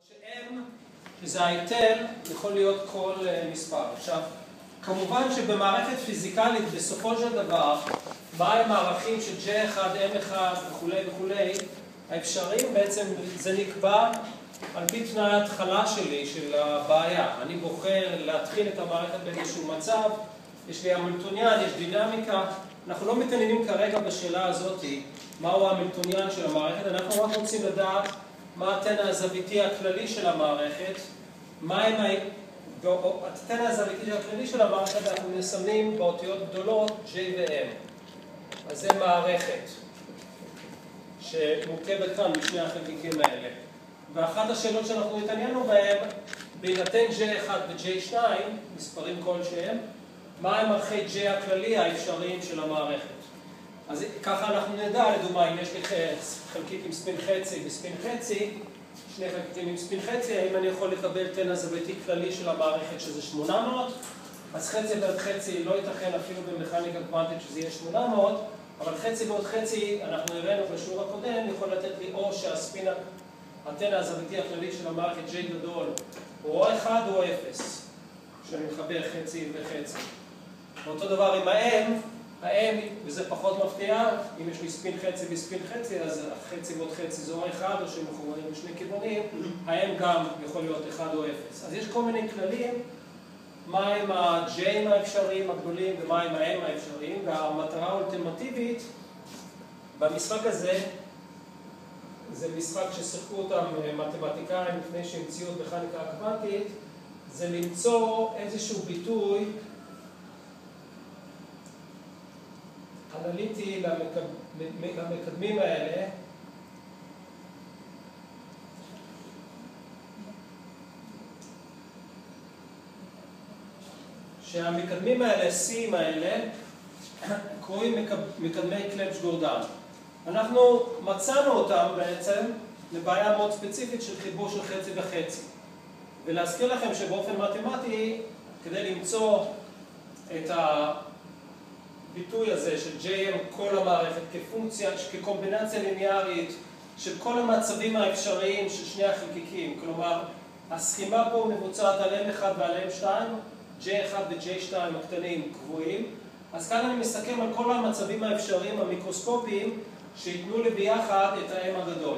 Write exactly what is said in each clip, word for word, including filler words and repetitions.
ש-M, שזה ההיטל, יכול להיות כל מספר. עכשיו, כמובן שבמערכת פיזיקלית, בסופו של דבר, מהם הערכים של ג'יי אחת, אם אחת וכולי וכולי, האפשריים בעצם זה נקבע על פי תנאי ההתחלה שלי, של הבעיה. אני בוחר להתחיל את המערכת באיזשהו מצב, יש לי המילטוניאן, יש דינמיקה. אנחנו לא מתעניינים כרגע בשאלה הזאת, מהו המילטוניאן של המערכת, אנחנו רק רוצים לדעת מה התנא הזוויתי הכללי של המערכת, מהם התנא הזוויתי הכללי של המערכת, אנחנו מסמנים באותיות גדולות J ו-M. אז זה מערכת שמורכבת כאן משני החלקיקים האלה. ואחת השאלות שאנחנו התעניינו בהן, בהינתן ג'יי אחת ו-ג'יי שתיים, מספרים כלשהם, מהם ערכי J הכללי האפשריים של המערכת. אז ככה אנחנו נדע, לדוגמה, אם יש לי חלקיק עם ספין חצי וספין חצי, שני חלקיקים עם ספין חצי, האם אני יכול לקבל תנא זוויתי כללי של המערכת שזה שמונה מאות, אז חצי ועוד חצי לא ייתכן אפילו במכניקה קוונטית שזה יהיה שמונה מאות, אבל חצי ועוד חצי, אנחנו הראינו בשיעור הקודם, יכול לתת לי או שהספין, התנא הזוויתי הכללי של המערכת J גדול, הוא או אחד או אפס, שאני מחבר חצי וחצי. ואותו דבר עם ה-M, ה-M, וזה פחות מפתיע, אם יש לי ספין חצי וספין חצי, אז חצי ועוד חצי זה או אחד, או שהם מחוברים בשני כיוונים, ה-M גם יכול להיות אחד או אפס. אז יש כל מיני כללים, מהם ה-J'ים האפשריים הגדולים ומהם ה-M האפשריים, והמטרה האולטימטיבית במשחק הזה, זה משחק ששיחקו אותם מתמטיקאים לפני שהמציאו את מכניקה הקוונטית, זה למצוא איזשהו ביטוי אנליטי למקדמים האלה, שהמקדמים האלה, C'ים האלה, קוראים מקדמי קלבש-גורדן. אנחנו מצאנו אותם בעצם לבעיה מאוד ספציפית של חיבור של חצי וחצי. ולהזכיר לכם שבאופן מתמטי, כדי למצוא את הביטוי הזה של ג'יי אם כל המערכת כפונקציה, כקומבינציה ליניארית של כל המצבים האפשריים של שני החלקיקים, כלומר, הסכימה פה מבוצעת על M אחת ועל M שתיים, ג'יי אחת ו-ג'יי שתיים הקטנים קבועים, אז כאן אני מסכם על כל המצבים האפשריים המיקרוסקופיים שיתנו לי ביחד את ה-M הגדול.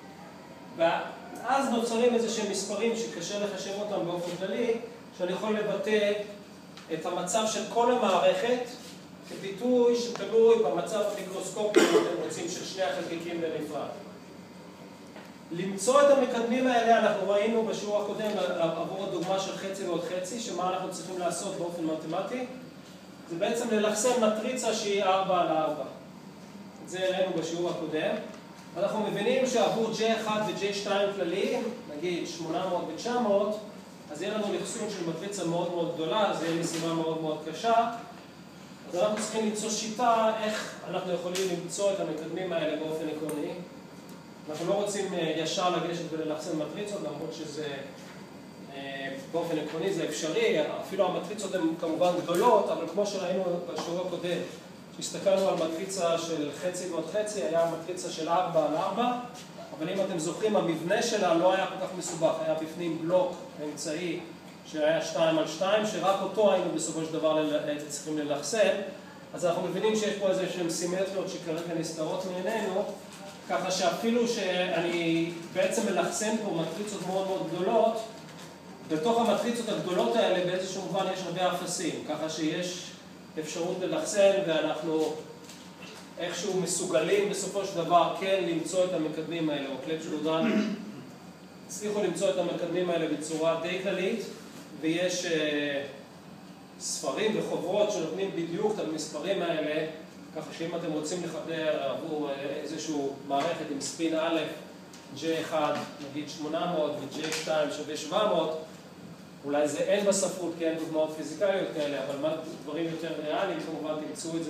ואז נוצרים איזה שהם מספרים שקשה לחשב אותם באופן כללי, שאני יכול לבטא את המצב של כל המערכת כביטוי שתלוי במצב המיקרוסקופי, אם אתם רוצים, של שני החלקיקים בנפרד. למצוא את המקדמים האלה, אנחנו ראינו בשיעור הקודם עבור הדוגמה של חצי ועוד חצי, שמה אנחנו צריכים לעשות באופן מתמטי, זה בעצם ללחסן מטריצה שהיא ארבע על ארבע. את זה הראינו בשיעור הקודם. אנחנו מבינים שעבור ג'יי אחת ו-ג'יי שתיים כלליים, נגיד שמונה מאות ו-תשע מאות, אז יהיה לנו לחסון של מטריצה מאוד מאוד גדולה, זה יהיה משימה מאוד מאוד קשה. אז אנחנו צריכים למצוא שיטה איך אנחנו יכולים למצוא את המקדמים האלה באופן עקרוני. אנחנו לא רוצים ישר לגשת וללחסן מטריצות, למרות שזה באופן עקרוני זה אפשרי, אפילו המטריצות הן כמובן גדולות, אבל כמו שראינו בשיעור הקודם, כשהסתכלנו על מטריצה של חצי ועוד חצי, היה מטריצה של ארבע על ארבע, אבל אם אתם זוכרים, המבנה שלה לא היה כל כך מסובך, היה בפנים בלוק אמצעי שהיה שתיים על שתיים, שרק אותו היינו בסופו של דבר צריכים ללחסן, אז אנחנו מבינים שיש פה איזה שהן סימטריות שכרגע נסתרות מעינינו, ככה שאפילו שאני בעצם מלחסן פה מטריצות מאוד מאוד גדולות, בתוך המטריצות הגדולות האלה באיזשהו מובן יש הרבה אפסים, ככה שיש אפשרות ללחסן ואנחנו איכשהו מסוגלים בסופו של דבר כן למצוא את המקדמים האלה, או קלבש-גורדן הצליחו למצוא את המקדמים האלה בצורה די כללית, ויש uh, ספרים וחוברות שנותנים בדיוק את המספרים האלה, ככה שאם אתם רוצים לחבר עבור איזשהו מערכת עם ספין א', ג'יי אחת, נגיד שמונה מאות ו-ג'יי שתיים שווה שבע מאות, אולי זה אין בספרות כי אין דוגמאות פיזיקליות כאלה, אבל מה דברים יותר ריאליים, כמובן תמצאו את זה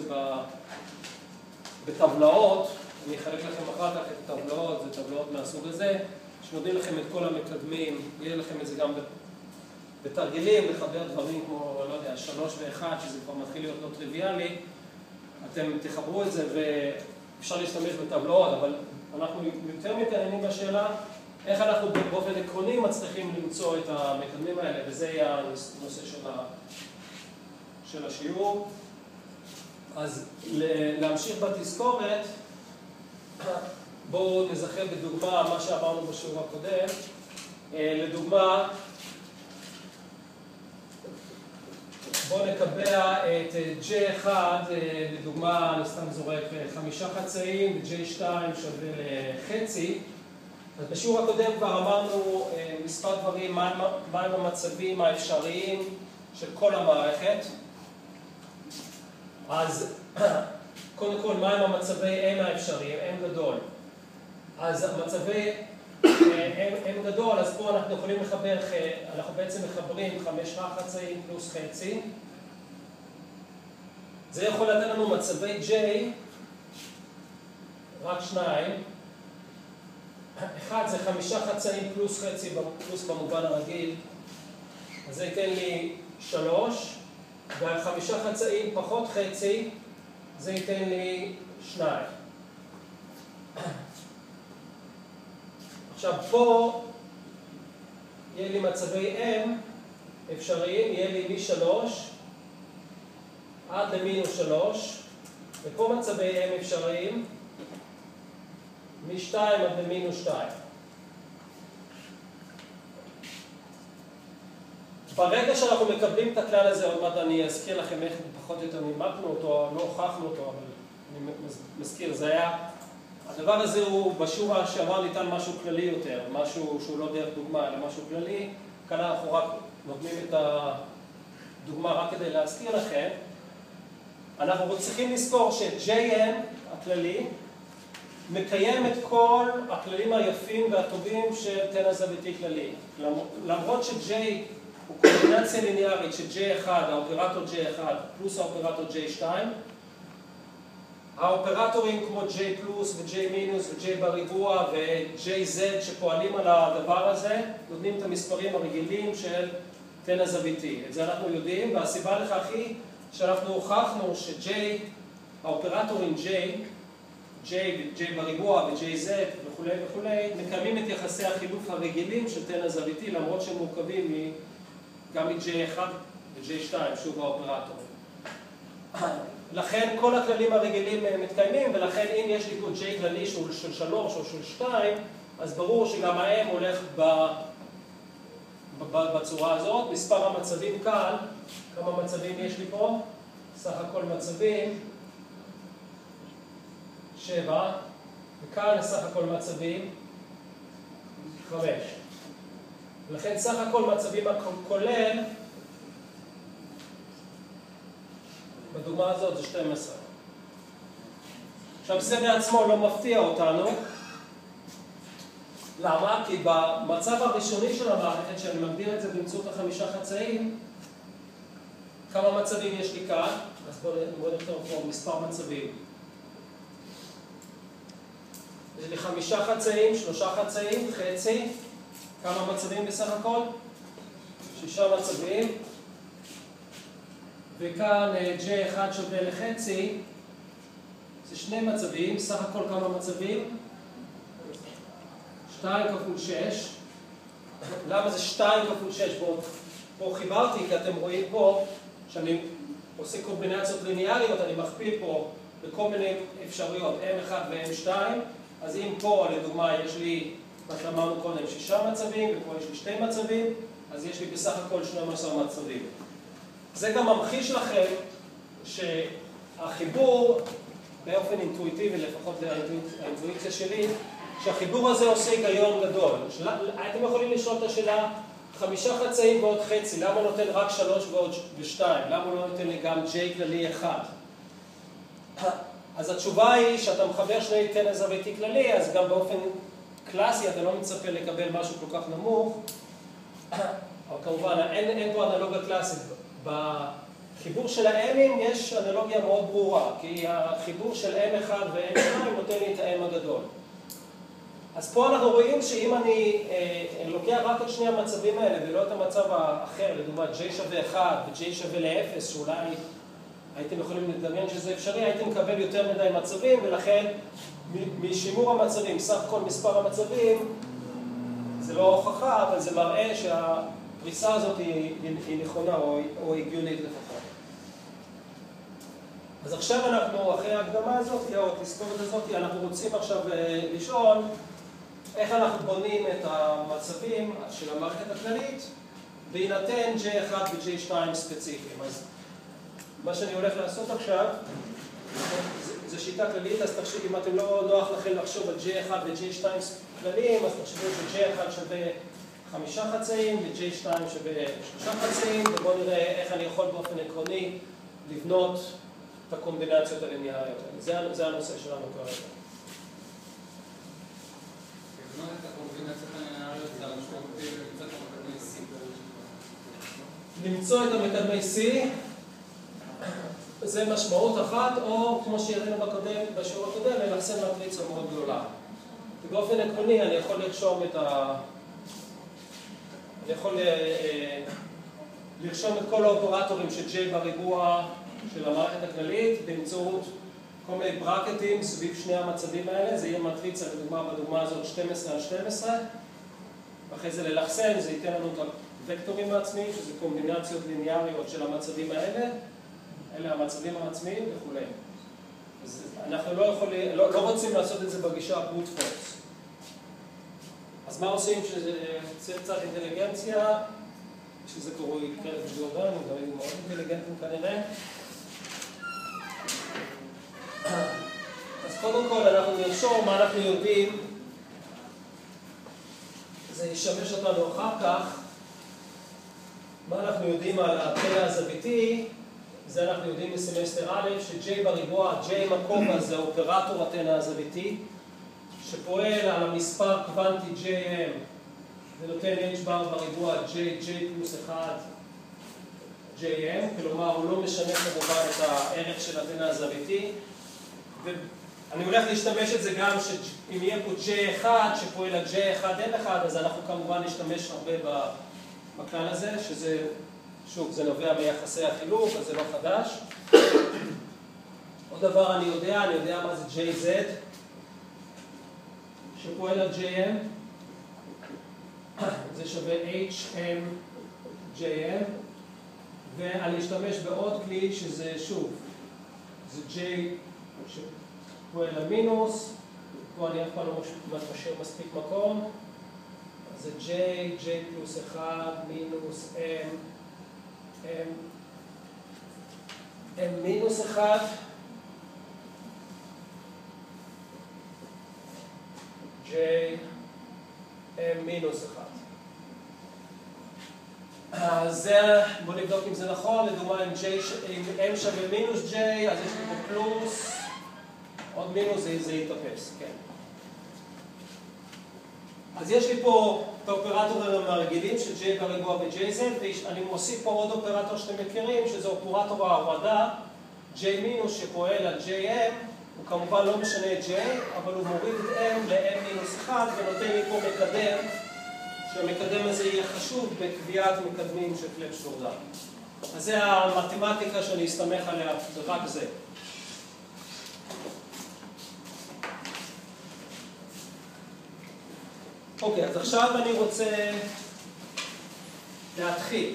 בטבלאות, אני אחלק לכם אחר כך את הטבלאות, זה טבלאות מהסוג הזה, שנותנים לכם את כל המקדמים, יהיה לכם את זה גם בתרגילים, לחבר דברים כמו, לא יודע, שלוש ואחד, שזה כבר מתחיל להיות לא טריוויאלי, אתם תחברו את זה ואפשר להשתמש בטבלאות, אבל אנחנו יותר מתעניינים בשאלה איך אנחנו באופן עקרוני מצליחים למצוא את המקדמים האלה, וזה יהיה הנושא של, ה... של השיעור. אז להמשיך בתזכורת, בואו נזכר בדוגמה מה שאמרנו בשיעור הקודם. לדוגמה, בואו נקבע את ג'יי אחד, לדוגמה, אני סתם זורק חמישה חצאים, ו-ג'יי שתיים שווה לחצי. אז בשיעור הקודם כבר אמרנו מספר דברים, מהם המצבים האפשריים של כל המערכת. אז קודם כל, מהם המצבי M האפשריים, M גדול. אז המצבי M גדול, אז פה אנחנו יכולים לחבר, אנחנו בעצם מחברים חמישה חצאים פלוס חצי. זה יכול לתת לנו מצבי J, רק שניים. אחד זה חמישה חצאים פלוס חצי, פלוס במובן הרגיל. אז זה ייתן לי שלוש, והחמישה חצאים פחות חצי, זה ייתן לי שניים. עכשיו פה יהיה לי מצבי M אפשריים, יהיה לי מ-שלוש עד למינוס שלוש, ופה מצבי M אפשריים מ-שתיים עד למינוס שתיים. ברגע שאנחנו מקבלים את הכלל הזה, עוד מעט אני אזכיר לכם איך פחות או יותר נימקנו אותו, לא הוכחנו אותו, אבל אני מזכיר, זה היה, הדבר הזה הוא בשיעור שעבר ניתן משהו כללי יותר, משהו שהוא לא דרך דוגמה, אלא משהו כללי. כאן אנחנו רק נותנים את הדוגמה רק כדי להזכיר לכם. אנחנו צריכים לזכור ש-ג'יי אם הכללי מקיים את כל הכללים היפים והטובים של תן הזוויתי כללי. למרות ש-J הוא קומבינציה ליניארית של ג'יי אחד, האופרטור ג'יי אחד פלוס האופרטור ג'יי שתיים, האופרטורים כמו J פלוס ו-J מינוס ו-J בריבוע ו-ג'יי זד שפועלים על הדבר הזה, נותנים את המספרים הרגילים של תן הזוויתי. את זה אנחנו יודעים, והסיבה לכך היא שאנחנו הוכחנו ש-J, האופרטורים J, J ו-J בריבוע ו-ג'יי זד וכו' וכו', מקיימים את יחסי החילוף הרגילים של תן הזוויתי, למרות שהם מורכבים גם מ-ג'יי אחד ו-ג'יי שתיים, שוב האופרטורים. לכן כל הכללים הרגילים מתקיימים, ולכן אם יש לי פה J כללי שהוא של שלוש או של שתיים, אז ברור שגם ה-M הולך בצורה הזאת. מספר המצבים כאן, כמה מצבים יש לי פה? סך הכל מצבים שבע, וכאן סך הכל מצבים חמש. לכן סך הכל מצבים הכולל בדוגמה הזאת זה שתים עשרה. עכשיו זה בעצמו לא מפתיע אותנו. למה? כי במצב הראשוני של המערכת, שאני מגדיר את זה באמצעות החמישה חצאים, כמה מצבים יש לי כאן? אז בואו נכתוב פה מספר מצבים. יש לי חמישה חצאים, שלושה חצאים, חצי. כמה מצבים בסך הכל? שישה מצבים. וכאן ג'יי אחד שווה לחצי. זה שני מצבים, סך הכל כמה מצבים? שתיים כפול שש. למה זה שתיים כפול שש? פה, פה חיברתי, כי אתם רואים פה שאני עושה קומבינציות ליניאריות, אני מכפיל פה בכל מיני אפשרויות, M אחד ו-M שתיים. אז אם פה, לדוגמה, יש לי, מה שאמרנו קודם, שישה מצבים, ופה יש לי שתי מצבים, אז יש לי בסך הכל שנים עשר מצבים. זה גם ממחיש לכם שהחיבור, באופן אינטואיטיבי, לפחות האינטואיציה שלי, שהחיבור הזה עושה היגיון גדול. הייתם יכולים לשאול את השאלה, חמישה חצאים ועוד חצי, למה הוא נותן רק שלוש ועוד ושתיים? למה הוא לא נותן לי גם J כללי אחד? אז התשובה היא שאתה מחבר שני תן הזוויתי כללי, אז גם באופן קלאסי אתה לא מצפה לקבל משהו כל כך נמוך. אבל כמובן, אין, אין פה אנלוגיה קלאסית. בחיבור של ה-M'ים יש אנלוגיה מאוד ברורה, כי החיבור של M אחד ו-M שתיים נותן לי את ה-M הגדול. אז פה אנחנו רואים שאם אני אה, לוקח רק את שני המצבים האלה ולא את המצב האחר, לדוגמה J שווה אחד ו-J שווה ל-אפס, שאולי הייתם יכולים לדמיין שזה אפשרי, הייתם מקבל יותר מדי מצבים, ולכן משימור המצבים, סך כל מספר המצבים, זה לא הוכחה, אבל זה מראה שהפריסה הזאת היא, היא נכונה או, או הגיונית לפחות. אז עכשיו אנחנו, אחרי ההקדמה הזאת, או התזכורת הזאת, אנחנו רוצים עכשיו לשאול איך אנחנו בונים את המצבים של המערכת הכללית בהינתן ג'יי אחת ו-ג'יי שתיים ספציפיים. אז מה שאני הולך לעשות עכשיו, זו שיטה כללית, אז תחשבו, אם אתם לא נוח לכם לחשוב על ג'יי אחת ו-ג'יי שתיים כלליים, אז תחשבו ש-ג'יי אחת שווה חמישה חצאים ו-ג'יי שתיים שווה שלושה חצאים, ובואו נראה איך אני יכול באופן עקרוני לבנות את הקומבינציות הליניאריות. זה, זה הנושא שלנו כרגע. לבנות את הקומבינציות הליניאריות זה המשמעותי למצוא את המקדמי C. למצוא את המקדמי C זה משמעות אחת, או כמו שהראינו בקודם, בשיעור הקודם, ללחסן מטריצה מאוד גדולה. ובאופן עקרוני אני יכול לרשום את ה... אני יכול לרשום את כל האופרטורים של J בריבוע של המערכת הכללית באמצעות כל מיני ברקטים סביב שני המצבים האלה. זה יהיה מטריצה, לדוגמה, בדוגמה הזאת שתים עשרה על שתים עשרה. ואחרי זה ללחסן, זה ייתן לנו את הוקטורים העצמיים, שזה קומבינציות ליניאריות של המצבים האלה. אלה המצבים העצמיים וכו'. אז אנחנו לא יכולים, לא, לא רוצים לעשות את זה בגישה brute force. אז מה עושים שזה קצת אינטליגנציה, שזה קרוי קרב ג'ורדן, הם דברים מאוד אינטליגנטים כנראה. אז קודם כל אנחנו נרשום מה אנחנו יודעים, זה ישמש אותנו אחר כך, מה אנחנו יודעים על התנא הזוויתי. זה אנחנו יודעים מסמסטר א', ש-J בריבוע, J מקומה זה אופרטור התנא הזוויתי, שפועל על המספר קוונטי ג'יי אם, ונותן H בר בריבוע J, J פלוס אחד ג'יי אם, כלומר הוא לא משנה כמובן את הערך של התנא הזוויתי. ואני הולך להשתמש את זה גם שאם יהיה פה ג'יי אחד שפועל על ג'יי אחד אם אחד, אז אנחנו כמובן נשתמש הרבה בכלל הזה, שזה... שוב, זה נובע מיחסי החילוק, אז זה לא חדש. עוד דבר אני יודע, אני יודע מה זה ג'יי זד, שפועל על ג'יי אם. זה שווה אייץ' אם ג'יי אם. ואני אשתמש בעוד כלי שזה, שוב, זה J שפועל על מינוס. פה אני אף פעם לא משאיר מספיק מקום. אז זה J, J פלוס אחד, מינוס M. M, M מינוס אחד, J, M מינוס אחד. אז בואו נבדוק אם זה נכון. לדוגמה, אם, J, אם M שווה מינוס J, אז יש לי פה פלוס, עוד מינוס, זה, זה יתאפס, כן. אז יש לי פה את האופרטורים הרגילים של J בריבוע ו-ג'יי זד, ואני מוסיף פה עוד אופרטור שאתם מכירים, שזה אופרטור ההורדה, J מינוס שפועל על ג'יי אם, הוא כמובן לא משנה את J, אבל הוא מוריד את M ל-M מינוס אחד, ונותן לי פה מקדם, שהמקדם הזה יהיה חשוב בקביעת מקדמים של פלאפ ג'ורדן. אז זה המתמטיקה שאני אסתמך עליה, זה רק זה. אוקיי, אז עכשיו אני רוצה להתחיל.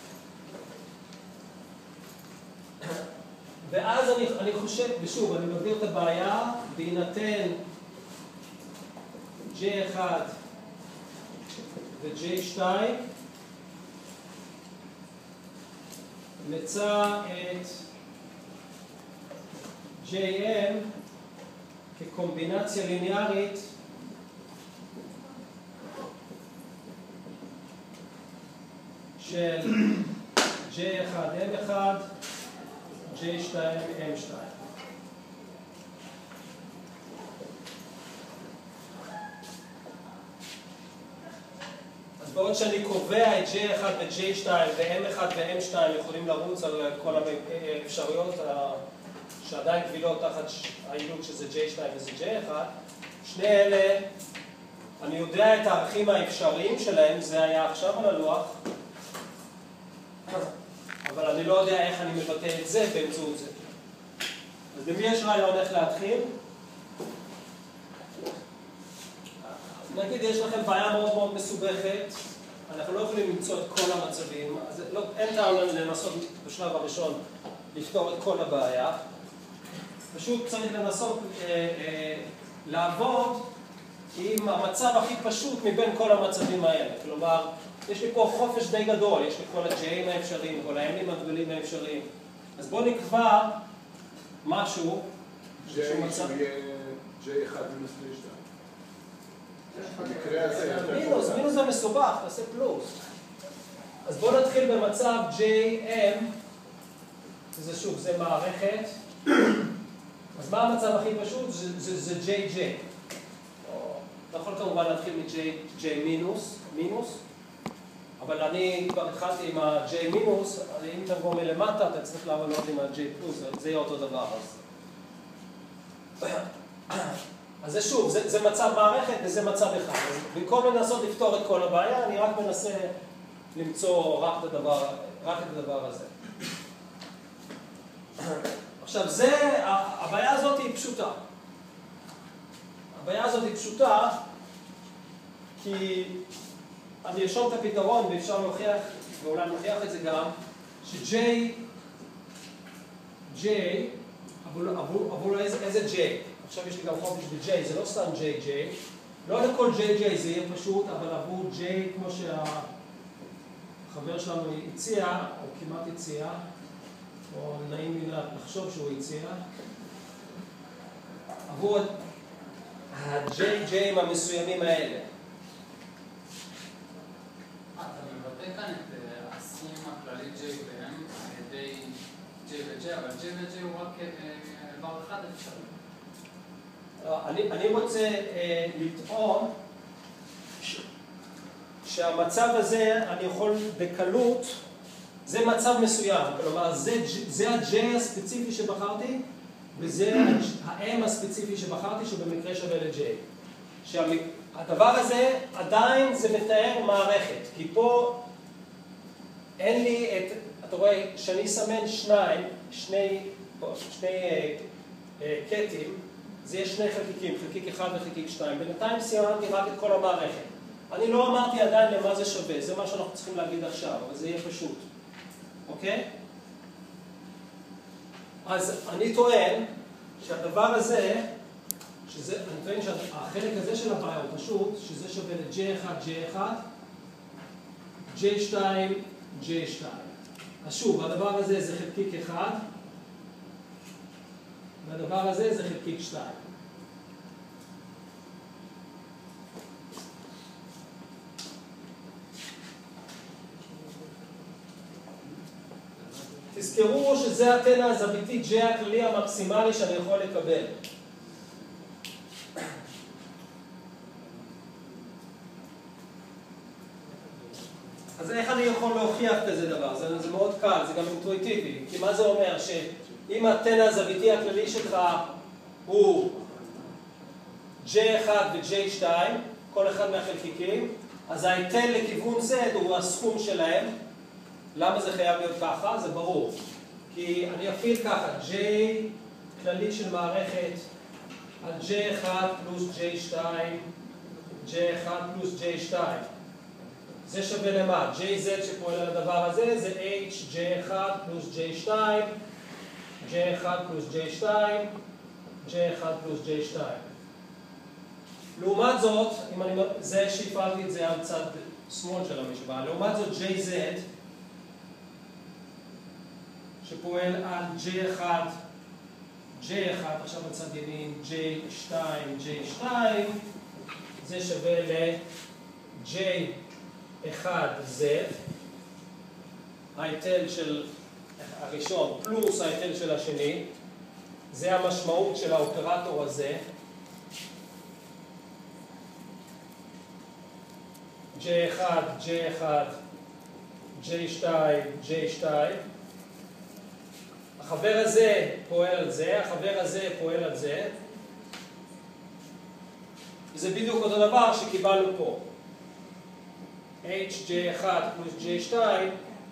ואז אני, אני חושב, ושוב, אני מגדיר את הבעיה, בהינתן ג'יי אחד ו-ג'יי שתיים, מצא את ג'יי אם כקומבינציה ליניארית של ג'יי אחד אם אחד, ג'יי שתיים אם שתיים. אז בעוד שאני קובע את ג'יי אחד ו-ג'יי שתיים ו-אם אחד ו-אם שתיים יכולים לרוץ על כל האפשרויות שעדיין קבילות תחת העילות שזה ג'יי שתיים וזה ג'יי אחד, שני אלה, אני יודע את הערכים האפשריים שלהם, זה היה עכשיו על הלוח, אבל אני לא יודע איך אני מבטא את זה באמצעות זה. אז למי יש רעיון איך להתחיל? נגיד יש לכם בעיה מאוד מאוד מסובכת, אנחנו לא יכולים למצוא את כל המצבים, אז לא, אין טעם לנסות בשלב הראשון לפתור את כל הבעיה. פשוט צריך לנסות אה, אה, לעבוד עם המצב הכי פשוט מבין כל המצבים האלה. כלומר, יש לי פה חופש די גדול, יש לי כל ה-J'ים האפשריים, כל ה-M'ים הגדולים האפשריים. אז בואו נקבע משהו, שהוא מצב... ג'יי אחד מינוס ג'יי שתיים. במקרה הזה... מינוס, מינוס זה מסובך, תעשה פלוס. אז בואו נתחיל במצב ג'יי אם, שזה שוב, זה מערכת. אז מה המצב הכי פשוט? זה ג'יי ג'יי. אתה יכול כמובן להתחיל מ-J מינוס, מינוס, אבל אני כבר התחלתי עם ה-J מינוס, אם תבוא מלמטה, אתה צריך לעבוד עם ה-J פלוס, זה יהיה אותו דבר. אז זה שוב, זה, זה מצב מערכת וזה מצב אחד. אז במקום לנסות לפתור את כל הבעיה, אני רק מנסה למצוא רק את הדבר, רק את הדבר הזה. עכשיו, זה, הבעיה הזאת היא פשוטה. הבעיה הזאת היא פשוטה, כי אני ארשום את הפתרון ואפשר להוכיח, ואולי נוכיח את זה גם, ש-J, J, עבור איזה, איזה J? עכשיו יש לי גם חופש ב-J, זה לא סתם J, J. לא לכל J, J זה יהיה פשוט, אבל עבור J, כמו שהחבר שלנו הציע, או כמעט הציע, או נעים לי לחשוב שהוא הציע, עבור ה-ג'יי ג'י'ים המסוימים האלה. אתה מבטא כאן את הסכום הכללי J ו-M על ידי J ו-J, אבל J ו-J הוא רק איבר אחד אפשרי. אני רוצה לטעון שהמצב הזה, אני יכול בקלות, זה מצב מסוים, כלומר זה ה-J הספציפי שבחרתי, וזה ה-M הספציפי שבחרתי, שבמקרה שווה ל-J. שהדבר הזה עדיין זה מתאר מערכת, כי פה אין לי את, אתה רואה, שאני אסמן שניים, שני, שני קטים, זה יש שני חלקיקים, חלקיק אחד וחלקיק שתיים. בינתיים סיימתי רק את כל המערכת. אני לא אמרתי עדיין למה זה שווה, זה מה שאנחנו צריכים להגיד עכשיו, אבל זה יהיה פשוט. אוקיי? אז אני טוען שהדבר הזה, שזה, אני טוען שהחלק הזה של הבעיה הוא פשוט, שזה שווה ל-ג'יי אחת, ג'יי אחת, ג'יי שתיים, ג'יי שתיים. אז שוב, הדבר הזה זה חלקיק אחד, והדבר הזה זה חלקיק שתיים. תזכרו שזה התנע הזוויתי J הכללי המקסימלי שאני יכול לקבל. אז איך אני יכול להוכיח כזה דבר? זה, זה מאוד קל, זה גם אינטואיטיבי. כי מה זה אומר? שאם התנע הזוויתי הכללי שלך הוא ג'יי אחת ו-ג'יי שתיים, כל אחד מהחלקיקים, אז ההיטל לכיוון Z הוא הסכום שלהם. למה זה חייב להיות ככה? זה ברור. כי אני אפעיל ככה, J כללי של מערכת על ג'יי אחת פלוס ג'יי שתיים, ג'יי אחת פלוס ג'יי שתיים. זה שווה למה? ג'יי זד שפועל על הדבר הזה זה H, ג'יי אחת פלוס ג'יי שתיים, ג'יי אחת פלוס ג'יי שתיים, ג'יי אחת פלוס ג'יי שתיים. לעומת זאת, אם אני, זה שהפעלתי את זה על צד שמאל של המשוואה, לעומת זאת ג'יי זד שפועל על ג'יי אחת, ג'יי אחת, עכשיו בצד ימין, ג'יי שתיים, ג'יי שתיים, זה שווה ל-ג'יי אחת זד, ההיטל של הראשון פלוס ההיטל של השני, זה המשמעות של האופרטור הזה, ג'יי אחת, ג'יי אחת, ג'יי שתיים, ג'יי שתיים, החבר הזה פועל על זה, החבר הזה פועל על זה, וזה בדיוק אותו דבר שקיבלנו פה. H, ג'יי אחת פלוס ג'יי שתיים,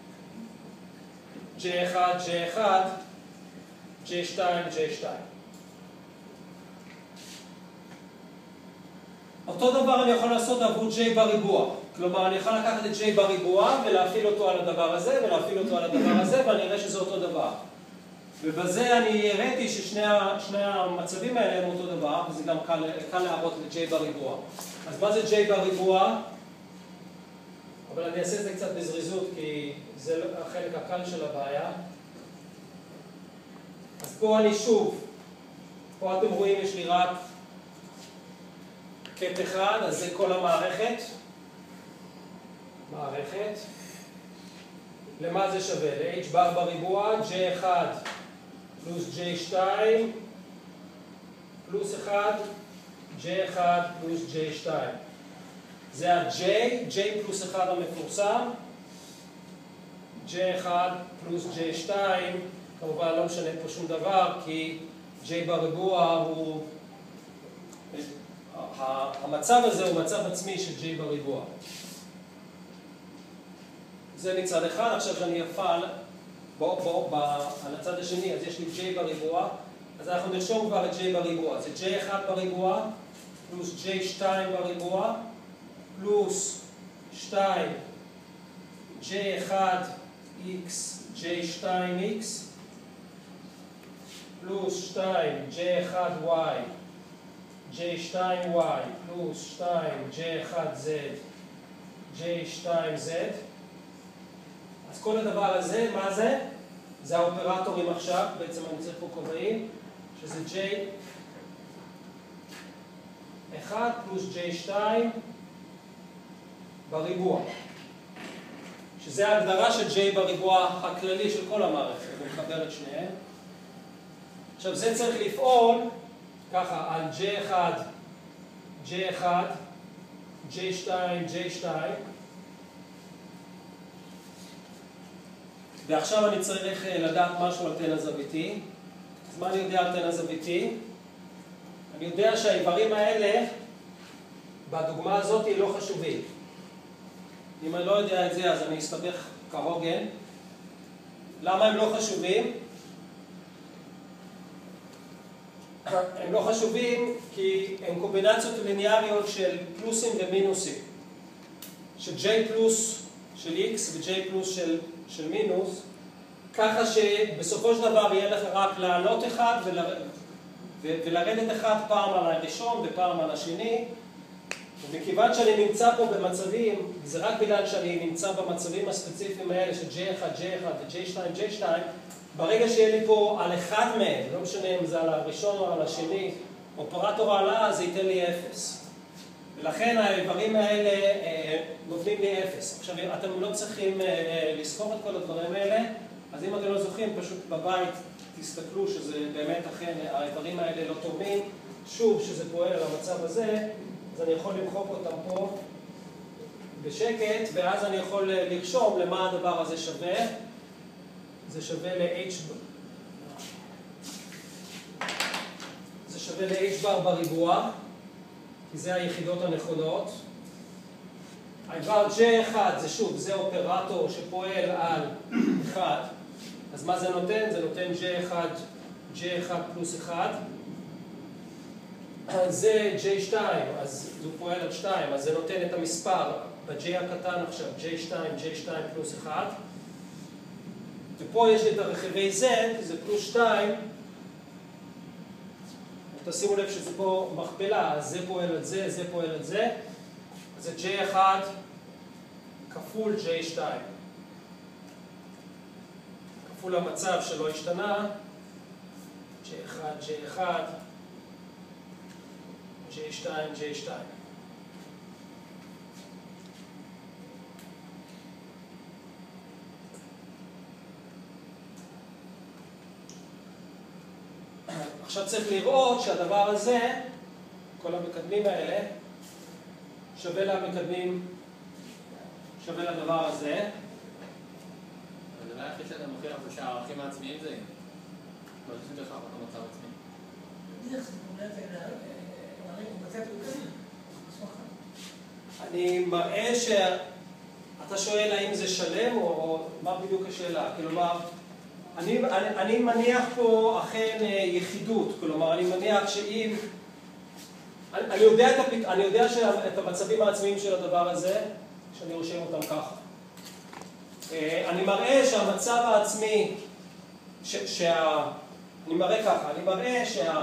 ג'יי אחת, ג'יי אחת, ג'יי שתיים, ג'יי שתיים. אותו דבר אני יכול לעשות עבור J בריבוע. כלומר, אני יכול לקחת את J בריבוע ולהפעיל אותו על הדבר הזה ולהפעיל אותו על הדבר הזה, ואני אראה שזה אותו דבר. ובזה אני הראיתי ששני המצבים האלה הם אותו דבר, וזה גם קל, קל להראות ל-J בריבוע. אז מה זה J בריבוע? אבל אני אעשה את זה קצת בזריזות, כי זה החלק הקל של הבעיה. אז פה אני שוב, פה אתם רואים יש לי רק קט אחד, אז זה כל המערכת. מערכת. למה זה שווה? ל-H בר בריבוע, J אחד פלוס J שתיים פלוס אחד, J אחד פלוס J שתיים. זה ה-J, J פלוס אחד המפורסם, J אחד פלוס J שתיים, כמובן לא משנה פה שום דבר, כי J בריבוע הוא, המצב הזה הוא מצב עצמי של J בריבוע. זה מצד אחד. עכשיו שאני אפעל, בוא, בוא, על הצד השני, אז יש לי J בריבוע, אז אנחנו נרשום כבר את J בריבוע. זה J אחד בריבוע, פלוס J שתיים בריבוע, פלוס שתיים J אחד X, J שתיים X, פלוס שתיים J אחד Y, J שתיים Y, פלוס שתיים J אחד Z, J שתיים Z. אז כל הדבר הזה, מה זה? זה האופרטורים עכשיו, בעצם אני צריך פה קובעים, שזה J אחד פלוס J שתיים בריבוע. שזה ההגדרה של J בריבוע הכללי של כל המערכת, אני מחבר את שניהם. עכשיו זה צריך לפעול ככה על J אחד, J אחד, J שתיים, J שתיים. ועכשיו אני צריך לדעת משהו על תן הזוויתי. אז מה אני יודע על תן הזוויתי? אני יודע שהאיברים האלה בדוגמה הזאת לא חשובים. אם אני לא יודע את זה, אז אני אסתבך כהוגן. למה הם לא חשובים? הם לא חשובים כי הם קומבינציות ליניאריות של פלוסים ומינוסים. של J פלוס של X ו-J פלוס של, של מינוס, ככה שבסופו של דבר יהיה לך רק לעלות אחד ול... ולרדת אחד פעם על הראשון ופעם על השני. ומכיוון שאני נמצא פה במצבים, זה רק בגלל שאני נמצא במצבים הספציפיים האלה של J אחד, J אחד ו-J שתיים, J שתיים, ברגע שיהיה לי פה על אחד מהם, לא משנה אם זה על הראשון או על השני, אופרטור העלאה, זה ייתן לי אפס. ולכן האיברים האלה אה, נותנים לי אפס. עכשיו, אתם לא צריכים אה, לזכור את כל הדברים האלה, אז אם אתם לא זוכרים, פשוט בבית תסתכלו שזה באמת אכן, האיברים האלה לא תורמים. שוב, שזה פועל על המצב הזה, אז אני יכול למחוק אותם פה בשקט, ואז אני יכול לרשום למה הדבר הזה שווה. זה שווה ל-H, זה שווה ל-H בר בריבוע, כי זה היחידות הנכונות. האיבר J אחד זה שוב, זה אופרטור שפועל על אחד. אז מה זה נותן? זה נותן J אחד, J אחד פלוס אחד. זה J שתיים, אז הוא פועל על שתיים, אז זה נותן את המספר ב-J הקטן עכשיו, J שתיים, J שתיים פלוס אחד. ופה יש לי את הרכיבי Z, זה פלוס שתיים. תשימו לב שזה פה מכפלה, אז זה פועל על זה, זה פועל על זה. אז זה J אחד כפול J שתיים. כפול המצב שלא השתנה, J אחד, J אחד, J שתיים, J שתיים. עכשיו צריך לראות שהדבר הזה, כל המקדמים האלה, שווה למקדמים, שווה לדבר הזה. הדבר היחיד שאתה מוכיח זה שהערכים העצמיים זה לא חושב לך אותו מצב עצמי. אני מראה שאתה שואל האם זה שלם או מה בדיוק השאלה. כלומר, אני, אני, אני מניח פה אכן יחידות. כלומר, אני מניח שאם אני, אני, יודע את הפ... אני יודע את המצבים העצמיים של הדבר הזה, שאני רושם אותם ככה. אני מראה שהמצב העצמי, ש... שה... אני מראה ככה, אני מראה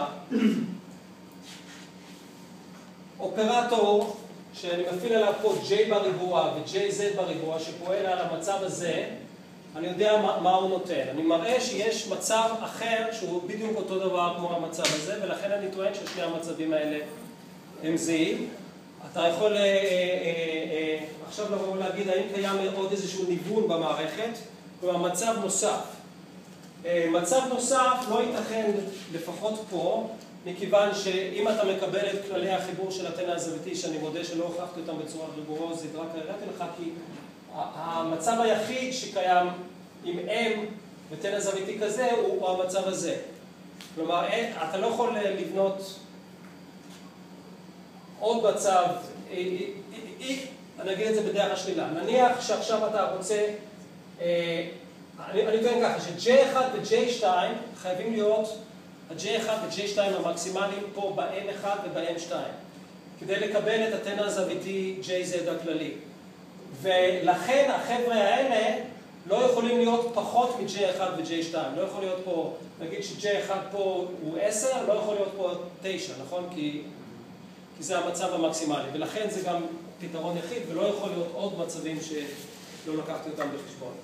שהאופרטור, שאני מפעיל עליו פה J בריבוע ו-Jz בריבוע, שפועל על המצב הזה, אני יודע מה, מה הוא נותן. אני מראה שיש מצב אחר שהוא בדיוק אותו דבר כמו המצב הזה, ולכן אני טוען ששני המצבים האלה הם זהים. אתה יכול אה, אה, אה, עכשיו לבוא ולהגיד האם קיים עוד איזשהו ניוון במערכת, כלומר מצב נוסף. אה, מצב נוסף לא ייתכן לפחות פה, מכיוון שאם אתה מקבל את כללי החיבור של הטנא הזוויתי, שאני מודה שלא הוכחתי אותם בצורה ריגורוזית, רק הראיתי לך, כי המצב היחיד שקיים עם M וטנא זוויתי כזה הוא המצב הזה. כלומר, אתה לא יכול לבנות עוד מצב, אני אגיד את זה בדרך השלילה. נניח שעכשיו אתה רוצה, אני טוען ככה, ש-J אחד ו-J שתיים חייבים להיות ה-J אחד ו-J שתיים המקסימליים פה ב-M אחד וב-M שתיים, כדי לקבל את הטנא הזוויתי Jz הכללי. ולכן החבר'ה האלה לא יכולים להיות פחות מ-J אחד ו-J שתיים. לא יכול להיות פה, נגיד ש-J אחד פה הוא עשר, לא יכול להיות פה תשע, נכון? כי, כי זה המצב המקסימלי. ולכן זה גם פתרון יחיד, ולא יכול להיות עוד מצבים שלא לקחתי אותם בחשבון.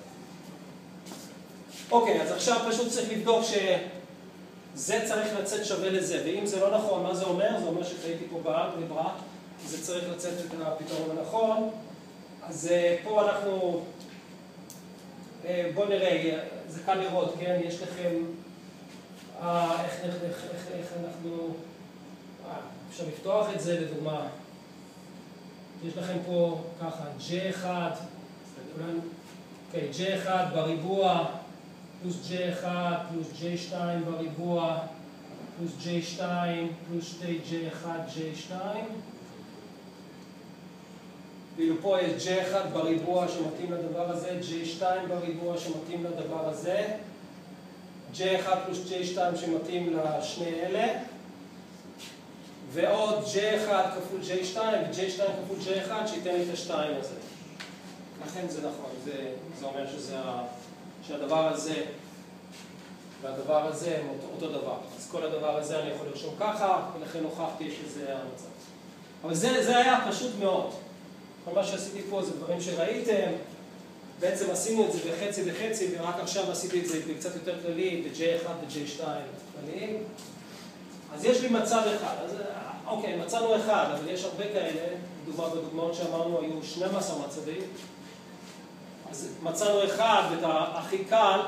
אוקיי, אז עכשיו פשוט צריך לבדוק שזה צריך לצאת שווה לזה. ואם זה לא נכון, מה זה אומר? זה אומר שחייתי פה באלגברה, זה צריך לצאת את הפתרון הנכון. אז פה אנחנו, בואו נראה, זה קל לראות, כן? יש לכם, אה, איך, איך, איך, איך, איך אנחנו, אה, אפשר לפתוח את זה לדוגמה. יש לכם פה ככה, J אחד, אוקיי, J אחד בריבוע, פלוס J אחד, פלוס J שתיים בריבוע, פלוס J שתיים, פלוס שתי J אחד, J שתיים. ואילו פה יש J אחד בריבוע שמתאים לדבר הזה, J שתיים בריבוע שמתאים לדבר הזה, J אחד פלוס J שתיים שמתאים לשני אלה, ועוד J אחד כפול J שתיים ו-J שתיים כפול J אחד שייתן לי את השתיים הזה. לכן זה נכון, זה, זה אומר שזה, שהדבר הזה והדבר הזה הם אותו, אותו דבר. אז כל הדבר הזה אני יכול לרשום ככה, ולכן הוכחתי שזה המצב. אבל זה, זה היה פשוט מאוד. כל מה שעשיתי פה זה דברים שראיתם, בעצם עשינו את זה בחצי וחצי, ורק עכשיו עשיתי את זה בקצת יותר כללי, ב-J אחד ו-J שתיים כלליים. אז יש לי מצב אחד, אז אוקיי, מצאנו אחד, אבל יש הרבה כאלה, דוגמה בדוגמאות שאמרנו היו שנים עשר מצבים, אז מצאנו אחד, ואת הכי קל,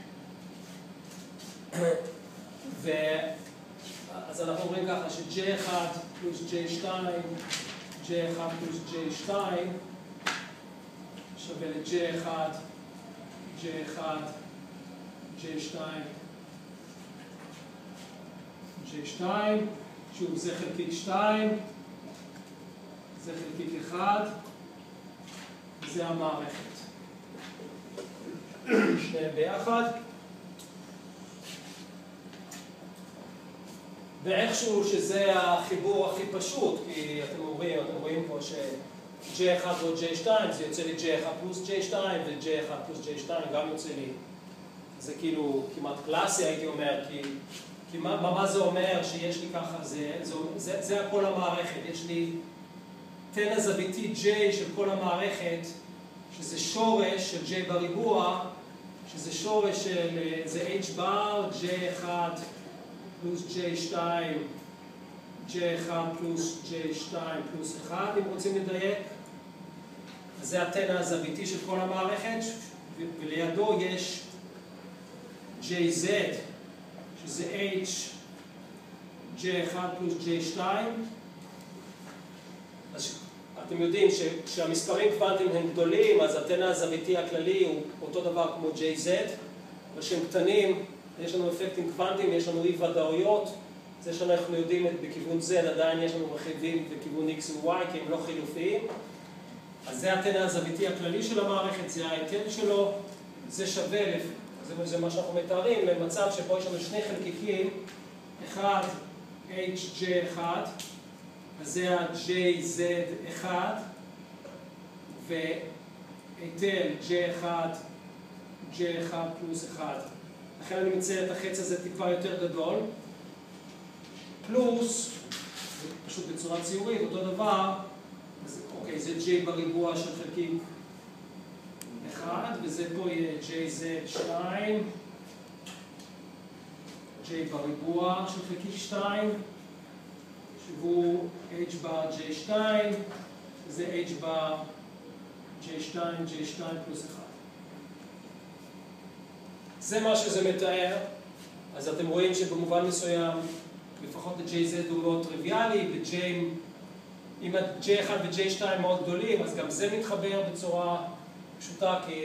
ו... אז אנחנו אומרים ככה ש-J אחד פלוס J שתיים, J אחד פלוס J שתיים שווה ל-J אחד, J אחד, J שתיים, J שתיים, שוב זה חלקית שתיים, זה חלקית אחד, זה המערכת. שניהם ביחד. ואיכשהו שזה החיבור הכי פשוט, כי אתם רואים, אתם רואים פה ש-J אחד ועוד J שתיים, זה יוצא לי J אחד פלוס J שתיים, ו-J אחד פלוס J שתיים גם יוצא לי. זה כאילו כמעט קלאסי, הייתי אומר, כי, כי מה, מה זה אומר שיש לי ככה, זה, זה, זה, זה הכל המערכת. יש לי טנא זוויתי J של כל המערכת, שזה שורש של J בריבוע, שזה שורש של, זה H בר, J אחד, פלוס J שתיים, J אחד פלוס J שתיים פלוס אחד, אם רוצים לדייק. זה הטנא הזוויתי של כל המערכת, ולידו יש Jz, שזה H, J אחד פלוס J שתיים. אז אתם יודעים שכשהמספרים קוונטיים הם גדולים, אז הטנא הזוויתי הכללי הוא אותו דבר כמו Jz, וכשהם קטנים, יש לנו אפקטים קוונטיים, יש לנו אי ודאויות, זה שאנחנו יודעים בכיוון Z, עדיין יש לנו רכיבים בכיוון X ו-Y, כי הם לא חילופיים. אז זה הטנא הזוויתי הכללי של המערכת, זה ההיטל שלו, זה שווה, זה, זה מה שאנחנו מתארים, למצב שבו יש לנו שני חלקיקים, אחד H J אחד, אז זה ה-ג'יי זד אחד, והיטל ג'יי אחד, ג'יי אחד פלוס אחד. לכן אני מצייר את החץ הזה טיפה יותר גדול. פלוס, פשוט בצורה ציורית, אותו דבר, אז אוקיי, זה J בריבוע של חלקיק אחד, וזה פה יהיה ג'יי זד שתיים, J בריבוע של חלקיק שתיים, שהוא H ב-ג'יי שתיים, זה H ב-ג'יי שתיים, ג'יי שתיים פלוס אחד. זה מה שזה מתאר, אז אתם רואים שבמובן מסוים, לפחות ה-ג'יי זד הוא מאוד טריוויאלי, ב-J, אם ה-ג'יי אחד ו-ג'יי שתיים מאוד גדולים, אז גם זה מתחבר בצורה פשוטה, כי...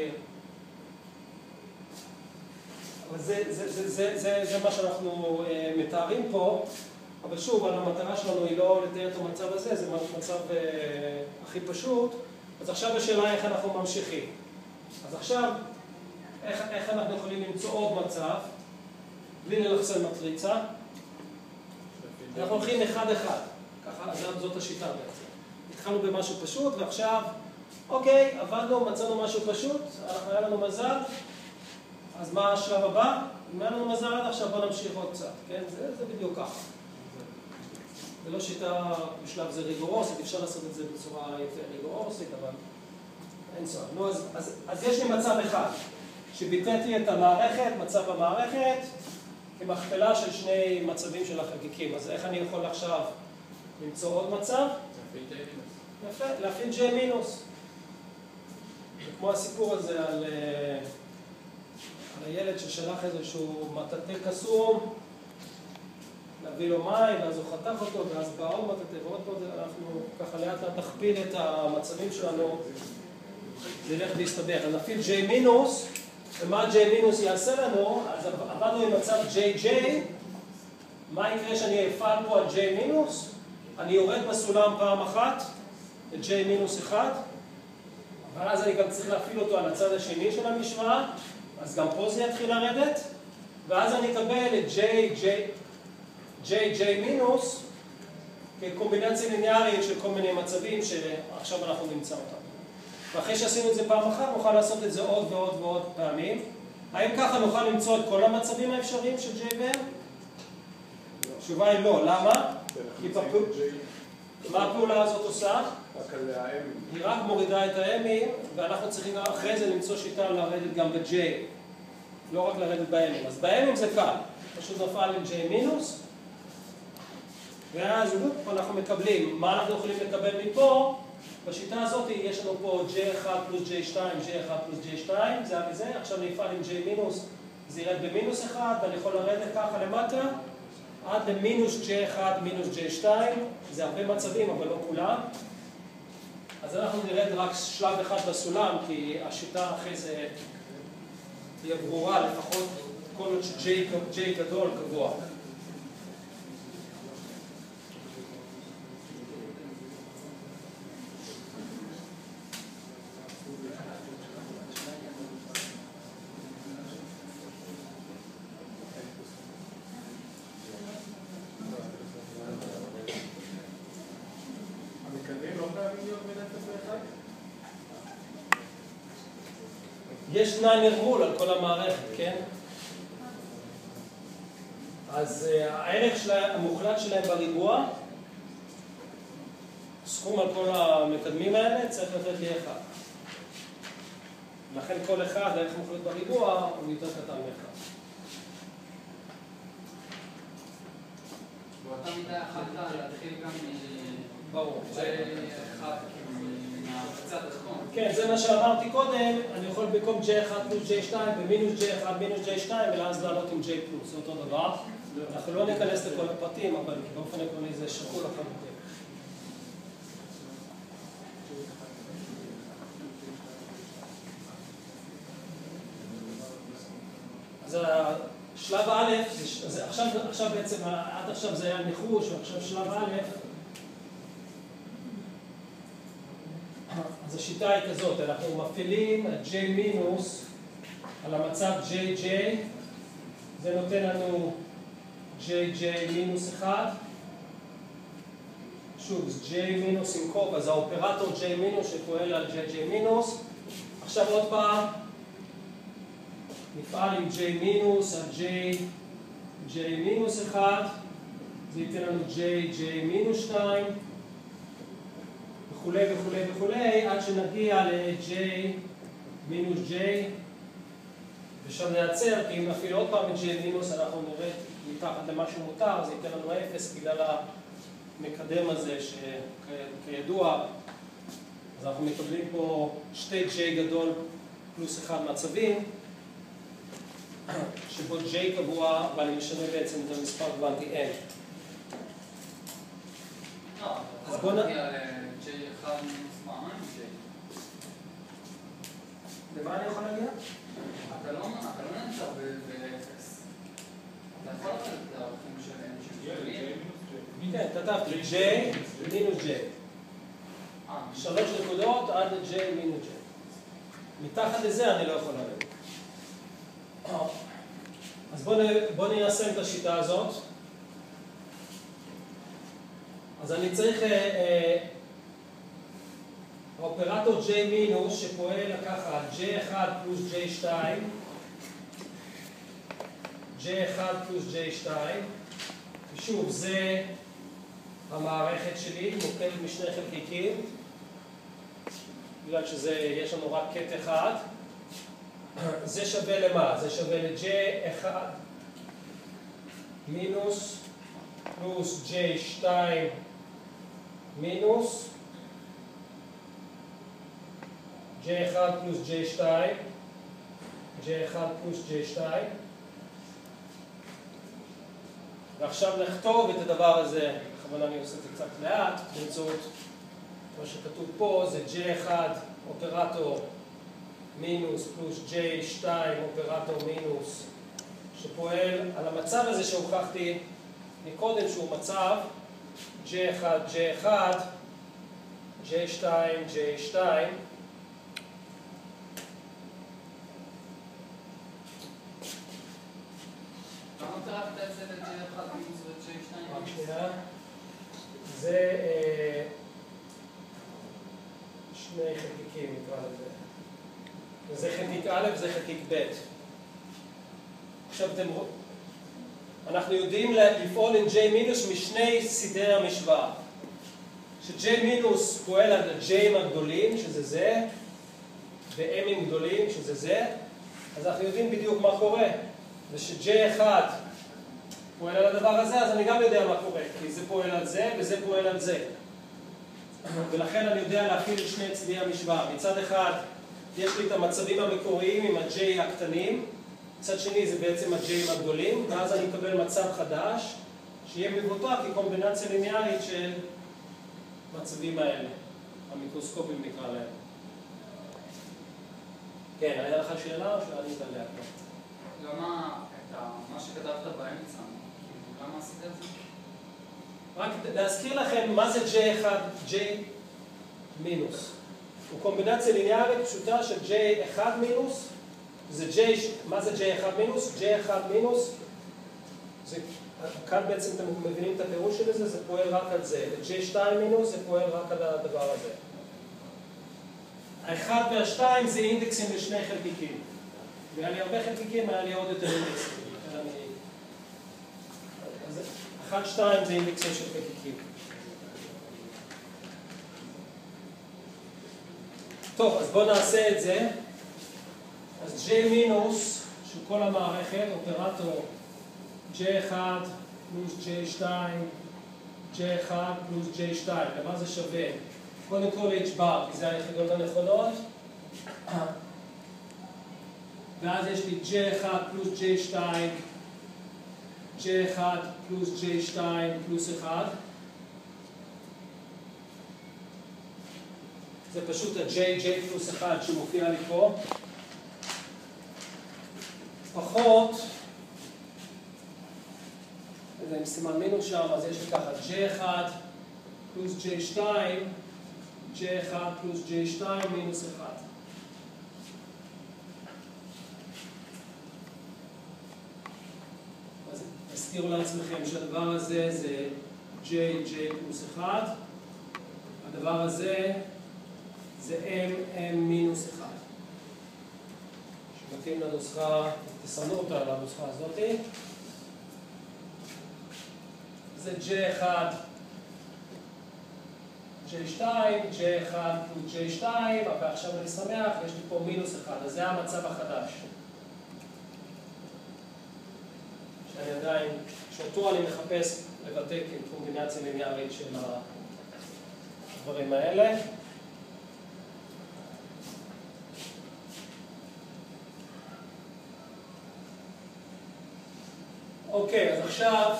אבל זה, זה, זה, זה, זה, זה מה שאנחנו uh, מתארים פה, אבל שוב, המטרה שלנו היא לא לתאר את המצב הזה, זה מצב uh, הכי פשוט, אז עכשיו השאלה איך אנחנו ממשיכים. אז עכשיו, איך, איך אנחנו יכולים למצוא עוד מצב, בלי ללחסן מטריצה? אנחנו הולכים אחד-אחד, ככה, זאת השיטה בעצם. התחלנו במשהו פשוט, ועכשיו, אוקיי, עבדנו, מצאנו משהו פשוט, היה לנו מזל, אז מה השלב הבא? אם היה לנו מזל עד עכשיו, בוא נמשיך עוד קצת, כן? זה, זה בדיוק ככה. זה לא שיטה בשלב זה ריגורוסית, אפשר לעשות את זה בצורה יותר ריגורוסית, אבל אין צורך. נו, אז, אז, אז יש לי מצב אחד, שביטאתי את המערכת, מצב המערכת, כמכפלה של שני מצבים של החלקיקים. אז איך אני יכול עכשיו למצוא עוד מצב? יפה, להפעיל J מינוס. זה כמו הסיפור הזה על, על הילד ששלח איזשהו מטאטא קסום, להביא לו מים, ואז הוא חתך אותו, ואז בא עוד מטאטא ועוד פה, אנחנו ככה לאט לאט נכפיל את המצבים שלנו, זה ילך להסתבך. אז נפעיל J מינוס, ומה J מינוס יעשה לנו, אז עבדנו עם מצב ג'יי ג'יי, מה יקרה שאני אפעל פה על J מינוס? אני יורד בסולם פעם אחת, ל-J מינוס אחד, אבל אז אני גם צריך להפעיל אותו על הצד השני של המשוואה, אז גם פה זה יתחיל לרדת, ואז אני אקבל את ג'יי ג'יי מינוס כקומבינציה ליניארית של כל מיני מצבים שעכשיו אנחנו נמצא אותם. ואחרי שעשינו את זה פעם אחת, נוכל לעשות את זה עוד ועוד ועוד פעמים. האם ככה נוכל למצוא את כל המצבים האפשריים של J ו-M? התשובה היא לא. למה? כי בפעול... מה הפעולה הזאת עושה? רק על ה-M. היא רק מורידה את ה-M'ים, ואנחנו צריכים אחרי זה למצוא שיטה לרדת גם ב-J. לא רק לרדת ב-M'ים. אז ב-M'ים זה קל. פשוט נפעל עם J מינוס. ואז אנחנו מקבלים. מה אנחנו יכולים לקבל מפה? בשיטה הזאת יש לנו פה ג'יי אחד פלוס ג'יי שתיים, ג'יי אחד פלוס ג'יי שתיים, זה היה מזה, עכשיו נפעל עם J מינוס, זה ירד במינוס אחד, ואני יכול לרדת ככה למטה, עד למינוס ג'יי אחד מינוס ג'יי שתיים, זה הרבה מצבים, אבל לא כולם. אז אנחנו נרד רק שלב אחד בסולם, כי השיטה אחרי זה תהיה ברורה, לפחות כל עוד ש-J גדול קבוע. יש תנאי נרמול על כל המערכת, כן? אז uh, הערך שלה, המוחלט שלהם בריבוע, סכום על כל המקדמים האלה, צריך לתת לי אחד. לכן כל אחד, הערך המוחלט בריבוע, הוא יותר קטן מאחד. באותה מידה יכולת להתחיל גם ברור. אחד מהצד התחתון. כן, זה מה שאמרתי קודם, אני יכול במקום ג'יי אחד פלוס ג'יי שתיים במינוס ג'יי אחד מינוס ג'יי שתיים, ואז לעלות עם J פלוס, זה אותו דבר. אנחנו לא ניכנס לכל הפרטים, אבל באופן עקרוני זה שקול לחלוטין. אז שלב א', עכשיו, עכשיו בעצם, עד עכשיו זה היה ניחוש, ועכשיו שלב א', אז השיטה היא כזאת, אנחנו מפעילים J מינוס על המצב ג'יי ג'יי, זה נותן לנו ג'יי ג'יי מינוס אחד, שוב, זה J מינוס עם קוף, אז האופרטור J מינוס שפועל על J J מינוס. עכשיו עוד פעם, נפעל עם J מינוס על J, J מינוס אחד, זה ייתן לנו J, J מינוס שתיים, וכולי וכולי וכולי, עד שנגיע ל-J מינוס J, ושם נעצר, כי אם נפעיל עוד פעם את J מינוס, אנחנו נראה מתחת למה שמותר, זה ייתן לנו אפס בגלל המקדם הזה שכידוע, אז אנחנו מקבלים פה שתי J גדול פלוס אחד מצבים, שבו J קבוע, ואני משנה בעצם את המספר קוונטי N. אז בוא נגיע ל-J אחד מינוס מה, מה עם J? למה אני יכול להגיע? אתה לא נמצא ב-אפס. אתה יכול לתת את הערכים של N של J? כן, כתבתי J מינוס J. שלוש נקודות עד ל-J מינוס J. מתחת לזה אני לא יכול להגיד. אז בואו ניישם את השיטה הזאת. אז אני צריך האופרטור J מינוס שפועל ככה J אחד פלוס J שתיים, J אחד פלוס J שתיים, ושוב זה המערכת שלי, מורכבת משני חלקיקים, בגלל שזה, יש לנו רק קט אחד. זה שווה למה? זה שווה ל-J אחד מינוס פלוס J שתיים מינוס J אחד פלוס J שתיים, J אחד פלוס J שתיים, ועכשיו נכתוב את הדבר הזה, בכוונה אני עושה את זה קצת לאט, באמצעות מה שכתוב פה, זה J אחד אופרטור מינוס פלוס J שתיים אופרטור מינוס, שפועל על המצב הזה שהוכחתי מקודם שהוא מצב J אחד J אחד, J שתיים J שתיים, למה פירקת את זה ל-J אחד מינוס ו-J שתיים רק מינוס? שנייה, זה שני חלקיקים נקרא לזה, זה חלקיק א', זה חלקיק ב'. עכשיו אתם רואים, אנחנו יודעים לפעול עם J מינוס משני סידי המשוואה. ש-J מינוס פועל על ה-J'ים הגדולים, שזה זה, ו-M'ים גדולים, שזה זה, אז אנחנו יודעים בדיוק מה קורה. וש-J אחד פועל על הדבר הזה, אז אני גם יודע מה קורה, כי זה פועל על זה וזה פועל על זה. ולכן אני יודע להפעיל את שני צדי המשוואה. מצד אחד, יש לי את המצבים המקוריים עם ה-J הקטנים, מצד שני זה בעצם ה-J'ים הגדולים, ואז אני מקבל מצב חדש, שיהיה מבוטא כקומבינציה ליניארית של מצבים האלה, המיקרוסקופים נקרא להם. כן, היה לך שאלה או שענית עליה? למה את מה שכתבת באמצע, למה עשית את זה? רק להזכיר לכם מה זה J אחד, J מינוס. הוא קומבינציה ליניארית פשוטה של J אחד מינוס, זה J, מה זה J אחד מינוס? J אחד מינוס, זה, כאן בעצם אתם מבינים את הפירוש של זה, זה פועל רק על זה. ו-J שתיים מינוס זה פועל רק על הדבר הזה. האחד והשתיים זה אינדקסים לשני חלקיקים. והיה לי הרבה חלקיקים, היה לי עוד יותר אינדקסים. אז אחד, שתיים זה אינדקסים של חלקיקים. טוב, אז בואו נעשה את זה. אז J מינוס של כל המערכת, אופרטור J אחד פלוס J שתיים, J אחד פלוס J שתיים. למה זה שווה? קודם כל H בר, כי זה היחידות הנכונות. ואז יש לי J אחד פלוס J שתיים, J אחד פלוס J שתיים פלוס אחד. זה פשוט ה-J, J פלוס אחד שמופיע לי פה. פחות, זה עם סימן מינוס שם, אז יש לי ככה J אחד פלוס J שתיים, J אחד פלוס J שתיים מינוס אחד. אז תזכירו לעצמכם שהדבר הזה זה J, J פלוס אחד, הדבר הזה זה M, M מינוס אחד. שמתאים לנוסחה, תסמנו אותה לנוסחה הזאת. זה J אחד, J שתיים, J אחד פלוס J שתיים, אבל עכשיו אני שמח, יש לי פה מינוס אחד, אז זה המצב החדש. שאני עדיין, שאותו אני מחפש לבטא כקומבינציה ליניארית של הדברים האלה. אוקיי, אז עכשיו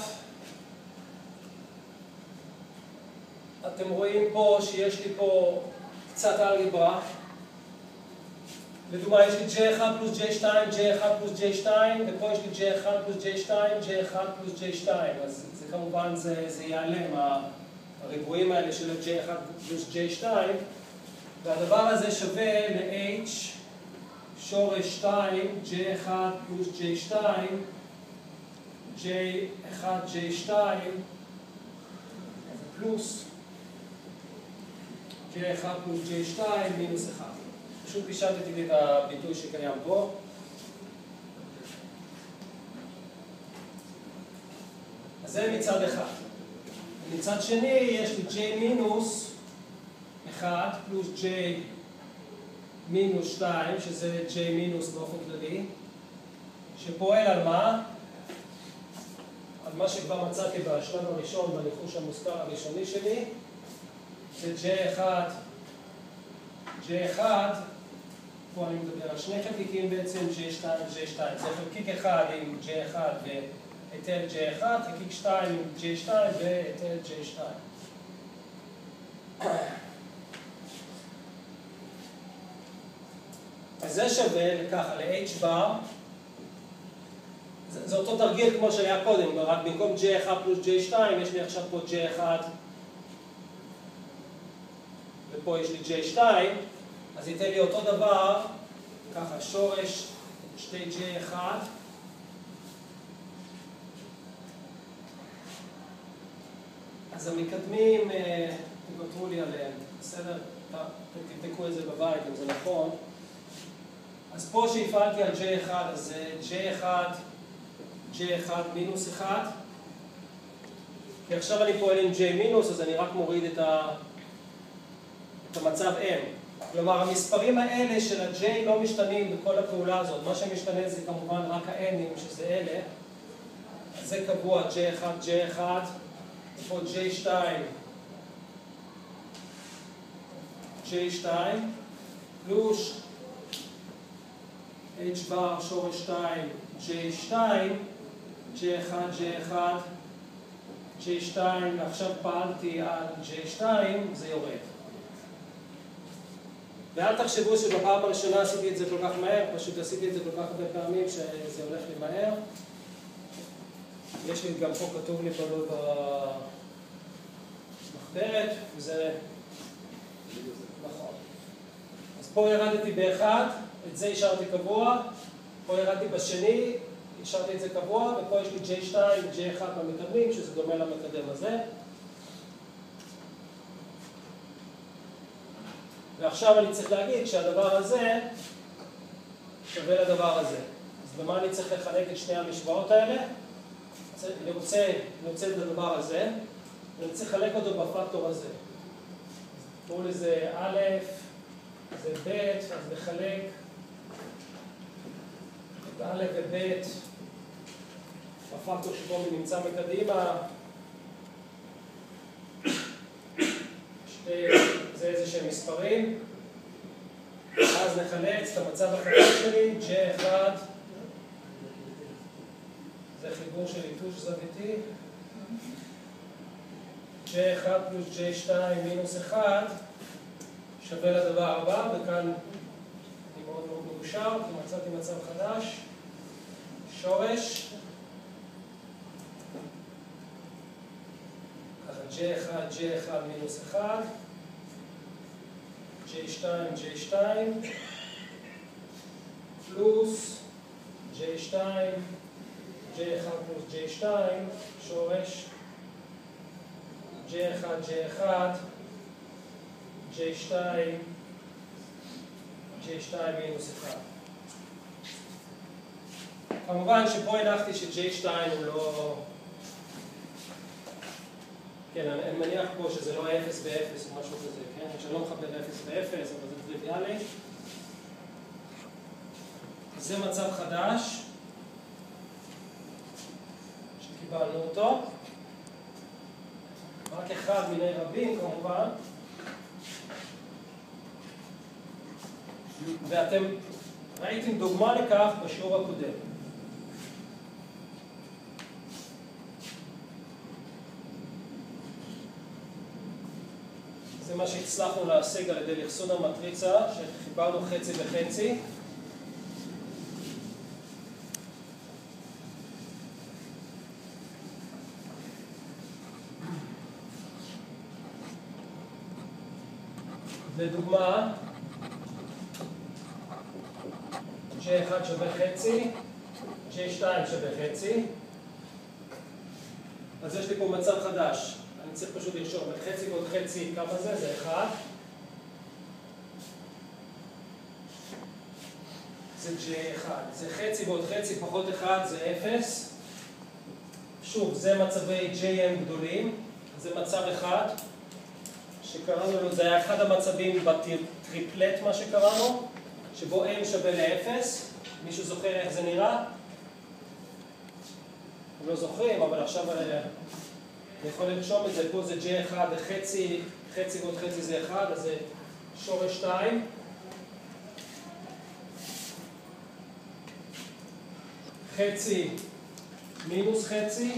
אתם רואים פה שיש לי פה קצת אלגברה. לדוגמה, יש לי J אחד פלוס J שתיים, J אחד פלוס J שתיים, ופה יש לי J אחד פלוס J שתיים, J אחד פלוס J שתיים. אז זה כמובן, זה, זה ייעלם, הריבועים האלה של J אחד פלוס J שתיים, והדבר הזה שווה ל-H שורש שתיים, J אחד פלוס J שתיים, J אחד J שתיים, פלוס J אחד פלוס J שתיים מינוס אחד. פשוט פישטתי לי את הביטוי שקיים פה. אז זה מצד אחד. מצד שני יש לי J מינוס אחד פלוס J מינוס שתיים, שזה J מינוס באופן כללי, שפועל על מה? על מה שכבר מצאתי בשלב הראשון, בניחוש המוסתר הראשוני שלי, זה J אחד, J אחד, פה אני מדבר על שני חלקיקים בעצם, J שתיים, J שתיים. זה חלקיק אחד עם J אחד והיטל J אחד, חלקיק שתיים עם J שתיים והיטל J שתיים. אז זה שווה לככה, ל-H בר, זה, זה אותו תרגיל כמו שהיה קודם, רק במקום J אחד פלוס J שתיים, יש לי עכשיו פה J אחד, ופה יש לי J שתיים, אז ייתן לי אותו דבר, ככה, שורש שתי J אחד, אז המקדמים, תוותרו לי עליהם, בסדר? תבדקו את זה בבית, אם זה נכון. אז פה שהפעלתי על J אחד, אז זה J אחד, J אחד מינוס אחד, כי עכשיו אני פועל עם J מינוס, אז אני רק מוריד את, ה... את המצב M. כלומר, המספרים האלה של ה-J לא משתנים בכל הפעולה הזאת. מה שמשתנה זה כמובן רק ה-N'ים, שזה אלה. אז זה קבוע J אחד, J אחד, פה J שתיים, J שתיים, פלוס H בר שורש שתיים, J שתיים, J אחד, J אחד, J שתיים, ועכשיו פעלתי על J שתיים, זה יורד. ואל תחשבו שבפעם הראשונה עשיתי את זה כל כך מהר, פשוט עשיתי את זה כל כך הרבה פעמים שזה הולך לי מהר. יש לי גם פה כתוב לי פה במחברת, וזה נכון. אז פה ירדתי באחד, את זה השארתי קבוע, פה ירדתי בשני, השארתי את זה קבוע, ופה יש לי J שתיים ו-J אחד במקדמים, שזה דומה למקדם הזה. ועכשיו אני צריך להגיד שהדבר הזה שווה לדבר הזה. אז במה אני צריך לחלק את שני המשוואות האלה? אני רוצה, אני רוצה את הדבר הזה, ואני צריך לחלק אותו בפקטור הזה. קראו לזה א', זה ב', אז נחלק את א' וב' בפקטור שבו אני נמצא מקדימה. שתי, זה איזה שהם מספרים. אז נחלץ את המצב החדש שלי, J אחד, זה חיבור של יתוש זוויתי, J אחד פלוס J שתיים מינוס אחד שווה לדבר הבא, וכאן אני מאוד מאוד מאושר, כי מצאתי מצב חדש, שורש, ככה J אחד, J אחד מינוס אחד, J שתיים, J שתיים, פלוס J שתיים, J אחד פלוס J שתיים, שורש, J אחד, J אחד, ג'יי שתיים, ג'יי שתיים מינוס אחד. כמובן שפה הנחתי ש-ג'יי שתיים הוא לא... כן, אני מניח פה שזה לא אפס ב-אפס או משהו כזה, כן? שאני לא מחבר אפס ב-אפס, אבל זה טריוויאלי. זה מצב חדש שקיבלנו אותו. רק אחד מיני רבים כמובן. ואתם ראיתם דוגמה לכך בשיעור הקודם. זה מה שהצלחנו להשיג על ידי לחסון המטריצה, שחיברנו חצי וחצי. לדוגמה, ג'יי אחד שווה חצי, ג'יי שתיים שווה חצי. אז יש לי פה מצב חדש. אני צריך פשוט לרשום, חצי ועוד חצי, כמה זה? זה אחד. זה ג'יי אחד. זה חצי ועוד חצי פחות אחד, זה אפס. שוב, זה מצבי ג'יי אם גדולים. זה מצב אחד. שקראנו לו, זה היה אחד המצבים בטריפלט, מה שקראנו, שבו m שווה ל-אפס. מישהו זוכר איך זה נראה? הם לא זוכרים, אבל עכשיו אני יכול לרשום את זה. פה זה ג'יי אחד, חצי, חצי ועוד חצי זה אחד, אז זה שורש שתיים. חצי מינוס חצי,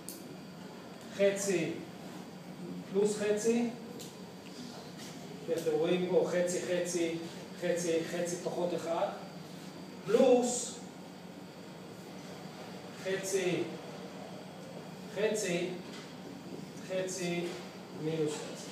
חצי פלוס חצי. אתם רואים פה חצי, חצי, חצי, חצי פחות אחד, פלוס חצי, חצי, חצי, מינוס חצי.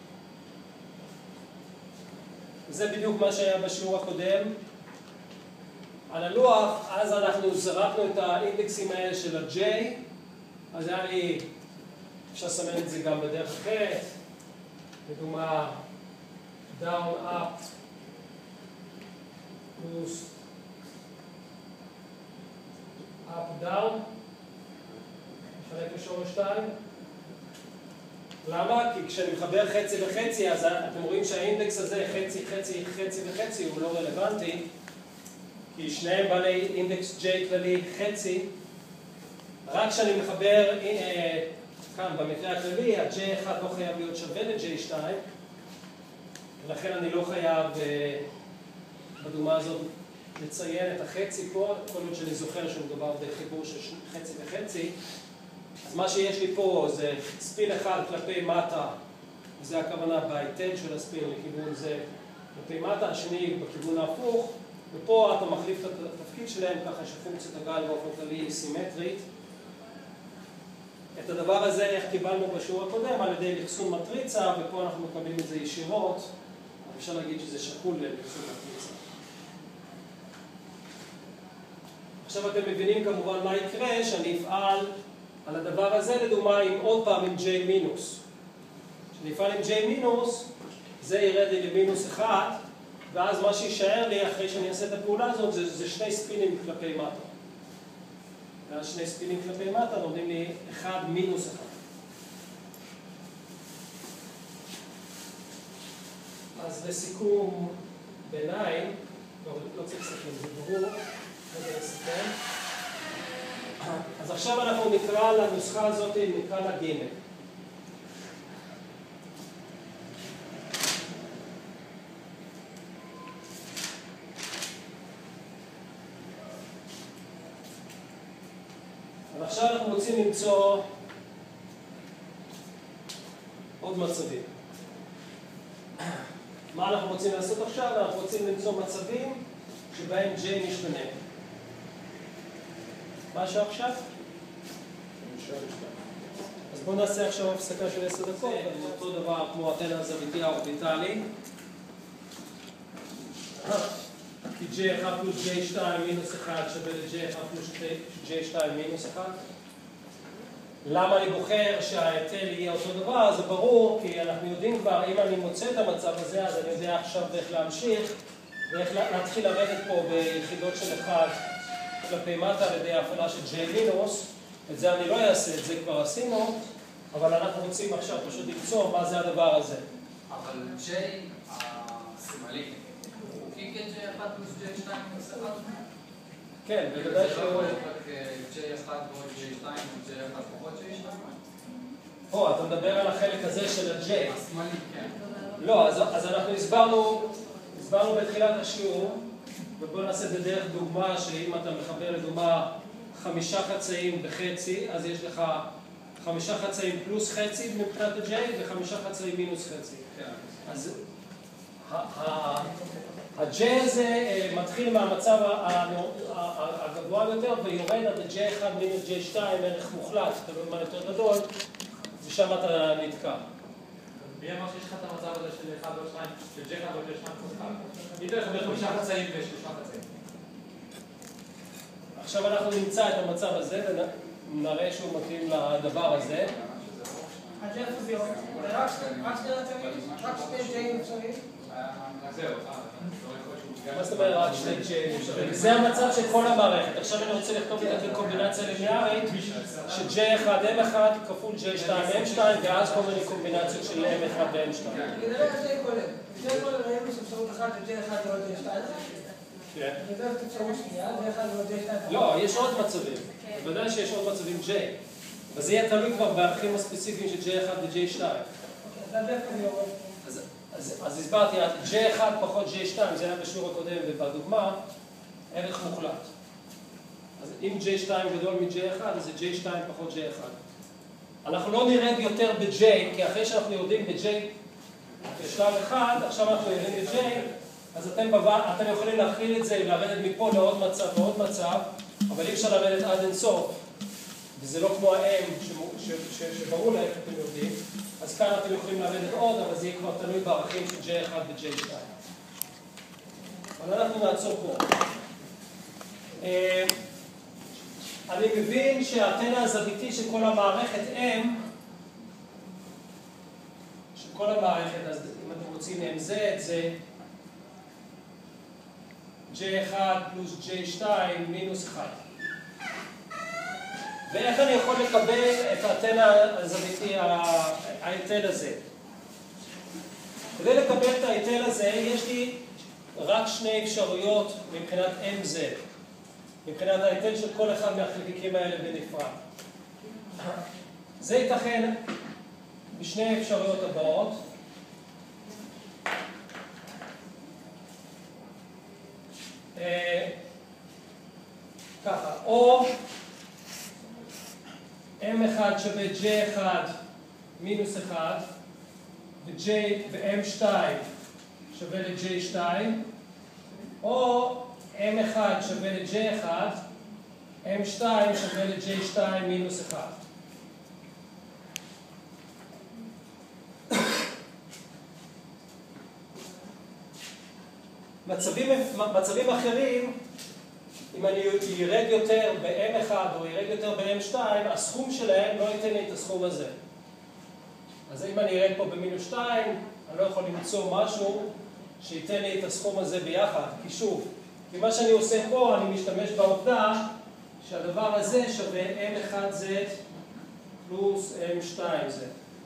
זה בדיוק מה שהיה בשיעור הקודם. על הלוח, אז אנחנו זרקנו את האינדקסים האלה של ה-J, אז היה לי, אפשר לסמן את זה גם בדרך אחרת, לדוגמה, down, up, פלוס, up, down, נפרק לשורש שתיים. למה? כי כשאני מחבר חצי וחצי, אז אתם רואים שהאינדקס הזה, חצי, חצי, חצי וחצי, הוא לא רלוונטי, כי שניהם בעלי אינדקס J כללי חצי. רק כשאני מחבר, כאן במקרה הכללי, ה-J אחד לא חייב להיות שווה ל-ג'יי שתיים, ולכן אני לא חייב בדוגמה הזאת לציין את החצי פה, כל עוד שאני זוכר שמדובר בחיבור של חצי וחצי. אז מה שיש לי פה זה ספין אחד כלפי מטה, וזה הכוונה בהיטל של הספין לכיוון זה כלפי מטה, השני בכיוון ההפוך, ופה אתה מחליף את התפקיד שלהם ככה שפונקציית הגל באופן כללי היא סימטרית. את הדבר הזה איך קיבלנו בשיעור הקודם על ידי לחסום מטריצה, ופה אנחנו מקבלים את זה ישירות. אפשר להגיד שזה שקול לחסום מטריצה. עכשיו אתם מבינים כמובן מה יקרה, שאני אפעל על הדבר הזה לדוגמה עם עוד פעם עם J מינוס. כשאני אפעל עם J מינוס, זה ירד לי למינוס אחד, ואז מה שישאר לי אחרי שאני אעשה את הפעולה הזאת זה, זה שני ספינים כלפי מטה. ואז שני ספינים כלפי מטה נותנים לי אחד מינוס אחד. אז לסיכום ביניים, לא, לא צריך לסכם, זה ברור, רגע לסכם. אז עכשיו אנחנו נקרא לנוסחה הזאת, נקרא לה ג'. עכשיו אנחנו רוצים למצוא עוד מצבים. מה אנחנו רוצים לעשות עכשיו? אנחנו רוצים למצוא מצבים שבהם J משתנה. מה שעכשיו? אז בואו נעשה עכשיו הפסקה של עשר דקות, אותו דבר כמו התל הזוויתי האורביטלי. כי J אחד פלוס J שתיים מינוס אחד שווה ל-J אחד פלוס J שתיים מינוס אחד. למה אני בוחר שההיטל יהיה אותו דבר? זה ברור, כי אנחנו יודעים כבר, אם אני מוצא את המצב הזה, אז אני יודע עכשיו איך להמשיך, ואיך להתחיל לרדת פה ביחידות של אחד כלפי מטה על ידי ההפעלה של J מינוס. את זה אני לא אעשה, את זה כבר עשינו, אבל אנחנו רוצים עכשיו פשוט למצוא מה זה הדבר הזה. אבל J הסימלי, הוא חוקי כ-J אחד פלוס J שתיים פלוס אחד? כן, בגלל זה שהוא... לא יכול להיות רק J אחד ועוד J שתיים או J אחד פחות J שתיים? פה, אתה מדבר על החלק הזה של ה-J. הסימלי, כן. לא, אז, אז אנחנו הסברנו, הסברנו בתחילת השיעור, ובואו נעשה בדרך דוגמה, שאם אתה מחבר לדוגמה חמישה חצאים בחצי, אז יש לך חמישה חצאים פלוס חצי מבחינת ה-J, וחמישה חצאים מינוס חצי. כן. אז ה-J הזה מתחיל מהמצב הגבוה ביותר, ויורד עד ה-J אחד מינוס J שתיים, ערך מוחלט, תלוי מה יותר גדול, ושם אתה נתקע. מי אמר שיש לך את המצב הזה של אחד ועוד שתיים, של J אחד ועוד J שתיים פלוס אחד? מי דרך חבר חמישה חצאים ושלושה חצאים? עכשיו אנחנו נמצא את המצב הזה ונראה שהוא מתאים לדבר הזה. הג'י אפוזיות, רק שני רצמים, רק שני ג'יים אפשריים. זהו, מה זאת אומרת רק שני ג'יים אפשריים? זה המצב של כל המערכת. עכשיו אני רוצה לכתוב את זה כקומבינציה ליניארית ש-J אחד M אחד כפול J שתיים M שתיים ואז כל מיני קומבינציות של M אחד ו-M שתיים. נדבר על שני כולל. שני כולל ראינו שאפשרות אחת ל-J אחד ועוד J שתיים. כן. נדבר את אפשרות שנייה, J אחד ועוד J שתיים. לא, יש עוד מצבים. בוודאי שיש עוד מצבים J. אבל זה יהיה תלוי כבר בערכים הספציפיים של J אחד ו-J שתיים. זה הדרך אני יורד. אז הסברתי, J אחד פחות J שתיים, זה היה בשיעור הקודם ובדוגמה, ערך מוחלט. אז אם J שתיים גדול מ-J אחד, אז זה J שתיים פחות J אחד. אנחנו לא נרד יותר ב-J, כי אחרי שאנחנו יורדים ב-J בשלב אחד, עכשיו אנחנו יורדים ב-J, אז אתם, בבא, אתם יכולים להכיל את זה, לרדת מפה לעוד מצב ועוד מצב, אבל אי אפשר לרדת עד אינסוף. וזה לא כמו ה-M שברור להם אתם יודעים, אז כאן אתם יכולים לרדת עוד, אבל זה יהיה כבר תלוי בערכים של J אחד ו-J שתיים. אבל אנחנו נעצור פה. אני מבין שהאנטנה הזוויתי של כל המערכת M, של כל המערכת, אז אם אתם רוצים M Z, זה J אחד פלוס J שתיים מינוס אחד. ואיך אני יכול לקבל את האנטנה הזוויתי, ההיטל הזה? כדי לקבל את ההיטל הזה, יש לי רק שני אפשרויות מבחינת M Z, מבחינת ההיטל של כל אחד מהחלקיקים האלה בנפרד. זה ייתכן בשני האפשרויות הבאות. ככה, או M אחד שווה J אחד מינוס אחד ו-J ו-M שתיים שווה ל-J שתיים, או M אחד שווה ל-J אחד, M שתיים שווה ל-J שתיים מינוס אחד. מצבים, מצבים אחרים, אם אני ירד יותר ב-M אחד או ירד יותר ב-M שתיים, הסכום שלהם לא ייתן לי את הסכום הזה. אז אם אני ירד פה במינוס שתיים, אני לא יכול למצוא משהו שייתן לי את הסכום הזה ביחד. כי שוב, כי מה שאני עושה פה, אני משתמש בעובדה שהדבר הזה שווה M אחד Z פלוס M שתיים Z.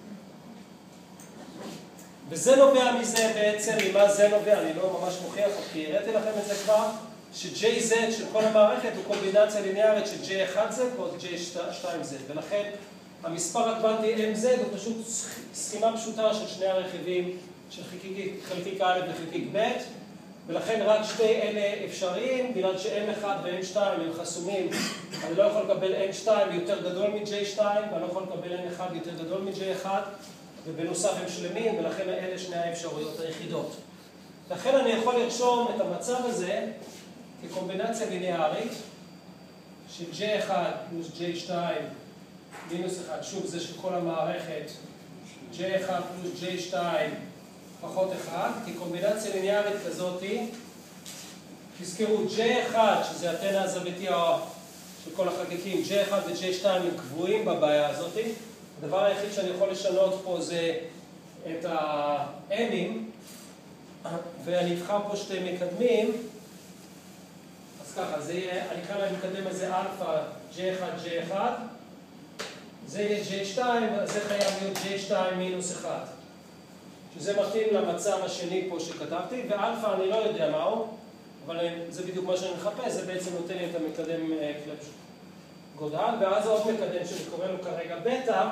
וזה נובע מזה בעצם, ממה זה נובע, אני לא ממש מוכיח, כי הראיתי לכם את זה כבר, ש-J Z של כל המערכת הוא קומבינציה ליניארית של J אחד Z ועוד J שתיים Z, ולכן המספר הקוונטי M Z הוא פשוט סכימה פשוטה של שני הרכיבים של חלקיק, חלקיק א' וחלקיק ב', ולכן רק שתי אלה אפשריים, בגלל ש-M אחד ו-M שתיים הם חסומים, אני לא יכול לקבל M שתיים יותר גדול מ-J שתיים, ואני לא יכול לקבל M אחד יותר גדול מ-J אחד, ובנוסף הם שלמים, ולכן אלה שני האפשרויות היחידות. לכן אני יכול לרשום את המצב הזה כקומבינציה ליניארית של J אחד פלוס J שתיים מינוס אחד, שוב זה של כל המערכת, J אחד פלוס J שתיים פחות אחד, כקומבינציה ליניארית כזאת, תזכרו J אחד, שזה האנטנה הזוויתי של כל החלקיקים ג'יי אחת ו-ג'יי שתיים הם קבועים בבעיה הזאת. הדבר היחיד שאני יכול לשנות פה זה את ה-M'ים, ואני אבחר פה שתי מקדמים. אז ככה, זה יהיה, אני אקרא להם מקדם הזה אלפא ג'יי אחת ג'יי אחת, זה יהיה ג'יי שתיים, אז זה חייב להיות ג'יי שתיים מינוס אחת, שזה מתאים למצב השני פה שכתבתי, ואלפא אני לא יודע מהו, אבל זה בדיוק מה שאני מחפש, זה בעצם נותן לי את המקדם קלפש גודל, ואז עוד מקדם שאני קורא לו כרגע בטא,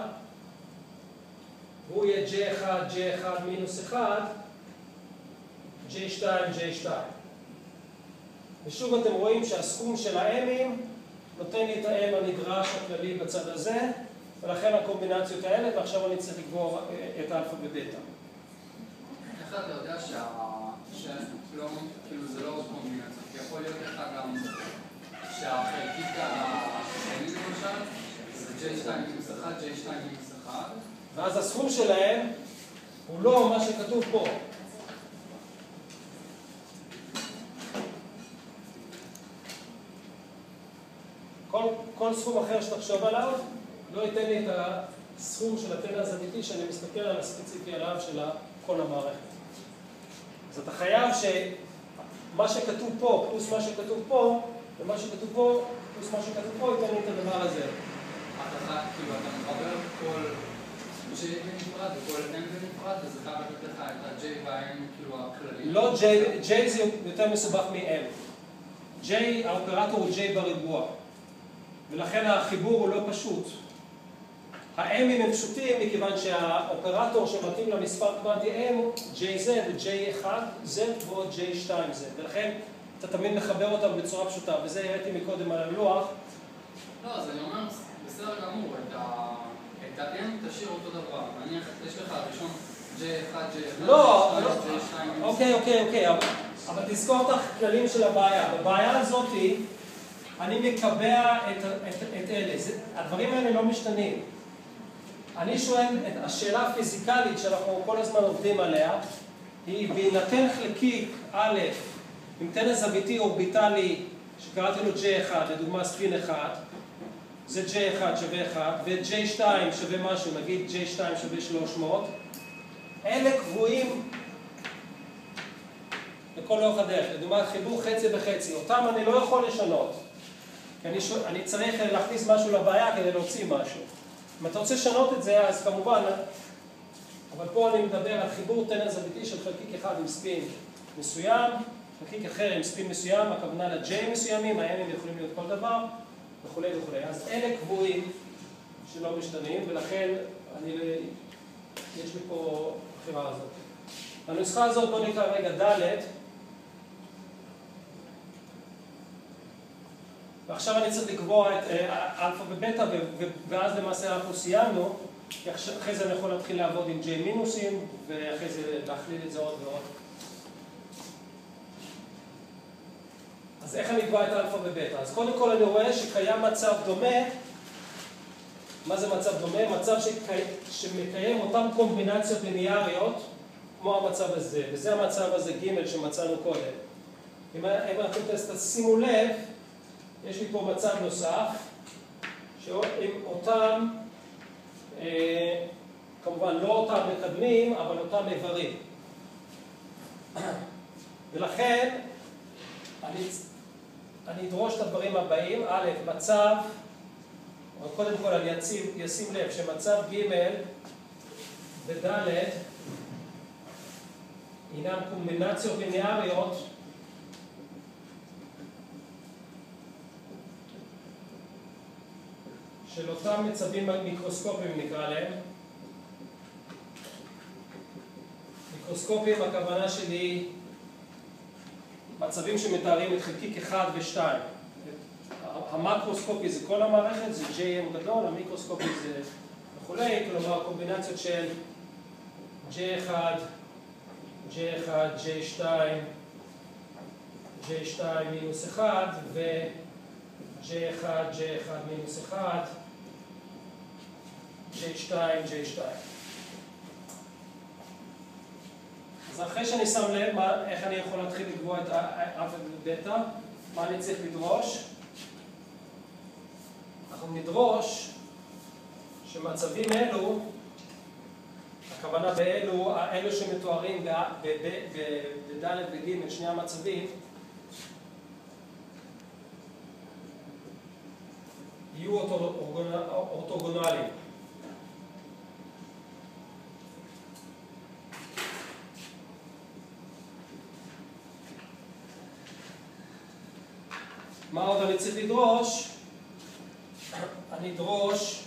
והוא יהיה ג'יי אחת ג'יי אחת מינוס אחת, ג'יי שתיים ג'יי שתיים. ושוב אתם רואים שהסכום של ה-M'ים נותן לי את ה-M הנדרש הכללי בצד הזה, ולכן הקומבינציות האלה, ועכשיו אני צריך לקבוע את אלפא ובטא. איך אתה יודע שה... שלא, כאילו זה לא קומבינציה, כי יכול להיות לך גם שהחלקיק השני למשל, זה ג'יי שתיים מינוס אחת, ג'יי שתיים מינוס אחת. ואז הסכום שלהם הוא לא מה שכתוב פה. כל, כל סכום אחר שתחשוב עליו לא ייתן לי את הסכום של התל הזוויתי שאני מסתכל על הספציפי עליו של כל המערכת. אז אתה חייב שמה שכתוב פה פלוס מה שכתוב פה ומה שכתוב פה פלוס מה שכתוב פה ייתן לי את הדבר הזה. אתה כאילו אתה מחבר כל J בנפרד וכל M בנפרד, אז אתה חייב לך את ה-J וה-M כאילו הכללי. לא, J, J זה יותר מסובך מ-M. J, האופרטור הוא J בריבוע. ולכן החיבור הוא לא פשוט. ה-M'ים הם פשוטים מכיוון שהאופרטור שמתאים למספר קוונטי M הוא ג'יי זד ו-ג'יי אחת זד ועוד ג'יי שתיים זד. ולכן אתה תמיד מחבר אותם בצורה פשוטה, וזה הראיתי מקודם על הלוח. לא, אז אני אומר, בסדר גמור, את ה-M תשאיר אותו דבר. נניח, יש לך הראשון ג'יי אחת, ג'יי אחת, לא, ג'יי שתיים. אוקיי, אוקיי, אוקיי. אבל תזכור את הכללים של הבעיה. בבעיה הזאת אני מקבע את, את, את אלה. זה, הדברים האלה לא משתנים. אני שואל, השאלה הפיזיקלית שאנחנו כל הזמן עובדים עליה, היא בהינתן חלקיק א', עם תל זוויתי אורביטלי, שקראתי לו ג'יי אחת, לדוגמה ספין אחד, זה ג'יי אחת שווה אחת, ו-ג'יי שתיים שווה משהו, נגיד ג'יי שתיים שווה שלוש מאות, אלה קבועים לכל אורך הדרך, לדוגמה חיבור חצי בחצי, אותם אני לא יכול לשנות, כי אני, שואל, אני צריך להכניס משהו לבעיה כדי להוציא משהו. אם אתה רוצה לשנות את זה, אז כמובן, אבל פה אני מדבר על חיבור תל זוויתי של חלקיק אחד עם ספין מסוים, חלקיק אחר עם ספין מסוים, הכוונה ל-J מסוימים, ה-M'ים יכולים להיות כל דבר, וכולי וכולי. אז אלה קבועים שלא משתנים, ולכן אני, יש לי פה בחירה הזאת. הנוסחה הזאת, בוא נקרא רגע ד', ועכשיו אני צריך לקבוע את אלפא ובטא, ואז למעשה אנחנו סיימנו, כי אחרי זה אני יכול להתחיל לעבוד עם J מינוסים, ואחרי זה להכליל את זה עוד ועוד. אז איך אני אקבע את אלפא ובטא? אז קודם כל אני רואה שקיים מצב דומה. מה זה מצב דומה? מצב שמקיים אותן קומבינציות ליניאריות, כמו המצב הזה, וזה המצב הזה ג' שמצאנו קודם. אם אנחנו תשימו לב, יש לי פה מצב נוסף, שעם אותם, אה, כמובן לא אותם מקדמים, אבל אותם איברים. ולכן, אני, אני אדרוש את הדברים הבאים. א', מצב, קודם כל אני אשים, ישים לב שמצב ג' וד' הינם קומבינציות ליניאריות, של אותם מצבים מיקרוסקופיים נקרא להם. מיקרוסקופיים, הכוונה שלי, מצבים שמתארים את חלקיק אחד ושתיים. המקרוסקופי זה כל המערכת, זה ג'יי אם גדול, המיקרוסקופי זה וכולי, כלומר קומבינציות של ג'יי אחת, ג'יי אחת, ג'יי שתיים, ג'יי שתיים מינוס אחת, ו-ג'יי אחת, ג'יי אחת מינוס אחת, ג'יי שתיים, ג'יי שתיים. אז אחרי שאני שם לב מה, איך אני יכול להתחיל לקבוע את אלפא ובטא, מה אני צריך לדרוש? אנחנו נדרוש שמצבים אלו, הכוונה באלו, אלו שמתוארים בד' וג', שני המצבים, יהיו אורתוגונליים. מה עוד אני צריך לדרוש? אני אדרוש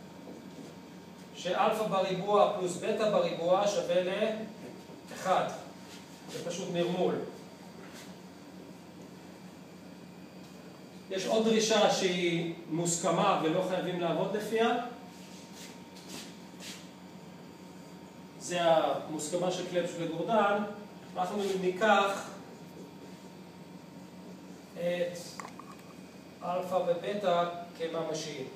שאלפא בריבוע פלוס בטא בריבוע שווה ל-אחד. זה פשוט נרמול. יש עוד דרישה שהיא מוסכמה ולא חייבים לעבוד לפיה. זה המוסכמה של קלבש וגורדן. אנחנו ניקח את אלפא ובטא כממשיים.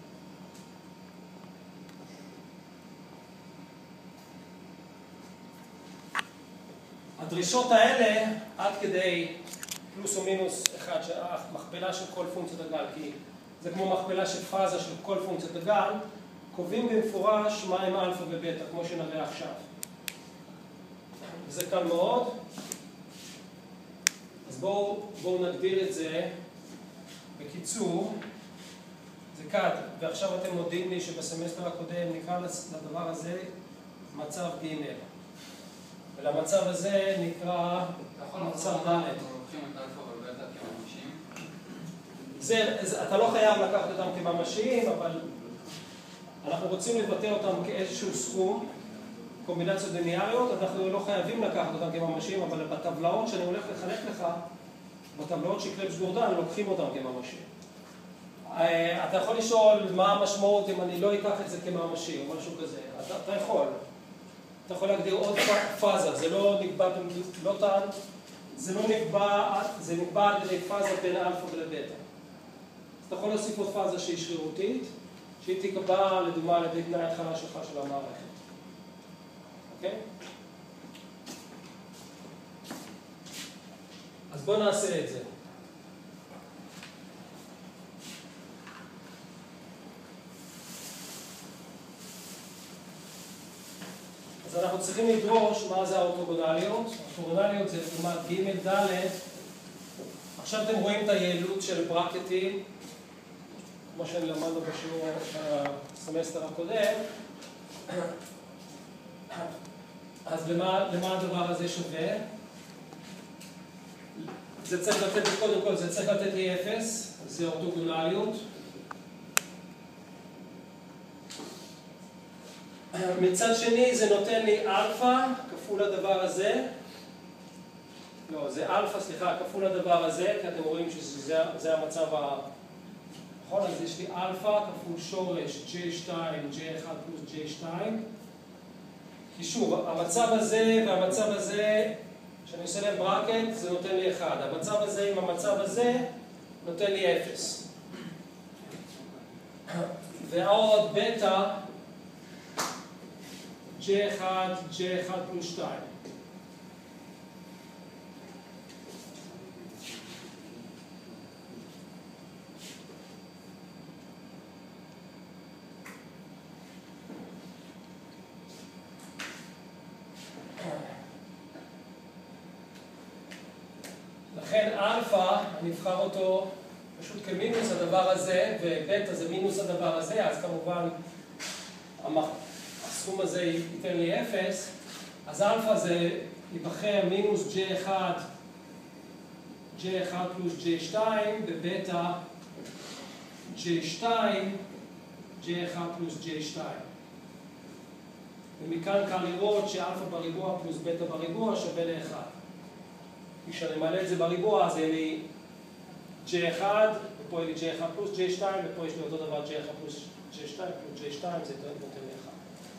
הדרישות האלה, עד כדי פלוס או מינוס אחד, מכפלה של כל פונקציות הגל, כי זה כמו מכפלה של פאזה של כל פונקציות הגל, קובעים במפורש מה הם אלפא ובטא, כמו שנראה עכשיו. וזה קל מאוד. אז בואו, בואו נגדיר את זה בקיצור. זה קל, ועכשיו אתם מודיעים לי שבסמסטר הקודם נקרא לדבר הזה מצב ג', ולמצב הזה נקרא מצב ד'. זה, אתה לא חייב לקחת אותם כממשיים, אבל אנחנו רוצים לבטא אותם כאיזשהו סכום, קומבינציות ליניאריות, אנחנו לא חייבים לקחת אותם כממשיים, אבל בטבלאות שאני הולך לחלק לך, בטבלאות של קלבש גורדן, לוקחים אותם כממשיים. אתה יכול לשאול מה המשמעות אם אני לא אקח את זה כממשי או משהו כזה. אתה, אתה יכול. אתה יכול להגדיר עוד פאזה, זה לא נקבע, לא טען, זה לא נקבע, זה נקבע על ידי פאזה בין אלפא ולבטא. אז אתה יכול להוסיף עוד פאזה שהיא שרירותית, שהיא תקבע לדוגמה על ידי תנאי התחלה שלך של המערכת. אוקיי? אז בואו נעשה את זה. אז אנחנו צריכים לדרוש מה זה האורתוגונליות. האורתוגונליות זה כלומר ג' ד'. עכשיו אתם רואים את היעילות של ברקטים, כמו שלמדנו בשיעור הסמסטר הקודם. אז למה, למה הדבר הזה שווה? זה צריך לתת, קודם כל, זה צריך לתת לי אפס, זה אורתוגונליות. מצד שני זה נותן לי אלפא כפול הדבר הזה. לא, זה אלפא, סליחה, כפול הדבר הזה, כי אתם רואים שזה המצב ה... נכון, אז יש לי אלפא כפול שורש ג'יי שתיים, ג'יי אחת פלוס ג'יי שתיים. כי שוב, המצב הזה והמצב הזה, כשאני עושה להם ברקט, זה נותן לי אחד. המצב הזה עם המצב הזה נותן לי אפס. ועוד בטא, ג'יי אחת, ג'יי אחת פלוס שתיים. לכן אלפא, אני אבחר אותו פשוט כמינוס הדבר הזה, ובטא זה מינוס הדבר הזה, אז כמובן הסכום הזה ייתן לי אפס. אז אלפא זה ייבחר מינוס ג'יי אחת, ג'יי אחת פלוס ג'יי שתיים, ובטא ג'יי שתיים, ג'יי אחת פלוס ג'יי שתיים. ומכאן קל לראות שאלפא בריבוע פלוס בטא בריבוע שווה ל-אחד. כשאני מעלה את זה בריבוע, אז יהיה לי ג'יי אחת, ופה יהיה לי ג'יי אחת פלוס ג'יי שתיים, ופה יש לי אותו דבר ג'יי אחת פלוס ג'יי שתיים, פלוס ג'יי שתיים, זה נותן לי אחד.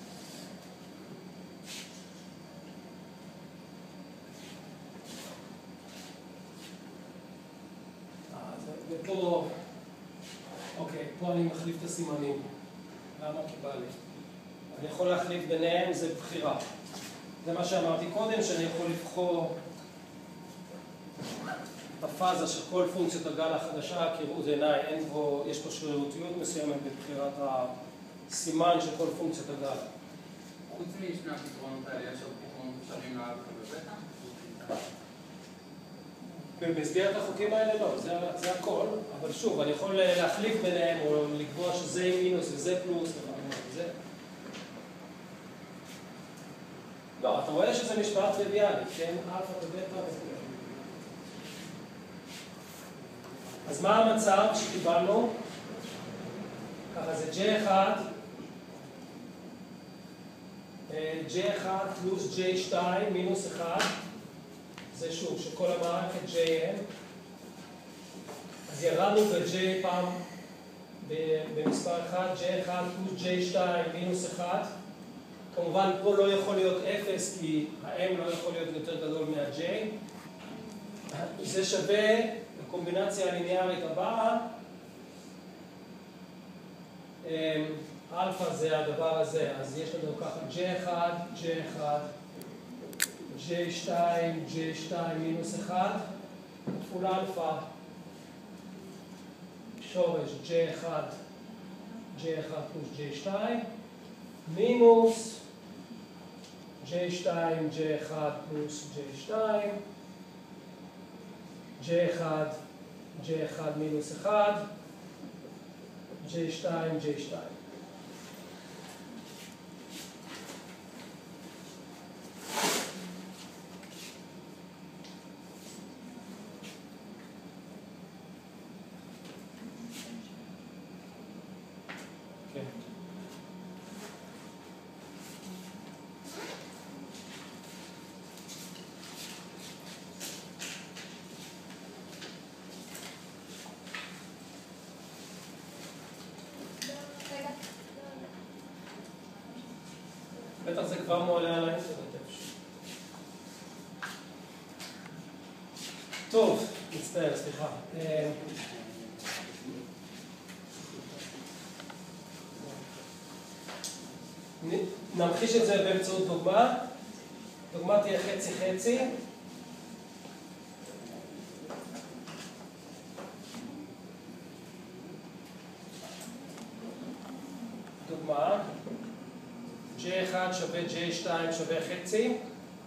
ופה, אוקיי, פה אני מחליף את הסימנים. למה? כי בא לי. אני יכול להחליף ביניהם, זה בחירה. זה מה שאמרתי קודם, שאני יכול לבחור הפאזה של כל פונקציות הגל החדשה, כראות עיניי, אין בו, יש פה שרירותיות מסוימת בבחירת הסימן של כל פונקציות הגל. חוץ משני הפתרונות האלה, יש עוד פתרונות אפשריים לאלפא ובטא? במסגרת החוקים האלה לא, זה, זה הכל, אבל שוב, אני יכול להחליף ביניהם או לקבוע שזה מינוס וזה פלוס וזה. לא, אתה רואה שזה משוואה טריוויאלי, כן? אלפא ובטא וזה. אז מה המצב שקיבלנו? ככה זה ג'יי אחת, ג'יי אחת פלוס ג'יי שתיים מינוס אחת, זה שוב, שכל המערכת ג'יי אן, אז ירדנו ב-J פעם במספר אחד, ג'יי אחת פלוס ג'יי שתיים מינוס אחת, כמובן פה לא יכול להיות אפס כי ה-M לא יכול להיות יותר גדול מה-J, זה שווה לקומבינציה הליניארית הבאה, אלפא זה הדבר הזה, אז יש לנו ככה ג'יי אחת, ג'יי אחת, ג'יי שתיים, ג'יי שתיים מינוס אחת, כפול אלפא, שורש ג'יי אחת, ג'יי אחת פלוס ג'יי שתיים, מינוס ג'יי שתיים, ג'יי אחת פלוס ג'יי שתיים, ג'יי אחת, ג'יי אחת מינוס אחת, ג'יי שתיים, ג'יי שתיים. בטח זה כבר מועלה על האינטרנט. טוב, מצטער, סליחה. נמחיש את זה באמצעות דוגמה. דוגמה תהיה חצי חצי. דוגמה. ג'יי אחת שווה ג'יי שתיים שווה חצי.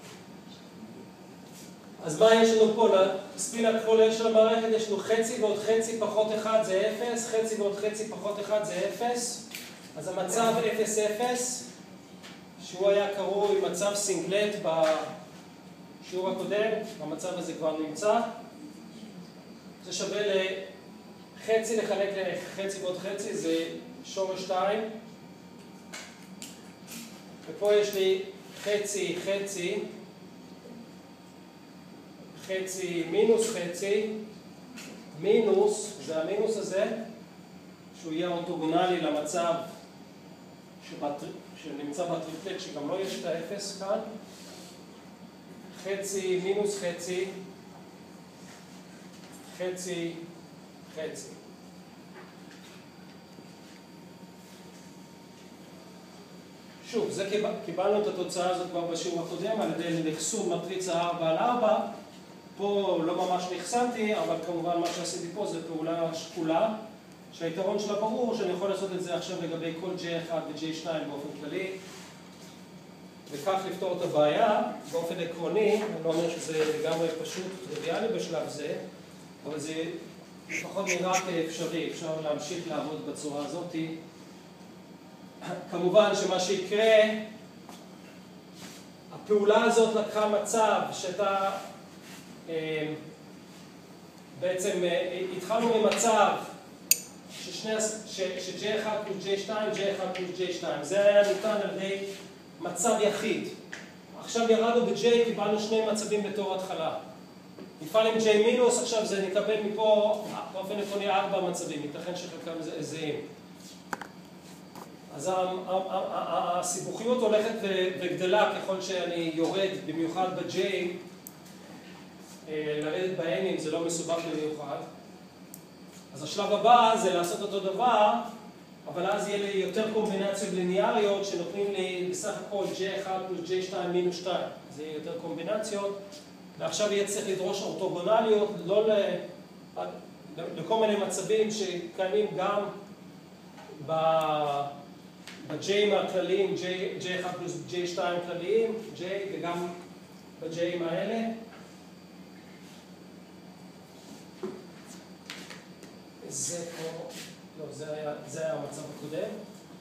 אז מה יש לנו פה? לספין הכחול של המערכת יש לנו חצי ועוד חצי פחות אחד זה אפס, חצי ועוד חצי פחות אחד זה אפס. אז המצב אפס אפס, שהוא היה קרוי מצב סינגלט בשיעור הקודם, המצב הזה כבר נמצא. זה שווה לחצי לחלק לחצי ועוד חצי, זה שורש שתיים. ופה יש לי חצי, חצי, חצי מינוס חצי, מינוס, זה המינוס הזה, שהוא יהיה אורתוגונלי למצב שבטר... שנמצא בטריפלט, שגם לא יש את האפס כאן, חצי מינוס חצי, חצי, חצי. שוב, זה קיבל, קיבלנו את התוצאה הזאת כבר בשיעור הקודם על ידי לחסום מטריצה ארבע על ארבע. פה לא ממש נחסמתי, אבל כמובן מה שעשיתי פה זה פעולה שקולה, שהיתרון שלה ברור שאני יכול לעשות את זה עכשיו לגבי כל ג'יי אחת ו-ג'יי שתיים באופן כללי, וכך לפתור את הבעיה. באופן עקרוני, אני לא אומר שזה לגמרי פשוט טריוויאלי בשלב זה, אבל זה לפחות נראה כאפשרי, אפשר להמשיך לעבוד בצורה הזאת. כמובן שמה שיקרה, הפעולה הזאת לקחה מצב שאתה אה, בעצם אה, התחלנו ממצב ש-ג'יי אחת פלוס ג'יי שתיים, ג'יי אחת פלוס ג'יי שתיים, זה היה ניתן על ידי מצב יחיד. עכשיו ירדנו ב-J, קיבלנו שני מצבים בתור התחלה. נפעל עם J מינוס, עכשיו זה נקבל מפה באופן עקרוני ארבע מצבים, ייתכן שחלקם זהים. אז הסיבוכיות הולכת וגדלה ככל שאני יורד, במיוחד ב-J, לרדת ב-N'ים זה לא מסובך במיוחד. אז השלב הבא זה לעשות אותו דבר, אבל אז יהיה לי יותר קומבינציות ליניאריות שנותנים לי בסך הכל ג'יי אחת פלוס ג'יי שתיים מינוס שתיים. זה יהיה יותר קומבינציות, ועכשיו יהיה צריך לדרוש אורתוגונליות, לא ל... לכל מיני מצבים שקיימים גם ב-J'ים הכלליים, J אחת פלוס J שתיים כלליים, J וגם ב-J'ים האלה. זה פה, לא, זה היה, זה היה המצב הקודם.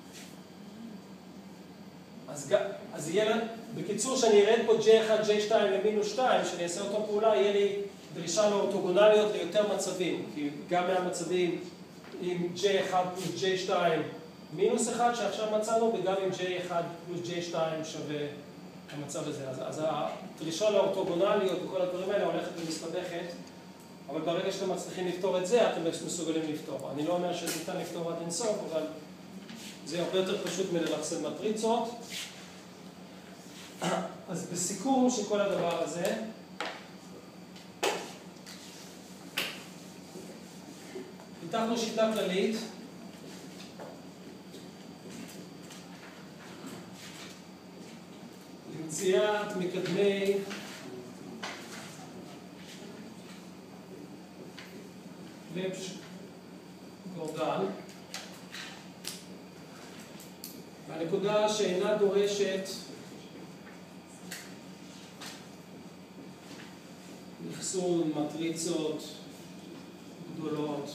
אז, אז יהיה לה, בקיצור שאני ארד פה J אחת, J שתיים למינוס שתיים, שאני אעשה אותו פעולה, יהיה לי דרישה לאורתוגונליות ליותר מצבים, כי גם מהמצבים עם J אחת פלוס J שתיים מינוס אחד שעכשיו מצאנו, וגם עם J אחת פלוס J שתיים שווה המצב הזה. אז, אז הדרישה לאורתוגונליות וכל הדברים האלה הולכת ומסתבכת, אבל ברגע שאתם מצליחים לפתור את זה, אתם מסוגלים לפתור. אני לא אומר שניתן לפתור עד אינסוף, אבל זה הרבה יותר פשוט מללחסן מטריצות. אז בסיכום של כל הדבר הזה, פיתחנו שיטה כללית למציאת מקדמי לבש גורדן, והנקודה שאינה דורשת אחסון מטריצות גדולות.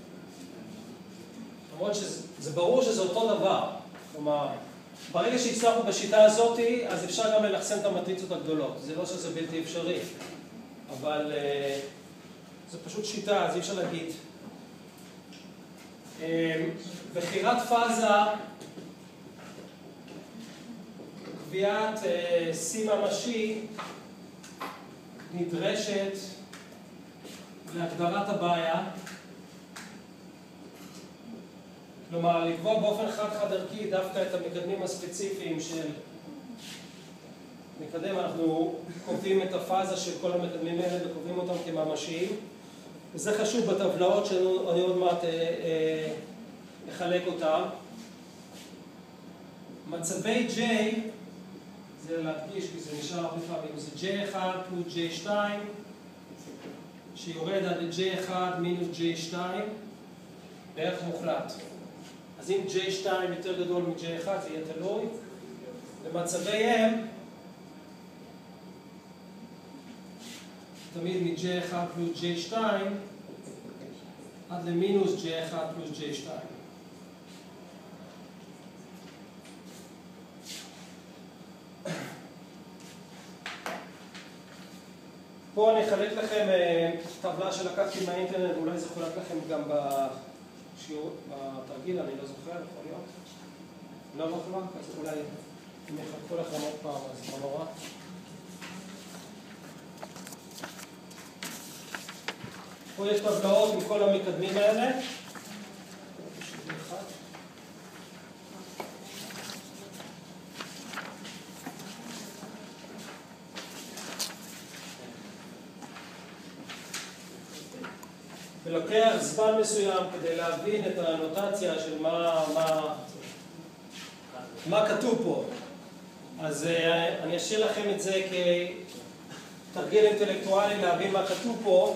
למרות שזה ברור שזה אותו דבר. כלומר, ברגע שהצלחנו בשיטה הזאת, אז אפשר גם ללחסן את המטריצות הגדולות. זה לא שזה בלתי אפשרי, אבל זה פשוט שיטה, אז אי אפשר להגיד. בחירת פאזה, קביעת C ממשי, נדרשת להגדרת הבעיה. כלומר, לקבוע באופן חד-חד ערכי דווקא את המקדמים הספציפיים של מקדם. אנחנו קובעים את הפאזה של כל המקדמים האלה וקובעים אותם כממשיים. וזה חשוב בטבלאות שאני עוד מעט אחלק אותם. מצבי J, זה להדגיש כי זה נשאר הרבה פעמים, זה J אחת פלוס J שתיים, שיורד עד J אחת מינוס J שתיים, בערך מוחלט. אז אם J שתיים יותר גדול מ-J אחת זה יהיה תלוי. במצבי M, תמיד מ-J אחת פלוס J שתיים עד למינוס J אחת פלוס J שתיים. פה אני אחלק לכם טבלה שלקחתי מהאינטרנט, אולי זה חולק לכם גם בשיעור, בתרגיל, אני לא זוכר, יכול להיות. לא מחולק, אז אולי אם יחלקו לכם עוד פעם, אז לא נורא. פה יש טבלאות מכל המקדמים האלה. ולוקח זמן מסוים כדי להבין את הנוטציה של מה, מה, מה כתוב פה. אז אני אשאיר לכם את זה כתרגיל אינטלקטואלי להבין מה כתוב פה.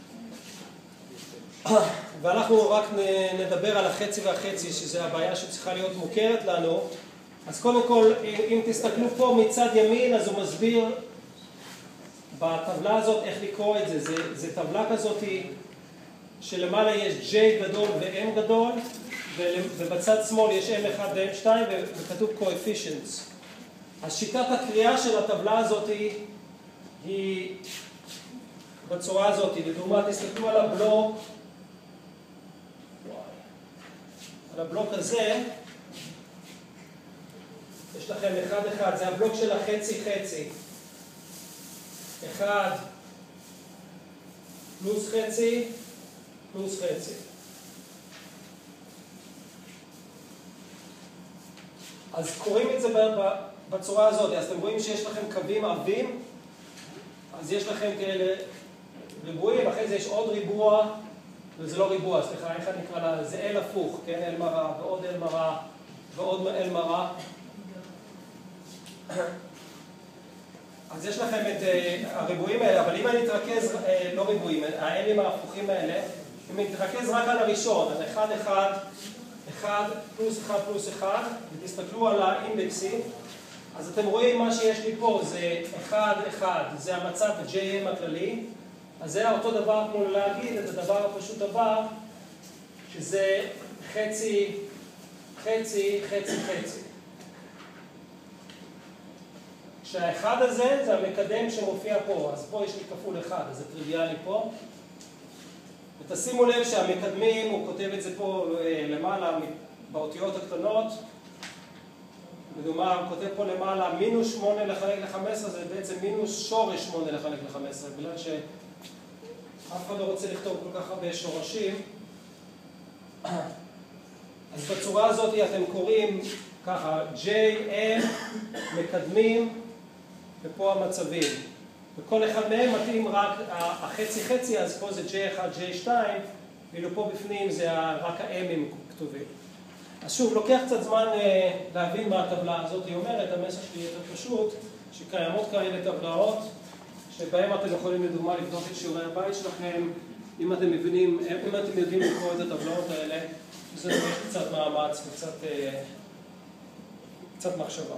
ואנחנו רק נדבר על החצי והחצי, שזה הבעיה שצריכה להיות מוכרת לנו. אז קודם כל, אם תסתכלו פה מצד ימין, אז הוא מסביר בטבלה הזאת איך לקרוא את זה. זה, זה טבלה כזאת שלמעלה יש J גדול ו-M גדול, ובצד שמאל יש M אחת ו-M שתיים, וכתוב coefficients. אז שיטת הקריאה של הטבלה הזאת היא בצורה הזאת. לדוגמה, תסתכלו על הבלוק, על הבלוק הזה, יש לכם אחד אחד, זה הבלוק של החצי חצי. אחד פלוס חצי, פלוס חצי. אז קוראים את זה בצורה הזאת. אז אתם רואים שיש לכם קווים עבים, אז יש לכם כאלה ריבועים, אחרי זה יש עוד ריבוע, וזה לא ריבוע, סליחה, איך אני אקרא לה, זה אל הפוך, כן, אל מראה, ועוד אל מראה, ועוד אל מראה. אז יש לכם את הריבועים האלה, אבל אם אני אתרכז, לא ריבועים, האלים ההפוכים האלה, אם אני אתרכז רק על הראשון, אז אחד, אחד, אחד, פלוס אחד, פלוס אחד, ותסתכלו על האינדקסים, אז אתם רואים מה שיש לי פה, זה אחד, אחד, זה המצב ב-ג'יי אם הכללי, אז זה אותו דבר כמו להגיד את הדבר הפשוט הבא, שזה חצי, חצי, חצי, חצי. כשהאחד הזה זה המקדם שמופיע פה, אז פה יש לי כפול אחד, אז זה טריוויאלי פה. ותשימו לב שהמקדמים, הוא כותב את זה פה למעלה באותיות הקטנות. לדוגמה, הוא כותב פה למעלה מינוס שמונה לחלק ל-חמש עשרה, זה בעצם מינוס שורש שמונה לחלק ל-חמש עשרה, בגלל שאף אחד לא רוצה לכתוב כל כך הרבה שורשים. אז בצורה הזאת אתם קוראים ככה, J, M, מקדמים, ופה המצבים. וכל אחד מהם מתאים רק החצי חצי, אז פה זה ג'יי אחת, ג'יי שתיים, ואילו פה בפנים זה רק ה-M'ים כתובים. אז שוב, לוקח קצת זמן להבין מה הטבלה הזאת היא אומרת, המסר שלי יותר פשוט, שקיימות כאלה טבלאות, שבהם אתם יכולים לדוגמה לבדוק את שיעורי הבית שלכם, אם אתם מבינים, אם אתם יודעים לקרוא את הטבלאות האלה, זה דורש קצת מאמץ וקצת קצת מחשבה.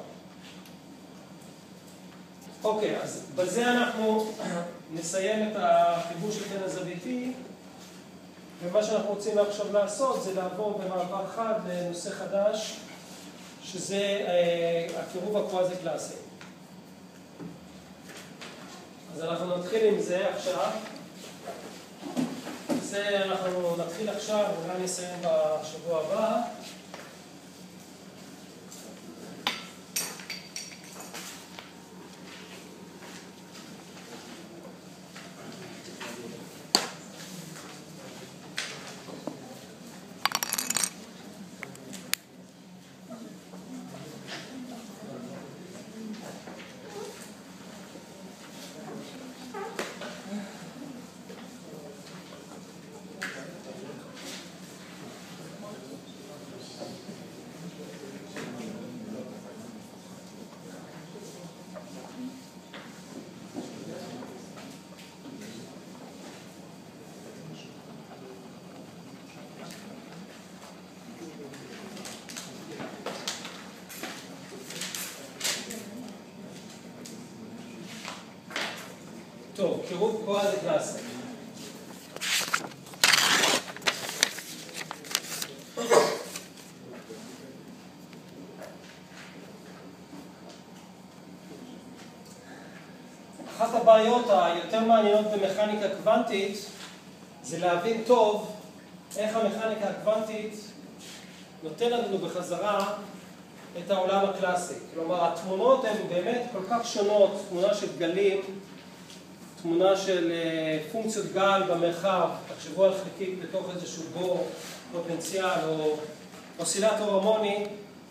אוקיי, אז בזה אנחנו נסיים את החיבור של קן הזוויתי, ומה שאנחנו רוצים עכשיו לעשות זה לעבור במעבר חד לנושא חדש, שזה הקירוב הקוואזי קלאסי. אז אנחנו נתחיל עם זה עכשיו. זה אנחנו נתחיל עכשיו, ואולי נסיים בשבוע הבא. טוב, קירוב קוואזי קלאסי. אחת הבעיות היותר מעניינות במכניקה קוונטית זה להבין טוב איך המכניקה הקוונטית נותן לנו בחזרה את העולם הקלאסי. כלומר, התמונות הן באמת כל כך שונות, תמונה של גלים, תמונה של פונקציות גל במרחב, תחשבו על חלקיק בתוך איזשהו בור פוטנציאל או אוסילטור הרמוני,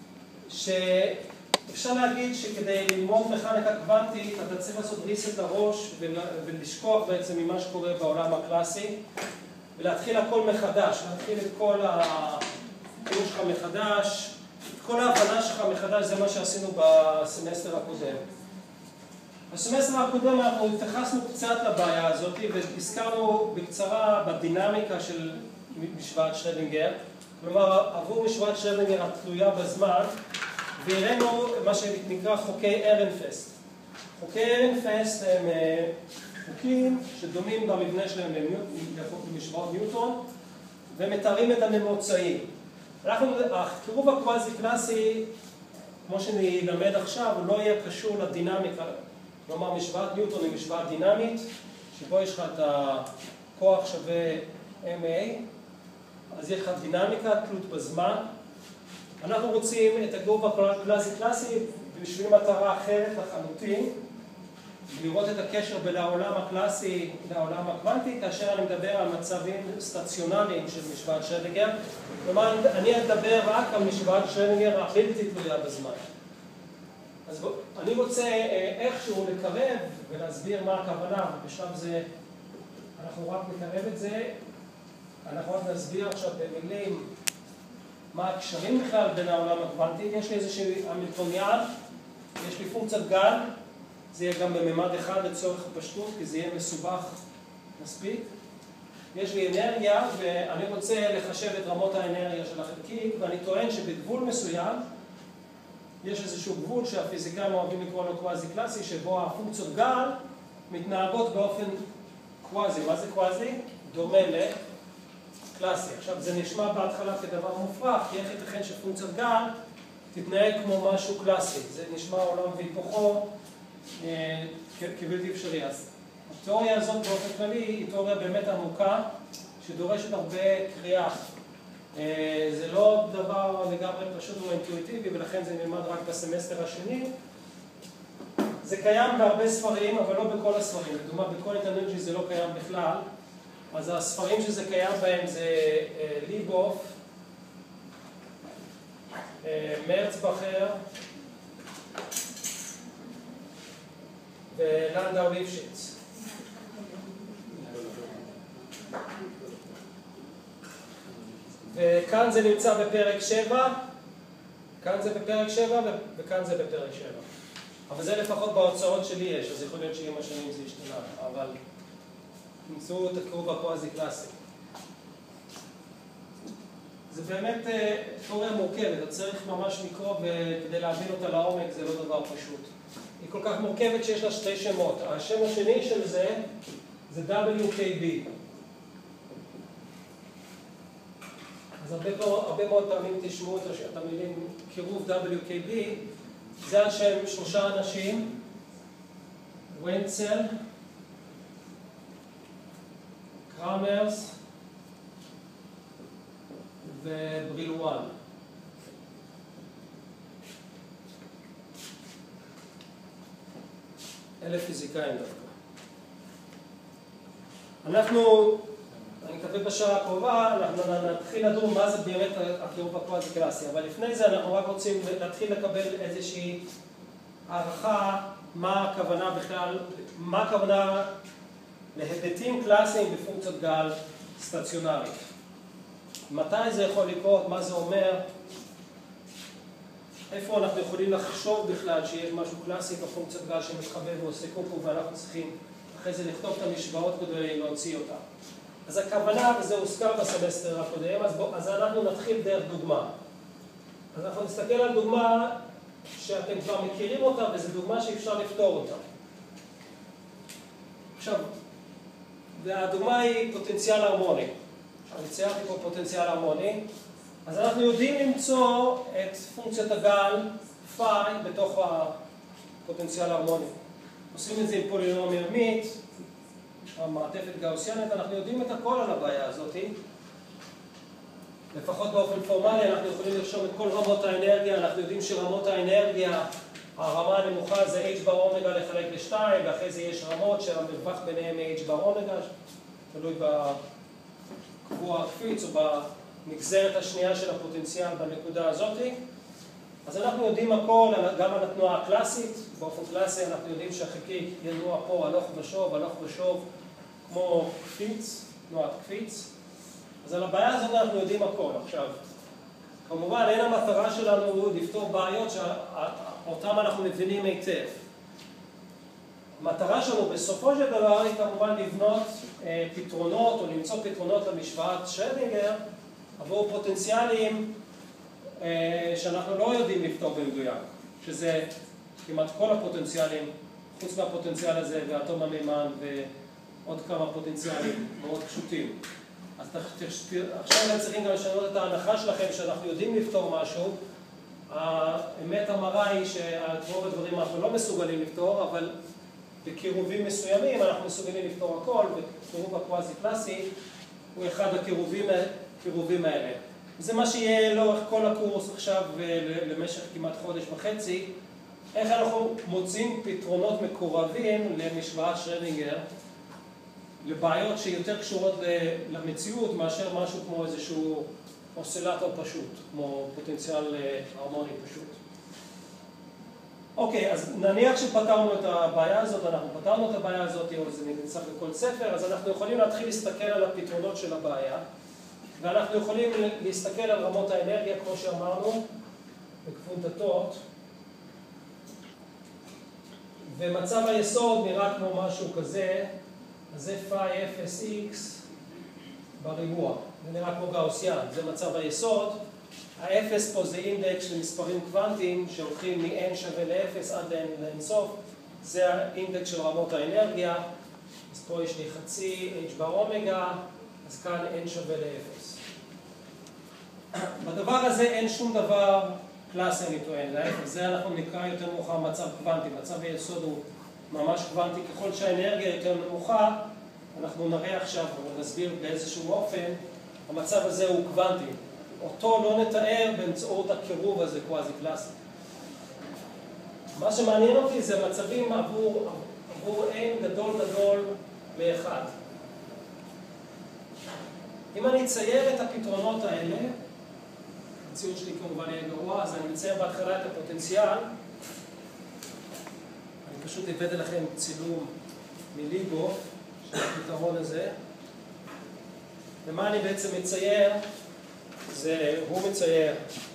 שאפשר להגיד שכדי ללמוד מכניקה קוונטית אתה צריך לעשות ריסט לראש ולשכוח בעצם ממה שקורה בעולם הקלאסי ולהתחיל הכל מחדש, להתחיל את כל הטיעון שלך מחדש, את כל ההבנה שלך מחדש, זה מה שעשינו בסמסטר הקודם. בסמסטר הקודם אנחנו התייחסנו קצת לבעיה הזאת והזכרנו בקצרה בדינמיקה של משוואת שרדינגר, כלומר עבור משוואת שרדינגר התלויה בזמן, והראינו מה שנקרא חוקי ארנפסט. חוקי ארנפסט הם חוקים שדומים במבנה שלהם למשוואות ניוטון ומתארים את הממוצעים. הקירוב הקוואזי קלאסי, כמו שנלמד עכשיו, הוא לא יהיה קשור לדינמיקה. כלומר, משוואת ניוטון היא משוואה דינמית, שבו יש לך את הכוח שווה אם איי, אז יש לך דינמיקה, תלות בזמן. אנחנו רוצים את הקירוב הקוואזי קלאסי בשביל מטרה אחרת לחלוטין, לראות את הקשר בין העולם הקלאסי לעולם הקוונטי, כאשר אני מדבר על מצבים סטציונליים של משוואת שרדינגר. כלומר, אני אדבר רק על משוואת שרדינגר הבלתי תלויה בזמן. אז אני רוצה איכשהו לקרב ולהסביר מה הכוונה, ובשלב זה אנחנו רק נקרב את זה, אנחנו רק נסביר עכשיו במילים מה הקשרים בכלל בין העולם הקוונטי. יש לי איזושהי המילטוניאן, יש לי פונקציית גל, זה יהיה גם בממד אחד לצורך הפשטות, כי זה יהיה מסובך מספיק. יש לי אנרגיה, ואני רוצה לחשב את רמות האנרגיה של החלקיק, ואני טוען שבגבול מסוים, יש איזשהו גבול שהפיזיקאים אוהבים לקרוא לו קוואזי קלאסי, שבו הפונקציות גל מתנהגות באופן קוואזי. מה זה קוואזי? דומה לקלאסי. עכשיו, זה נשמע בהתחלה כדבר מופרך, כי איך ייתכן שפונקציית גל תתנהג כמו משהו קלאסי. זה נשמע עולם והיפוכו אה, כבלתי אפשרי. אז התיאוריה הזאת באופן כללי היא תיאוריה באמת עמוקה, שדורשת הרבה קריאה. אה, זה לא דבר לגמרי פשוט או אינטואיטיבי, ולכן זה נלמד רק בסמסטר השני. זה קיים בהרבה ספרים, אבל לא בכל הספרים. לדוגמה, בכל אנרג'י זה לא קיים בכלל. אז הספרים שזה קיים בהם זה אה, ליבוף, אה, מרצבכר ולנדאו ליפשיץ. וכאן זה נמצא בפרק שבע, כאן זה בפרק שבע וכאן זה בפרק שבע. אבל זה לפחות בהוצאות שלי יש, אז יכול להיות שעם השנים זה ישתנה, אבל תמצאו, תקראו בקוואזי קלאסי. זה באמת תיאוריה מורכבת, אתה צריך ממש לקרוא וכדי להבין אותה לעומק זה לא דבר פשוט. היא כל כך מורכבת שיש לה שתי שמות. השם השני של זה זה דאבליו קיי בי. אז הרבה, הרבה מאוד פעמים תשמעו את המילים קירוב דאבליו קיי בי, זה על שם שלושה אנשים, ונצל, קרמרס וברילואן. אלה פיזיקאים דווקא. אנחנו, אני מקווה בשעה הקרובה, אנחנו נתחיל לדון מה זה באמת הקירוב הקוואזי קלאסי, אבל לפני זה אנחנו רק רוצים להתחיל לקבל איזושהי הערכה מה הכוונה בכלל, מה הכוונה להיבטים קלאסיים בפונקציות גל סטציונרית. מתי זה יכול לקרות, מה זה אומר, איפה אנחנו יכולים לחשוב בכלל שיש משהו קלאסי בפונקציות גל שמתחבא ועושה קוקו ואנחנו צריכים אחרי זה לכתוב את המשוואות כדי להוציא אותה. אז הכוונה, וזה הוזכר בסמסטר הקודם, אז, בוא, אז אנחנו נתחיל דרך דוגמה. אז אנחנו נסתכל על דוגמה שאתם כבר מכירים אותה, וזו דוגמה שאפשר לפתור אותה. עכשיו, והדוגמה היא פוטנציאל הרמוני. אני ציירתי פה פוטנציאל הרמוני. אז אנחנו יודעים למצוא את פונקציית הגל פאי בתוך הפוטנציאל ההרמוני. עושים את זה עם פולינומיה ימית, המעטפת גאוסיאנית, אנחנו יודעים את הכל על הבעיה הזאת. לפחות באופן פורמלי אנחנו יכולים לרשום את כל רמות האנרגיה, אנחנו יודעים שרמות האנרגיה, הרמה הנמוכה זה H בר אומגה לחלק לשתיים, ואחרי זה יש רמות שהמרווח ביניהם H בר אומגה, תלוי בקבוע הקפיץ או בנגזרת השנייה של הפוטנציאל בנקודה הזאת. אז אנחנו יודעים הכל, גם על התנועה הקלאסית, באופן קלאסי אנחנו יודעים שהחלקיק ינוע פה הלוך ושוב, הלוך ושוב, כמו קפיץ, תנועת קפיץ. אז על הבעיה הזאת אנחנו יודעים הכל. עכשיו, כמובן אין המטרה שלנו לפתור בעיות שאותן אנחנו מבינים היטב. המטרה שלנו בסופו של דבר היא כמובן לבנות אה, פתרונות או למצוא פתרונות למשוואת שרדינגר עבור פוטנציאלים שאנחנו לא יודעים לפתור במדויק, שזה כמעט כל הפוטנציאלים, חוץ מהפוטנציאל הזה ואטום המימן ועוד כמה פוטנציאלים מאוד פשוטים. אז עכשיו אנחנו צריכים גם לשנות את ההנחה שלכם שאנחנו יודעים לפתור משהו. האמת המראה היא שעל רוב הדברים אנחנו לא מסוגלים לפתור, אבל בקירובים מסוימים אנחנו מסוגלים לפתור הכל, וקירוב הקוואזי קלאסי הוא אחד הקירובים האלה. זה מה שיהיה לאורך כל הקורס עכשיו למשך כמעט חודש וחצי, איך אנחנו מוצאים פתרונות מקורבים למשוואת שרדינגר, לבעיות שיותר קשורות למציאות מאשר משהו כמו איזשהו אוסילטור פשוט, כמו פוטנציאל הרמוני פשוט. אוקיי, אז נניח שפתרנו את הבעיה הזאת, אנחנו פתרנו את הבעיה הזאת, או זה נמצא בכל ספר, אז אנחנו יכולים להתחיל להסתכל על הפתרונות של הבעיה. ואנחנו יכולים להסתכל על רמות האנרגיה, כמו שאמרנו, בקוונטות, ומצב היסוד נראה כמו משהו כזה, אז זה פאי אפס איקס בריבוע. זה נראה כמו גאוסיאן, זה מצב היסוד. ה-אפס פה זה אינדקס של מספרים קוונטיים שהולכים מ-n שווה ל-אפס עד ל-n לאינסוף. זה האינדקס של רמות האנרגיה. אז פה יש לי חצי h בר אומגה, אז כאן n שווה ל-אפס. בדבר הזה אין שום דבר קלאסי, אני טוען. זה אנחנו נקרא יותר מאוחר מצב קוונטי. מצב היסוד הוא ממש קוונטי. ככל שהאנרגיה יותר נמוכה, אנחנו נראה עכשיו ונסביר באיזשהו אופן, המצב הזה הוא קוונטי. אותו לא נתאר באמצעות הקירוב הזה קוואזי קלאסי. מה שמעניין אותי זה מצבים עבור, עבור n גדול גדול מאחד. אם אני אצייר את הפתרונות האלה, הציור שלי כמובן יהיה גרוע, אז אני מצייר בהתחלה את הפוטנציאל. אני פשוט הבאתי לכם צילום מליבו של הפתרון הזה. ומה אני בעצם מצייר? זה, הוא מצייר.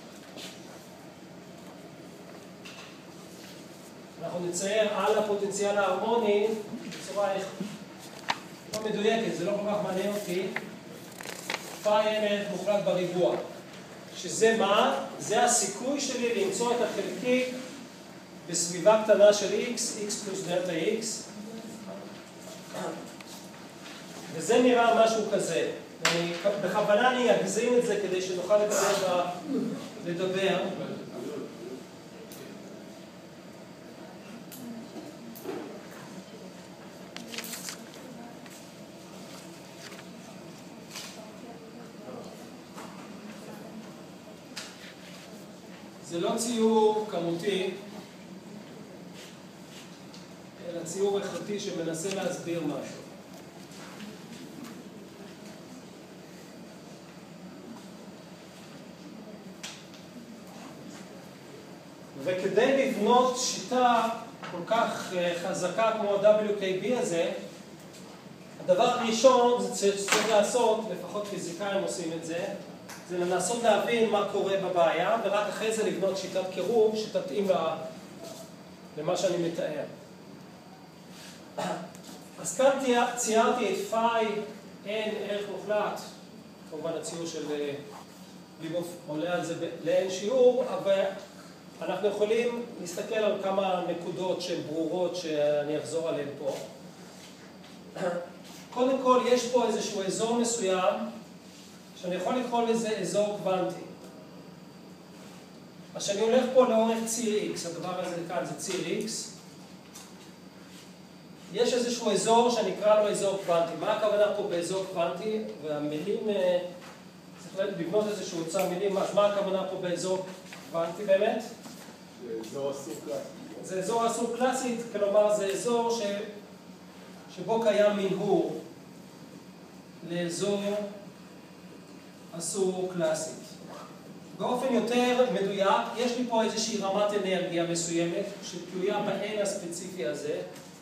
אנחנו נצייר על הפוטנציאל ההרמוני בצורה לא מדויקת, זה לא כל כך מעניין אותי. פאי n מוחלט בריבוע. שזה מה? זה הסיכוי שלי למצוא את החלקיק בסביבה קטנה של x, x פלוס דלטה x. וזה נראה משהו כזה. אני, בכוונה אני אגזים את זה כדי שנוכל לדבר. לדבר. זה לא ציור כמותי, אלא ציור איכותי שמנסה להסביר משהו. וכדי לבנות שיטה כל כך חזקה כמו ה-דאבליו קיי בי הזה, הדבר הראשון זה צריך לעשות, לפחות פיזיקאים עושים את זה, זה לנסות להבין מה קורה בבעיה, ורק אחרי זה לבנות שיטת קירוב שתתאים למה שאני מתאר. אז כאן ציירתי את פאי n ערך מוחלט, כמובן הציור של ליבוב עולה על זה ל-n שיעור, אבל אנחנו יכולים להסתכל על כמה נקודות שהן ברורות שאני אחזור עליהן פה. קודם כל, יש פה איזשהו אזור מסוים שאני יכול לקרוא לזה אזור קוונטי. אז שאני הולך פה לאורך ציר X, הדבר הזה כאן זה ציר X, יש איזשהו אזור שאני אקרא לו אזור קוונטי. מה הכוונה פה באזור קוונטי? והמילים, צריך לבנות איזשהו אוצר מילים, אז מה הכוונה פה באזור קוונטי באמת? זה אזור אסור קלאסי. זה אזור אסור קלאסית, כלומר זה אזור ש... שבו קיים מנהור לאזור אסור קלאסית. באופן יותר מדויק, יש לי פה איזושהי רמת אנרגיה מסוימת שתלויה ב-n הספציפי הזה.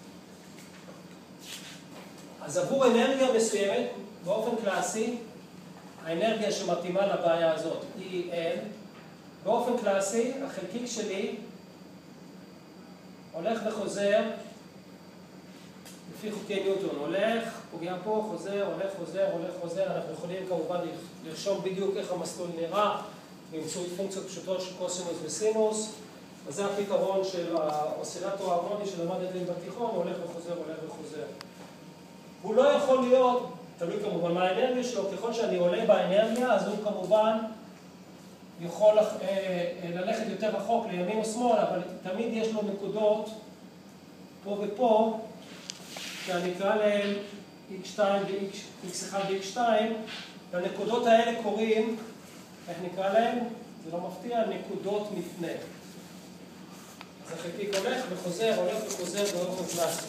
אז עבור אנרגיה מסוימת, באופן קלאסי, האנרגיה שמתאימה לבעיה הזאת היא n. באופן קלאסי, החלקיק שלי הולך וחוזר לפי חוקי ניוטון. הולך, פוגע פה, חוזר, הולך, חוזר, הולך, חוזר. אנחנו יכולים כמובן לרשום בדיוק איך המסלול נראה, באמצעות פונקציות פשוטות של קוסינוס וסינוס. אז זה הפתרון של האוסילטור ההרמוני שלמדתי בתיכון, הולך וחוזר, הולך וחוזר. הוא לא יכול להיות, תלוי כמובן מה האנרגיה שלו, ככל שאני עולה באנרגיה, אז הוא כמובן יכול ללכת יותר רחוק לימין או שמאל, אבל תמיד יש לו נקודות פה ופה, שאני אקרא להם אקס שתיים ו-אקס אחד ו-אקס שתיים, והנקודות האלה קוראים, איך נקרא להם? זה לא מפתיע, נקודות מפנה. אז החלקיק הולך וחוזר, הולך וחוזר באופן קלאסי.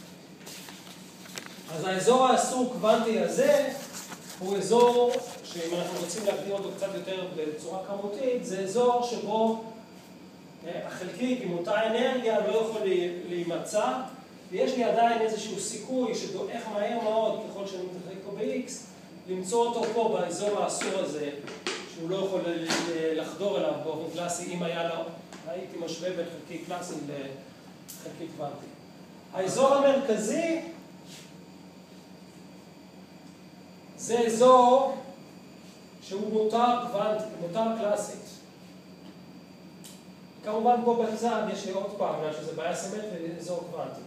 אז האזור האסור קוונטי הזה הוא אזור שאם אנחנו רוצים להגדיר אותו קצת יותר בצורה כמותית, זה אזור שבו החלקיק עם אותה אנרגיה לא יכול להימצא, ויש לי עדיין איזשהו סיכוי שדועך מהר מאוד ככל שאני מתרחק פה ב-X, למצוא אותו פה באזור האסור הזה, שהוא לא יכול לחדור אליו באופן קלאסי, אם היה לו, הייתי משווה בין חלקיק קלאסי לחלקיק קוונטי. האזור המרכזי זה אזור שהוא מותר קוונטי, מותר קלאסית. כמובן פה בצד יש לי עוד פעם, בגלל שזה בעיה סימטרית, אזור קוונטי.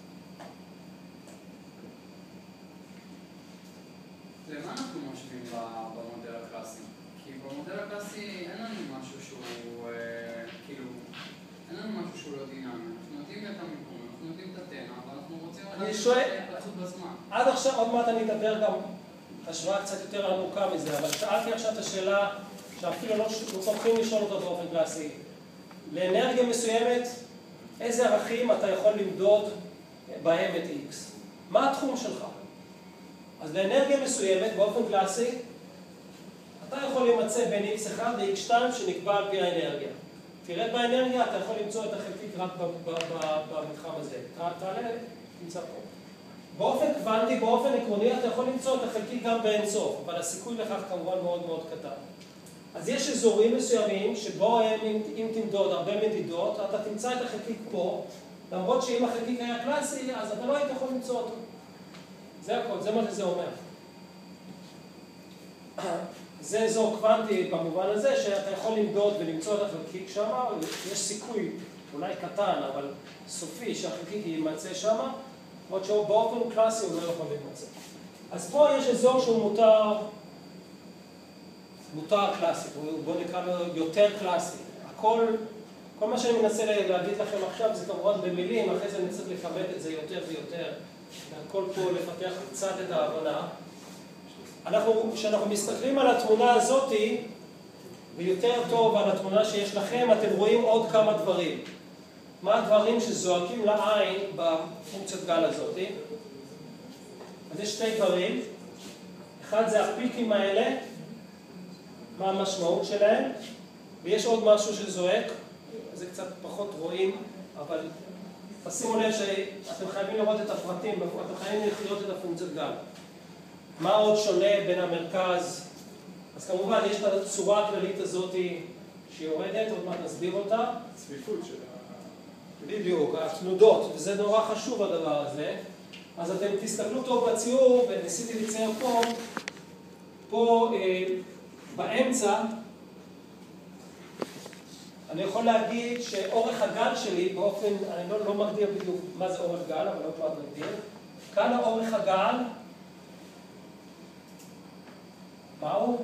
למה אנחנו משווים במודל הקלאסי? כי במודל הקלאסי אין לנו משהו שהוא, כאילו, אין לנו משהו שהוא לא דינמי. אנחנו יודעים את המיקום, אנחנו יודעים את הטנא, אבל אנחנו רוצים לדעת להתפתחות בזמן. עד עכשיו, עוד מעט אני אדבר גם השוואה קצת יותר עמוקה מזה, אבל שאלתי עכשיו את השאלה שאפילו לא צריכים לשאול אותה באופן קלאסי. לאנרגיה מסוימת, איזה ערכים אתה יכול למדוד בהם את X? מה התחום שלך? אז לאנרגיה מסוימת, באופן קלאסי, אתה יכול להימצא בין איקס אחת ל-איקס שתיים שנקבע על פי האנרגיה. תרד באנרגיה, אתה יכול למצוא את החלקיק רק במתחם הזה. תעלה, תמצא פה. באופן קוונטי, באופן עקרוני, אתה יכול למצוא את החלקיק גם באינסוף, אבל הסיכוי לכך כמובן מאוד מאוד קטן. אז יש אזורים מסוימים שבו הם, אם תמדוד הרבה מדידות, אתה תמצא את החלקיק פה, למרות שאם החלקיק היה קלאסי, אז אתה לא היית יכול למצוא אותו. זה הכל, זה מה שזה אומר. זה אזור קוונטי במובן הזה, שאתה יכול למדוד ולמצוא את החלקיק שם, יש סיכוי, אולי קטן, אבל סופי, שהחלקיק יימצא שם, למרות שבאופן קלאסי הוא לא יכול להימצא. אז פה יש אזור שהוא מותר, מותר קלאסי, בואו נקרא לו יותר קלאסי. הכל, כל מה שאני מנסה להגיד לכם עכשיו זה כמובן במילים, אחרי זה אני צריך לכמת את זה יותר ויותר. הכל פה לפתח קצת את ההבנה. אנחנו, כשאנחנו מסתכלים על התמונה הזאת, ויותר טוב על התמונה שיש לכם, אתם רואים עוד כמה דברים. מה הדברים שזועקים לעין בפונקציית גל הזאת? אז יש שתי דברים. אחד זה הפיקים האלה, מה המשמעות שלהם, ויש עוד משהו שזועק, זה קצת פחות רואים, אבל תשימו לב שאתם חייבים לראות את הפרטים, אתם חייבים לחיות את הפונקציית גל. מה עוד שונה בין המרכז? אז כמובן יש את הצורה הכללית הזאת שיורדת, עוד מעט נסביר אותה. הצפיפות של ה... בדיוק, התנודות, וזה נורא חשוב הדבר הזה. אז אתם תסתכלו טוב בציור, וניסיתי לצייר פה, פה אה, באמצע, אני יכול להגיד שאורך הגל שלי באופן, אני לא, לא מגדיר בדיוק מה זה אורך גל, אבל לא פעם מגדיר. כאן האורך הגל, מהו?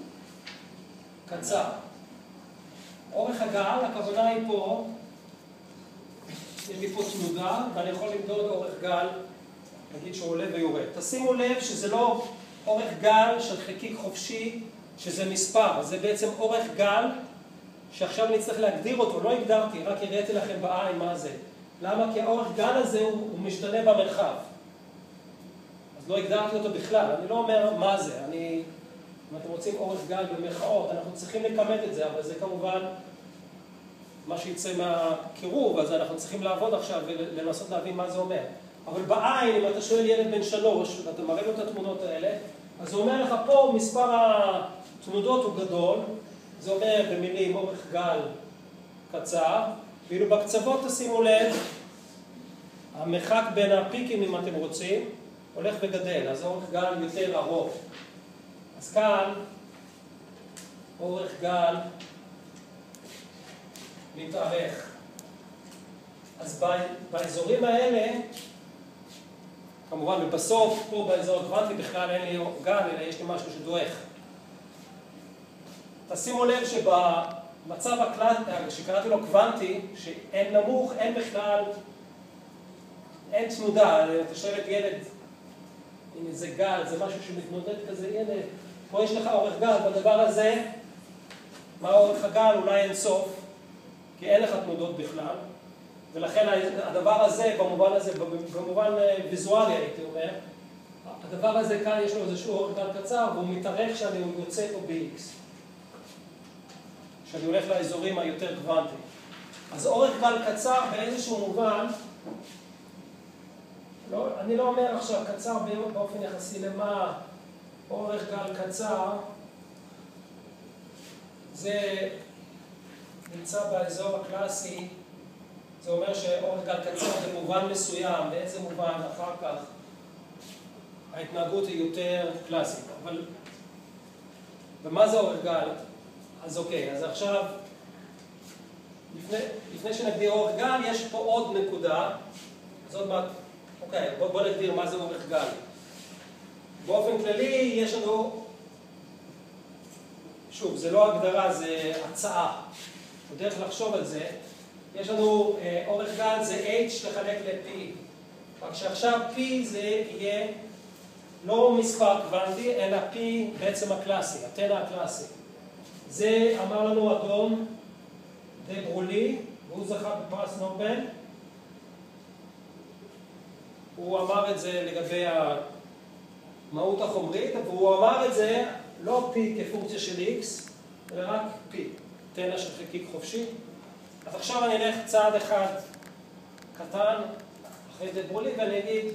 קצר. אורך הגל, הכוונה היא פה, יש לי פה תנודה, ואני יכול למדוד אורך גל, נגיד שהוא עולה ויורד. תשימו לב שזה לא אורך גל של חלקיק חופשי, שזה מספר, זה בעצם אורך גל, שעכשיו אני צריך להגדיר אותו, לא הגדרתי, רק הראיתי לכם בעין מה זה. למה? כי האורך גל הזה הוא, הוא משתנה במרחב. אז לא הגדרתי אותו בכלל, אני לא אומר מה זה, אני, אם אתם רוצים אורך גל במרכאות, אנחנו צריכים לכמת את זה, אבל זה כמובן מה שיצא מהקירוב, אז אנחנו צריכים לעבוד עכשיו ולנסות להבין מה זה אומר. אבל בעין, אם אתה שואל ילד בן שלוש, ואתה מראה לו את התמונות האלה, אז הוא אומר לך פה, מספר התנודות הוא גדול, זה אומר במילים אורך גל קצר, ואילו בקצוות תשימו לב, המרחק בין הפיקים, אם אתם רוצים, הולך וגדל, אז אורך גל יותר ארוך. אז כאן, אורך גל מתארך. אז באזורים האלה, כמובן, ובסוף, פה באזור הקוונטי בכלל אין לי גל, אלא יש לי משהו שדועך. תשימו לב שבמצב הקלאסי, שקראתי לו קוונטי, שאין נמוך, אין בכלל, אין תנודה. אתה שואל את ילד, הנה זה גל, זה משהו שמתמודד כזה, הנה, פה יש לך אורך גל, בדבר הזה, מה אורך הגל? אולי אין סוף, כי אין לך תנודות בכלל, ולכן הדבר הזה, במובן הזה, במובן ויזואלי הייתי אומר, הדבר הזה כאן יש לו איזשהו אורך גל קצר, והוא מתארך שאני יוצא פה ב-X. שאני הולך לאזורים היותר קוונטיים. אז אורך גל קצר באיזשהו מובן, לא, אני לא אומר עכשיו קצר באופן יחסי למה אורך גל קצר, זה נמצא באזור הקלאסי, זה אומר שאורך גל קצר במובן מסוים, באיזה מובן אחר כך ההתנהגות היא יותר קלאסית. אבל, ומה זה אורך גל? אז אוקיי, אז עכשיו, לפני, לפני שנגדיר אורך גל, יש פה עוד נקודה. אז עוד מעט, אוקיי, בוא, בוא נגדיר מה זה אורך גל. באופן כללי, יש לנו, שוב, זה לא הגדרה, זה הצעה. בדרך לחשוב על זה, יש לנו אה, אורך גל זה H לחלק ל-P. רק שעכשיו P זה יהיה לא מספר קוונטי, אלא P בעצם הקלאסי, הטנא הקלאסי. זה אמר לנו אדון דה ברולי, והוא זכה בפרס נובל. הוא אמר את זה לגבי המהות החומרית, אבל הוא אמר את זה לא P כפונקציה של X, אלא רק P, טנא של חלקיק חופשי. אז עכשיו אני אלך צעד אחד קטן אחרי דה ברולי ואני אגיד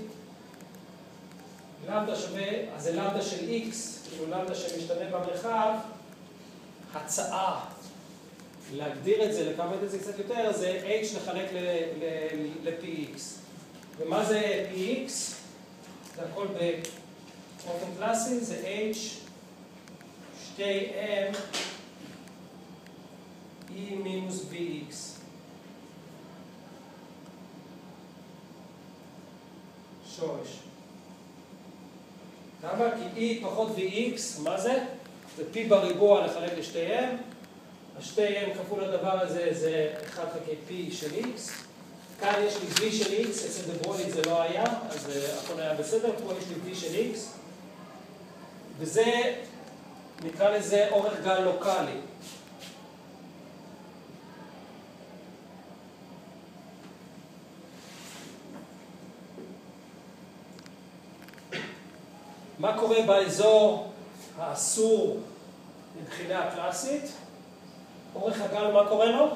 למדה שווה, אז זה למדה של X, כאילו למדה שמשתנה במרחב, הצעה להגדיר את זה, לכמת את זה קצת יותר, זה H לחלק ל-Px. ומה זה Px? זה הכל באופן קלאסי, זה H שתי M E מינוס Vx. שורש. למה? כי E פחות Vx, מה זה? זה P בריבוע לחלק ל-שתיהם. ה-שתיהם כפול הדבר הזה זה אחד חלקי P של X. כאן יש לי V של X, אצל דה ברולי זה לא היה, אז הכל היה בסדר. פה יש לי V של X. וזה, נקרא לזה אורך גל לוקאלי. מה קורה באזור האסור מבחינה קלאסית? אורך הגל, מה קורה לו?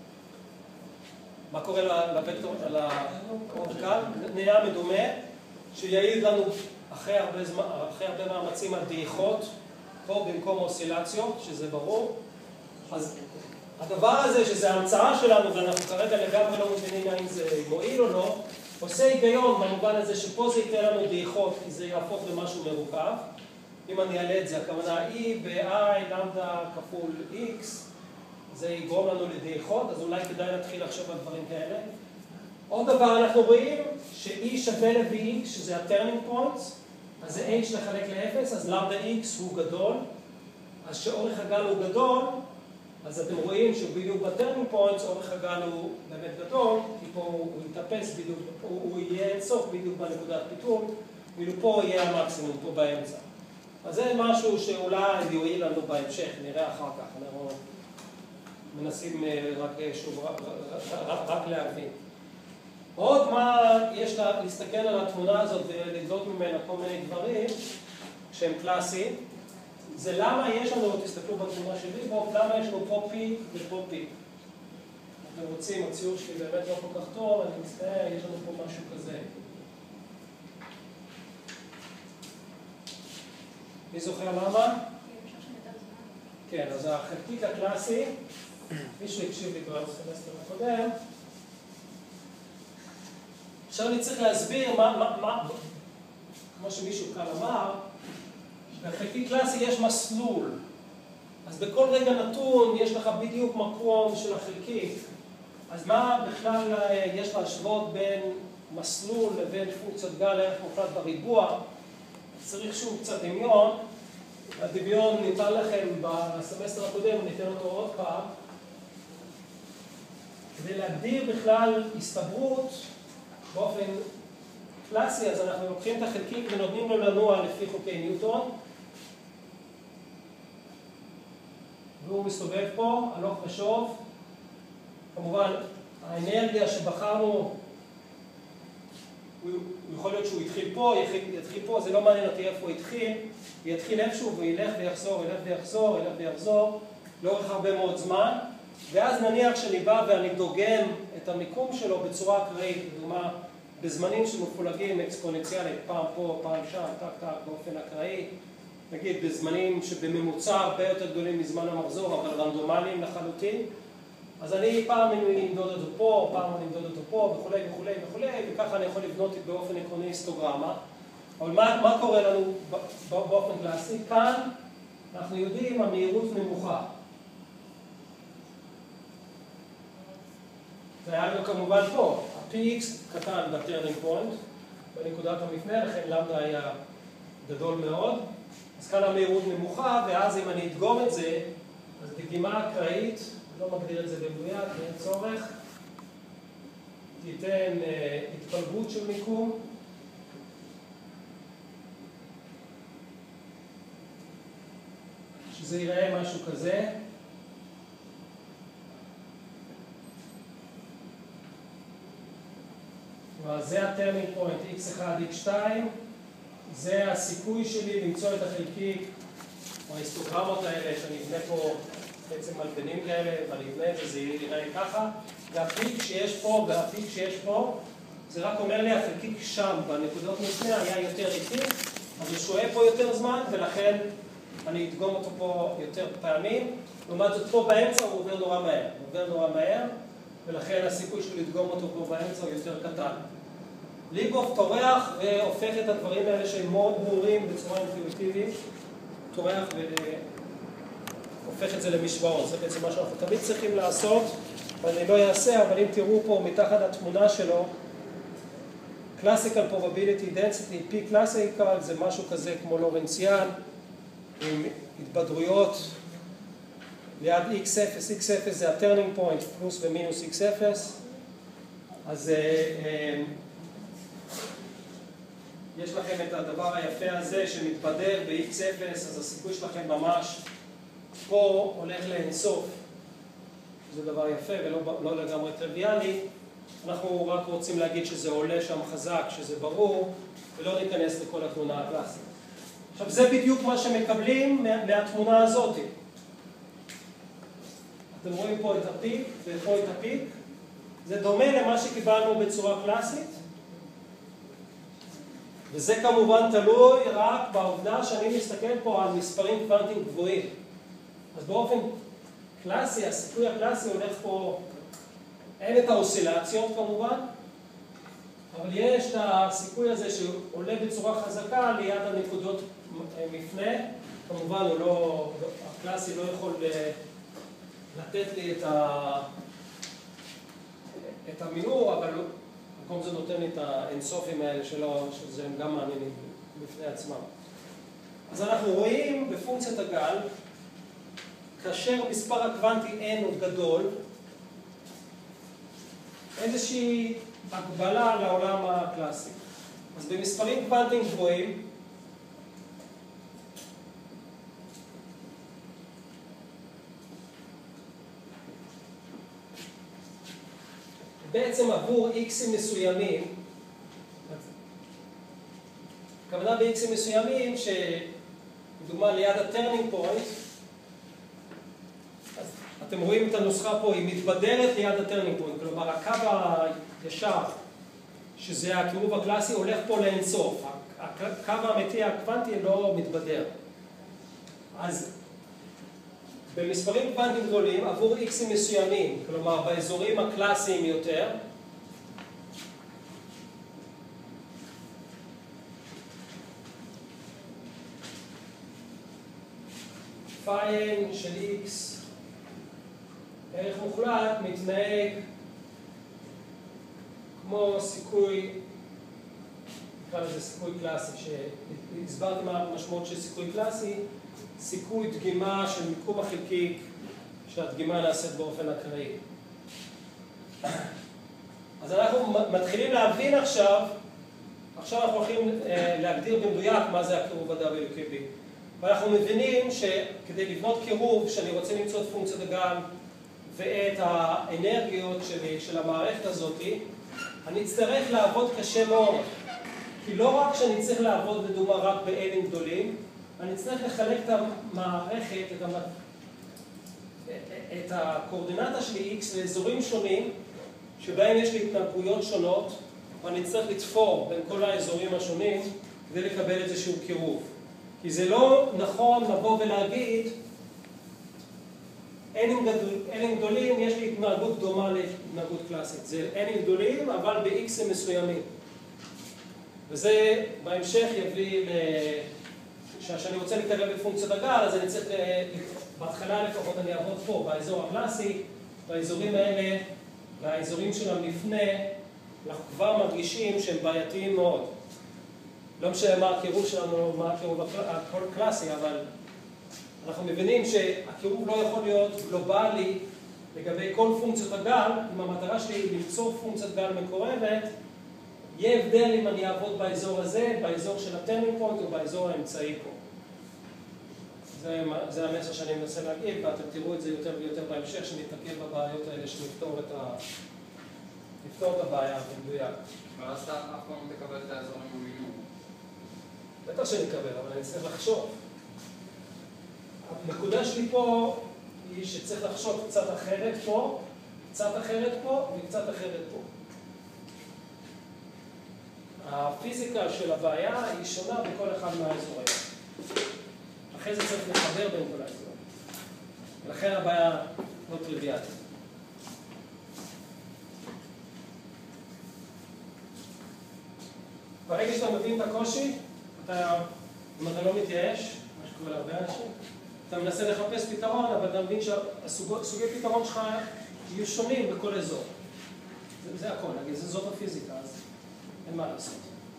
מה קורה לווקטור, לאורך גל? נהיה מדומה, שיעיד לנו אחרי הרבה, זמן, אחרי הרבה מאמצים על דעיכות, פה במקום אוסילציות, שזה ברור. אז הדבר הזה, שזה ההמצאה שלנו, ואנחנו כרגע לגמרי לא מבינים האם זה מועיל או לא, עושה היגיון במובן הזה שפה זה ייתן לנו דעיכות, כי זה יהפוך למשהו מרוכב. אם אני אעלה את זה, הכוונה E ב-I, למדה כפול X, זה יגרום לנו לדעיכות, אז אולי כדאי להתחיל לחשוב על דברים כאלה. עוד דבר אנחנו רואים ש-E שווה ל-Vx, שזה ה-turning points, אז זה H לחלק ל-אפס, אז למדה X הוא גדול, אז שאורך הגל הוא גדול, אז אתם רואים שבדיוק ב-turning points אורך הגל הוא באמת גדול, כי פה הוא יתאפס בדיוק, הוא, הוא יהיה אינסוף בדיוק בנקודת פיתול, ואילו פה יהיה המקסימום, פה באמצע. אז זה משהו שאולי יועיל לנו בהמשך, נראה אחר כך, אנחנו מנסים רק, שוב, רק, רק, רק להבין. עוד מה יש לה, להסתכל על התמונה הזאת ולגלות ממנה כל מיני דברים שהם קלאסיים, זה למה יש לנו, תסתכלו בתמונה שלי, בוא, למה יש לנו פה P ופה P. אתם רוצים, הציור שלי באמת לא כל כך טוב, אני מצטער, יש לנו פה משהו כזה. מי זוכר למה? כן, אז החלקיק הקלאסי, מישהו הקשיב לי כבר בסמסטר הקודם. עכשיו אני צריך להסביר מה, מה, מה, כמו שמישהו כאן אמר, בחלקיק קלאסי יש מסלול. אז בכל רגע נתון יש לך בדיוק מקום של החלקיק. אז מה בכלל יש להשוות בין מסלול לבין פונקציות גל ערך מוחלט בריבוע? צריך שוב קצת דמיון. הדמיון ניתן לכם בסמסטר הקודם, ניתן אותו עוד פעם. כדי להגדיר בכלל הסתברות באופן קלאסי, אז אנחנו לוקחים את החלקיק ונותנים לו לנוע לפי חוקי ניוטון. והוא מסתובב פה, הלוך ושוב. כמובן, האנרגיה שבחרנו, הוא יכול להיות שהוא התחיל פה, יתחיל פה, זה לא מעניין אותי איפה הוא התחיל. הוא יתחיל איפשהו וילך ויחזור, ילך ויחזור, ילך ויחזור, לאורך הרבה מאוד זמן. ואז נניח שאני בא ואני דוגם את המיקום שלו בצורה אקראית, לדוגמה, בזמנים שמפולגים אקספוננציאלית, פעם פה, פעם שם, טק טק, באופן אקראי. נגיד, בזמנים שבממוצע הרבה יותר גדולים מזמן המחזור, אבל רנדומליים לחלוטין. אז אני פעם אני אמדוד אותו פה, פעם אני אמדוד אותו פה, וכולי וכולי וכולי, וככה אני יכול לבנות באופן עקרוני היסטוגרמה. אבל מה, מה קורה לנו באופן קלאסי? כאן אנחנו יודעים המהירות נמוכה. זה היה לנו כמובן פה, ה-פי אקס קטן בטרנינג פוינט, בנקודת המפנה, לכן למדה היה גדול מאוד. אז כאן המהירות נמוכה, ואז אם אני אדגום את זה, אז דגימה אקראית, לא מגדיר את זה במדויק, אין צורך, תיתן uh, התפלגות של מיקום, שזה ייראה משהו כזה. אז זה הטרנינג פוינט אקס אחת, אקס שתיים, זה הסיכוי שלי למצוא את החלקיק, או ההיסטוגרמות האלה שאני אבנה פה בעצם מלבנים כאלה, ואני אבנה את זה, זה ייראה ככה, והפיק שיש פה והפיק שיש פה, זה רק אומר לי החלקיק שם בנקודות מפנה היה יותר איטי, אז הוא שוהה פה יותר זמן, ולכן אני אדגום אותו פה יותר פעמים. לעומת זאת פה באמצע הוא עובר נורא מהר, הוא עובר נורא מהר, ולכן הסיכוי שלי לדגום אותו פה באמצע הוא יותר קטן. ליבוף טורח והופך את הדברים האלה שהם מאוד ברורים בצורה אינטואיטיבית, טורח והופך את זה למשוואות. זה בעצם מה שאנחנו תמיד צריכים לעשות, ואני לא אעשה, אבל אם תראו פה מתחת התמונה שלו, Classical Probability Density, P Classical, זה משהו כזה כמו לורנציאן, עם התבדרויות ליד אקס אפס, אקס אפס זה ה-turning point, פלוס ומינוס אקס אפס, אז יש לכם את הדבר היפה הזה שמתבדר ב-אקס אפס, אז הסיכוי שלכם ממש פה הולך לאינסוף. זה דבר יפה ולא לא לגמרי טריוויאלי. אנחנו רק רוצים להגיד שזה עולה שם חזק, שזה ברור, ולא ניכנס לכל התמונה הקלאסית. עכשיו זה בדיוק מה שמקבלים מה, מהתמונה הזאת. אתם רואים פה את הפיק ופה את הפיק. זה דומה למה שקיבלנו בצורה קלאסית. וזה כמובן תלוי רק בעובדה שאני מסתכל פה על מספרים קוונטיים גבוהים. אז באופן קלאסי, הסיכוי הקלאסי הולך פה, אין את האוסילציות כמובן, אבל יש את הסיכוי הזה שעולה בצורה חזקה ליד הנקודות מפנה. כמובן הוא לא, הקלאסי לא יכול לתת לי את, ה, את המינור, אבל במקום זה נותן לי את האינסופים האלה שלו, שזה הם גם מעניינים בפני עצמם. אז אנחנו רואים בפונקציית הגל, כאשר מספר הקוונטי n הוא גדול, איזושהי הגבלה לעולם הקלאסי. אז במספרים קוונטיים גבוהים, בעצם עבור x'ים מסוימים, הכוונה ב-x'ים מסוימים שדוגמה ליד הטרנינג פוינט, אז אתם רואים את הנוסחה פה, היא מתבדרת ליד הטרנינג פוינט, כלומר הקו הישר, שזה הקירוב הקלאסי, הולך פה לאינסוף, הקו האמיתי הקוונטי לא מתבדר. אז במספרים קוונטיים גדולים, עבור x'ים מסוימים, כלומר באזורים הקלאסיים יותר, פאי n של x, ערך מוחלט, מתנהג כמו סיכוי, נקרא לזה סיכוי קלאסי, שהסברתי מה המשמעות של סיכוי קלאסי, סיכוי דגימה של מיקום החלקיק שהדגימה נעשית באופן אקראי. אז אנחנו מתחילים להבין עכשיו, עכשיו אנחנו הולכים להגדיר במדויק מה זה הקירוב ה-דאבליו קיו בי. ואנחנו מבינים שכדי לבנות קירוב, שאני רוצה למצוא את פונקציית הגל ואת האנרגיות שלי, של המערכת הזאת, אני אצטרך לעבוד קשה מאוד. כי לא רק שאני צריך לעבוד לדוגמה רק ב-N'ים גדולים, אני צריך לחלק את המערכת, את, המ... את הקורדינטה שלי X לאזורים שונים, שבהם יש לי התנהגויות שונות, ואני צריך לתפור בין כל האזורים השונים כדי לקבל איזשהו קירוב. כי זה לא נכון לבוא ולהגיד, N'ים גדולים, יש לי התנהגות דומה להתנהגות קלאסית. זה N'ים גדולים, אבל ב-X'ים מסוימים. וזה בהמשך יביא ל... כשאני רוצה להתקרב לפונקציות הגל, אז אני צריך, בהתחלה לפחות אני אעבוד פה, באזור הקלאסי, באזורים האלה, והאזורים של המפנה, אנחנו כבר מרגישים שהם בעייתיים מאוד. לא משנה מה הקירוב שלנו, מה הקירוב הקלאסי, אבל אנחנו מבינים שהקירוב לא יכול להיות גלובלי לגבי כל פונקציות הגל, אם המטרה שלי היא למצוא פונקציית גל מקורבת, יהיה הבדל אם אני אעבוד באזור הזה, באזור של הטרמינג פוינט או באזור האמצעי פה. זה, זה המסר שאני מנסה להגיד, ואתם תראו את זה יותר ויותר בהמשך, שנתעכב בבעיות האלה, שנפתור את, ה... נפתור את הבעיה במדויק. אבל אז אתה אף פעם לא תקבל את האזורים המינום. בטח שנקבל, אבל אני צריך לחשוב. הנקודה שלי פה היא שצריך לחשוב קצת אחרת פה, קצת אחרת פה וקצת אחרת פה. הפיזיקה של הבעיה היא שונה בכל אחד מהאזורים. אחרי זה צריך לחבר בין כל האזורים. ולכן הבעיה לא טריוויאלית. ברגע שאתה מבין את הקושי, אתה, אם אתה לא מתייאש, מה שקורה להרבה אנשים, אתה מנסה לחפש פתרון, אבל אתה מבין שהסוגי פתרון שלך יהיו שונים בכל אזור. זה, זה הכל, נגיד, זאת הפיזיקה, אז אין מה לעשות.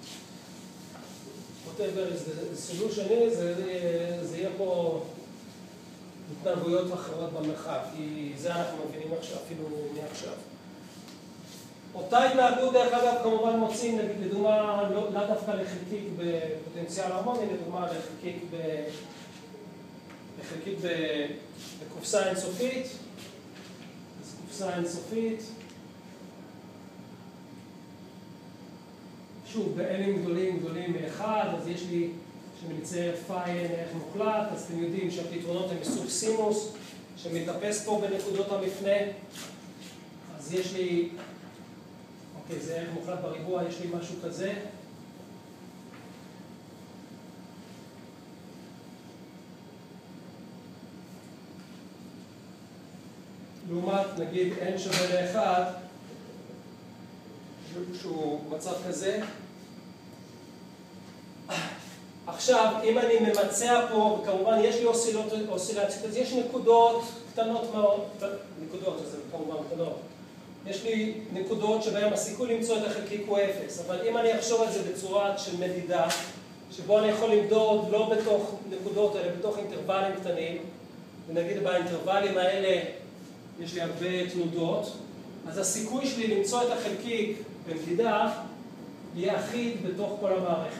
whatever is the solution is, זה, זה יהיה פה התנהגויות אחרות במרחב, כי זה אנחנו מבינים עכשיו, אפילו מעכשיו. אותה התנהגות, דרך אגב, כמובן מוצאים, לדוגמה, לא, לא דווקא לחלקיק בפוטנציאל הרמוני, לדוגמה לחלקיק, ב, לחלקיק ב, בקופסה אינסופית, אז קופסה אינסופית, שוב, ב-N'ים גדולים גדולים מאחד, אז יש לי, כשאני מצייר פאי N ערך מוחלט, אז אתם יודעים שהפתרונות הם מסוג סינוס, שמתאפס פה בנקודות המפנה, אז יש לי, אוקיי, זה ערך מוחלט בריבוע, יש לי משהו כזה. לעומת, נגיד, N שווה לאחד, שהוא מצב כזה. עכשיו, אם אני ממצע פה, וכמובן יש לי אוסילציות, אז יש נקודות קטנות מאוד, נקודות, אז זה כמובן קטנות. יש לי נקודות שבהן הסיכוי למצוא את החלקיק הוא אפס, אבל אם אני אחשוב על זה בצורה של מדידה, שבו אני יכול למדוד לא בתוך נקודות, אלא בתוך אינטרוולים קטנים, ונגיד באינטרוולים האלה יש לי הרבה תנודות, אז הסיכוי שלי למצוא את החלקיק במדידה יהיה אחיד בתוך כל המערכת.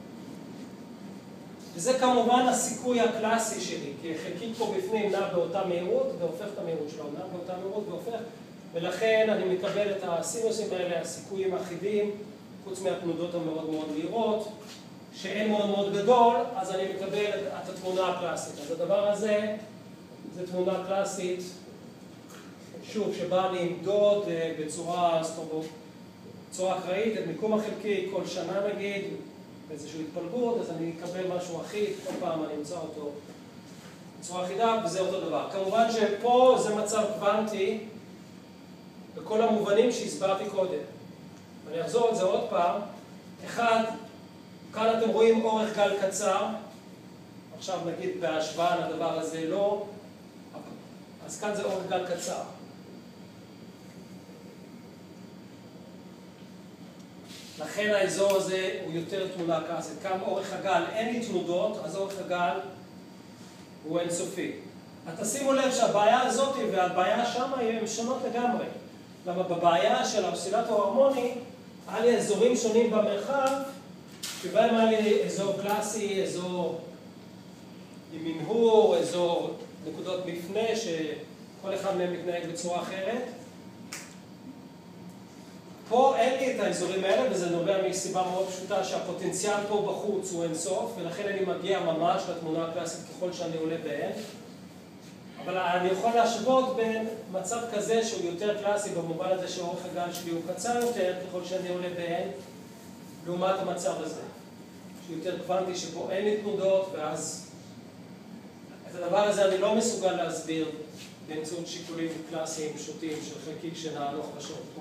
וזה כמובן הסיכוי הקלאסי שלי, כי חלקיק פה בפנים נע באותה מהירות והופך את המהירות שלו, נע באותה מהירות והופך, ולכן אני מקבל את הסינוסים האלה, הסיכויים האחידים, חוץ מהתנודות המאוד מאוד מהירות, שאין מאוד מאוד גדול, אז אני מקבל את התמונה הקלאסית. אז הדבר הזה, זה תמונה קלאסית, שוב, שבה אני אמדוד בצורה, בצורה אקראית, את מיקום החלקיק כל שנה נגיד, באיזושהי התפלגות, אז אני אקבל משהו אחיד, כל פעם אני אמצא אותו בצורה אחידה, וזה אותו דבר. כמובן שפה זה מצב קוונטי, בכל המובנים שהסברתי קודם. אני אחזור את זה עוד פעם. אחד, כאן אתם רואים אורך גל קצר, עכשיו נגיד בהשוואה לדבר הזה לא, אז כאן זה אורך גל קצר. לכן האזור הזה הוא יותר תמונה קלאסית. כאן אורך הגל, אין לי תנודות, אז אורך הגל הוא אינסופי. אז תשימו לב שהבעיה הזאת והבעיה שם הן שונות לגמרי. למה בבעיה של האוסילטור ההרמוני, היה לי אזורים שונים במרחב, שבהם היה לי אזור קלאסי, אזור עם מנהור, אזור נקודות מפנה, שכל אחד מהם מתנהג בצורה אחרת. פה אין לי את האזורים האלה, וזה נובע מסיבה מאוד פשוטה שהפוטנציאל פה בחוץ הוא אינסוף, ולכן אני מגיע ממש לתמונה הקלאסית ככל שאני עולה ב-N. אבל אני יכול להשוות בין מצב כזה שהוא יותר קלאסי, במובן הזה שאורך הגל שלי הוא קצר יותר ככל שאני עולה ב-N, לעומת המצב הזה, שהוא יותר קוונטי, שבו אין לי תנודות, ואז את הדבר הזה אני לא מסוגל להסביר באמצעות שיקולים קלאסיים פשוטים של חלקיק שנערוך בשעות פה.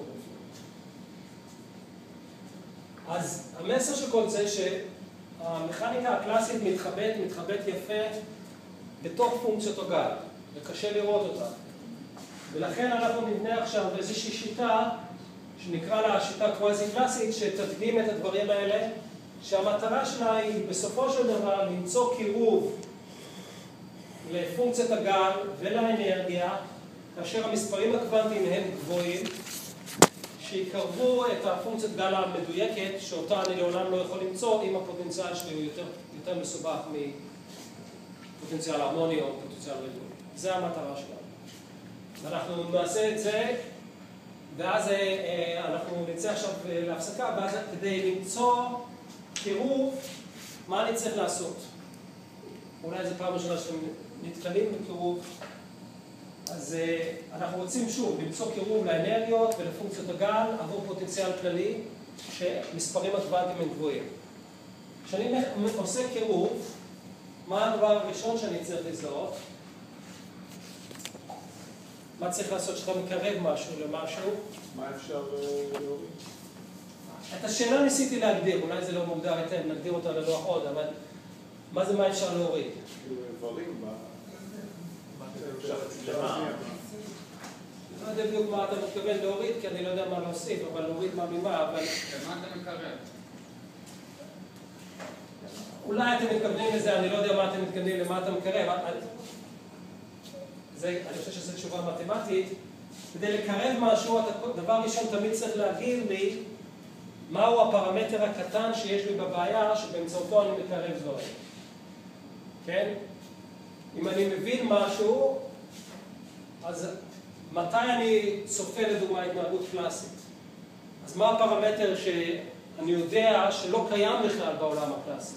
אז המסר של כל זה שהמכניקה הקלאסית מתחבאת, מתחבאת יפה בתוך פונקציות הגל, וקשה לראות אותה. ולכן אנחנו נבנה עכשיו איזושהי שיטה שנקרא לה שיטה קוואזי-קלאסית, שתדגים את הדברים האלה, שהמטרה שלה היא בסופו של דבר למצוא קירוב לפונקציית הגל ולאנרגיה, כאשר המספרים הקוונטיים הם גבוהים, שיקרבו את הפונקציית גל המדויקת, שאותה אני לעולם לא יכול למצוא, אם הפוטנציאל שלי הוא יותר, יותר מסובך מפוטנציאל הרמוני או פוטנציאל ריבועי. זה המטרה שלנו. ואנחנו נעשה את זה, ואז אנחנו נצא עכשיו להפסקה, ואז כדי למצוא קירוב, מה אני צריך לעשות? אולי זו פעם ראשונה שאתם נתקלים בקירוב. אז אנחנו רוצים שוב למצוא קירוב לאנרגיות ולפונקציות הגל עבור פוטנציאל כללי שמספרים הקוונטיים הם גבוהים. כשאני עושה קירוב, מה הדבר הראשון שאני צריך לזהות? מה צריך לעשות שאתה מקרב משהו למשהו? מה אפשר להוריד? את השאלה ניסיתי להגדיר, אולי זה לא מוגדר היטב, נגדיר אותה ללוח עוד, אבל מה זה מה אפשר להוריד? כאילו איברים ב... לא יודע בדיוק מה אתה מתכוון להוריד, כי אני לא יודע מה להוסיף, אבל להוריד מה ממה, אבל... למה אתה מקרב? אולי אתם מתכוונים לזה, אני לא יודע מה אתם מתכוונים, למה אתה מקרב. זה, אני חושב שזו תשובה מתמטית. כדי לקרב משהו, דבר ראשון תמיד צריך להגיד לי מהו הפרמטר הקטן שיש לי בבעיה, שבאמצעותו אני מקרב דברים. כן? אם אני מבין משהו, אז מתי אני צופה לדוגמה התנהגות קלאסית? אז מה הפרמטר שאני יודע שלא קיים בכלל בעולם הקלאסי?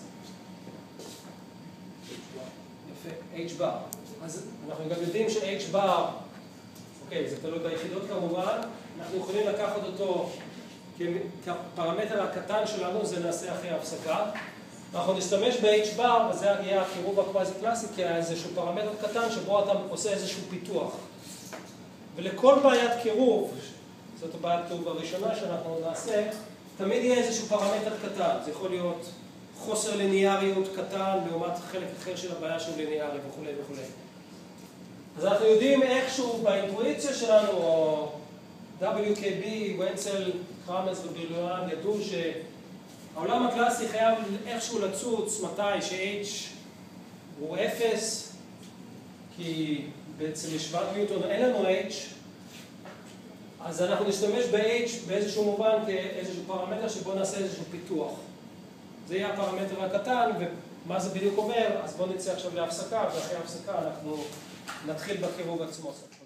יפה, H bar. אז אנחנו גם יודעים ש-H bar, אוקיי, זה תלוי ביחידות כמובן, אנחנו יכולים לקחת אותו כפרמטר הקטן שלנו, זה נעשה אחרי ההפסקה. אנחנו נשתמש ב-H bar, וזה יהיה הקירוב הקוואזי-קלאסי, כאיזשהו פרמטר קטן שבו אתה עושה איזשהו פיתוח. ולכל בעיית קירוב, זאת הבעיית קירוב הראשונה שאנחנו נעשה, תמיד יהיה איזשהו פרמטר קטן. זה יכול להיות חוסר ליניאריות קטן, לעומת חלק אחר של הבעיה שהוא ליניארי וכו' וכו'. אז אנחנו יודעים איכשהו באינטואיציה שלנו, או דאבליו קיי בי, ונצל, קרמרס ובריליואן, ידעו שהעולם הקלאסי חייב איכשהו לצוץ מתי ש-H הוא אפס, כי בעצם משוואת ניוטון אין לנו H, אז אנחנו נשתמש ב-H באיזשהו מובן כאיזשהו פרמטר שבו נעשה איזשהו פיתוח. זה יהיה הפרמטר הקטן, ומה זה בדיוק אומר, אז בואו נצא עכשיו להפסקה, ואחרי ההפסקה אנחנו נתחיל בקירוב עצמו.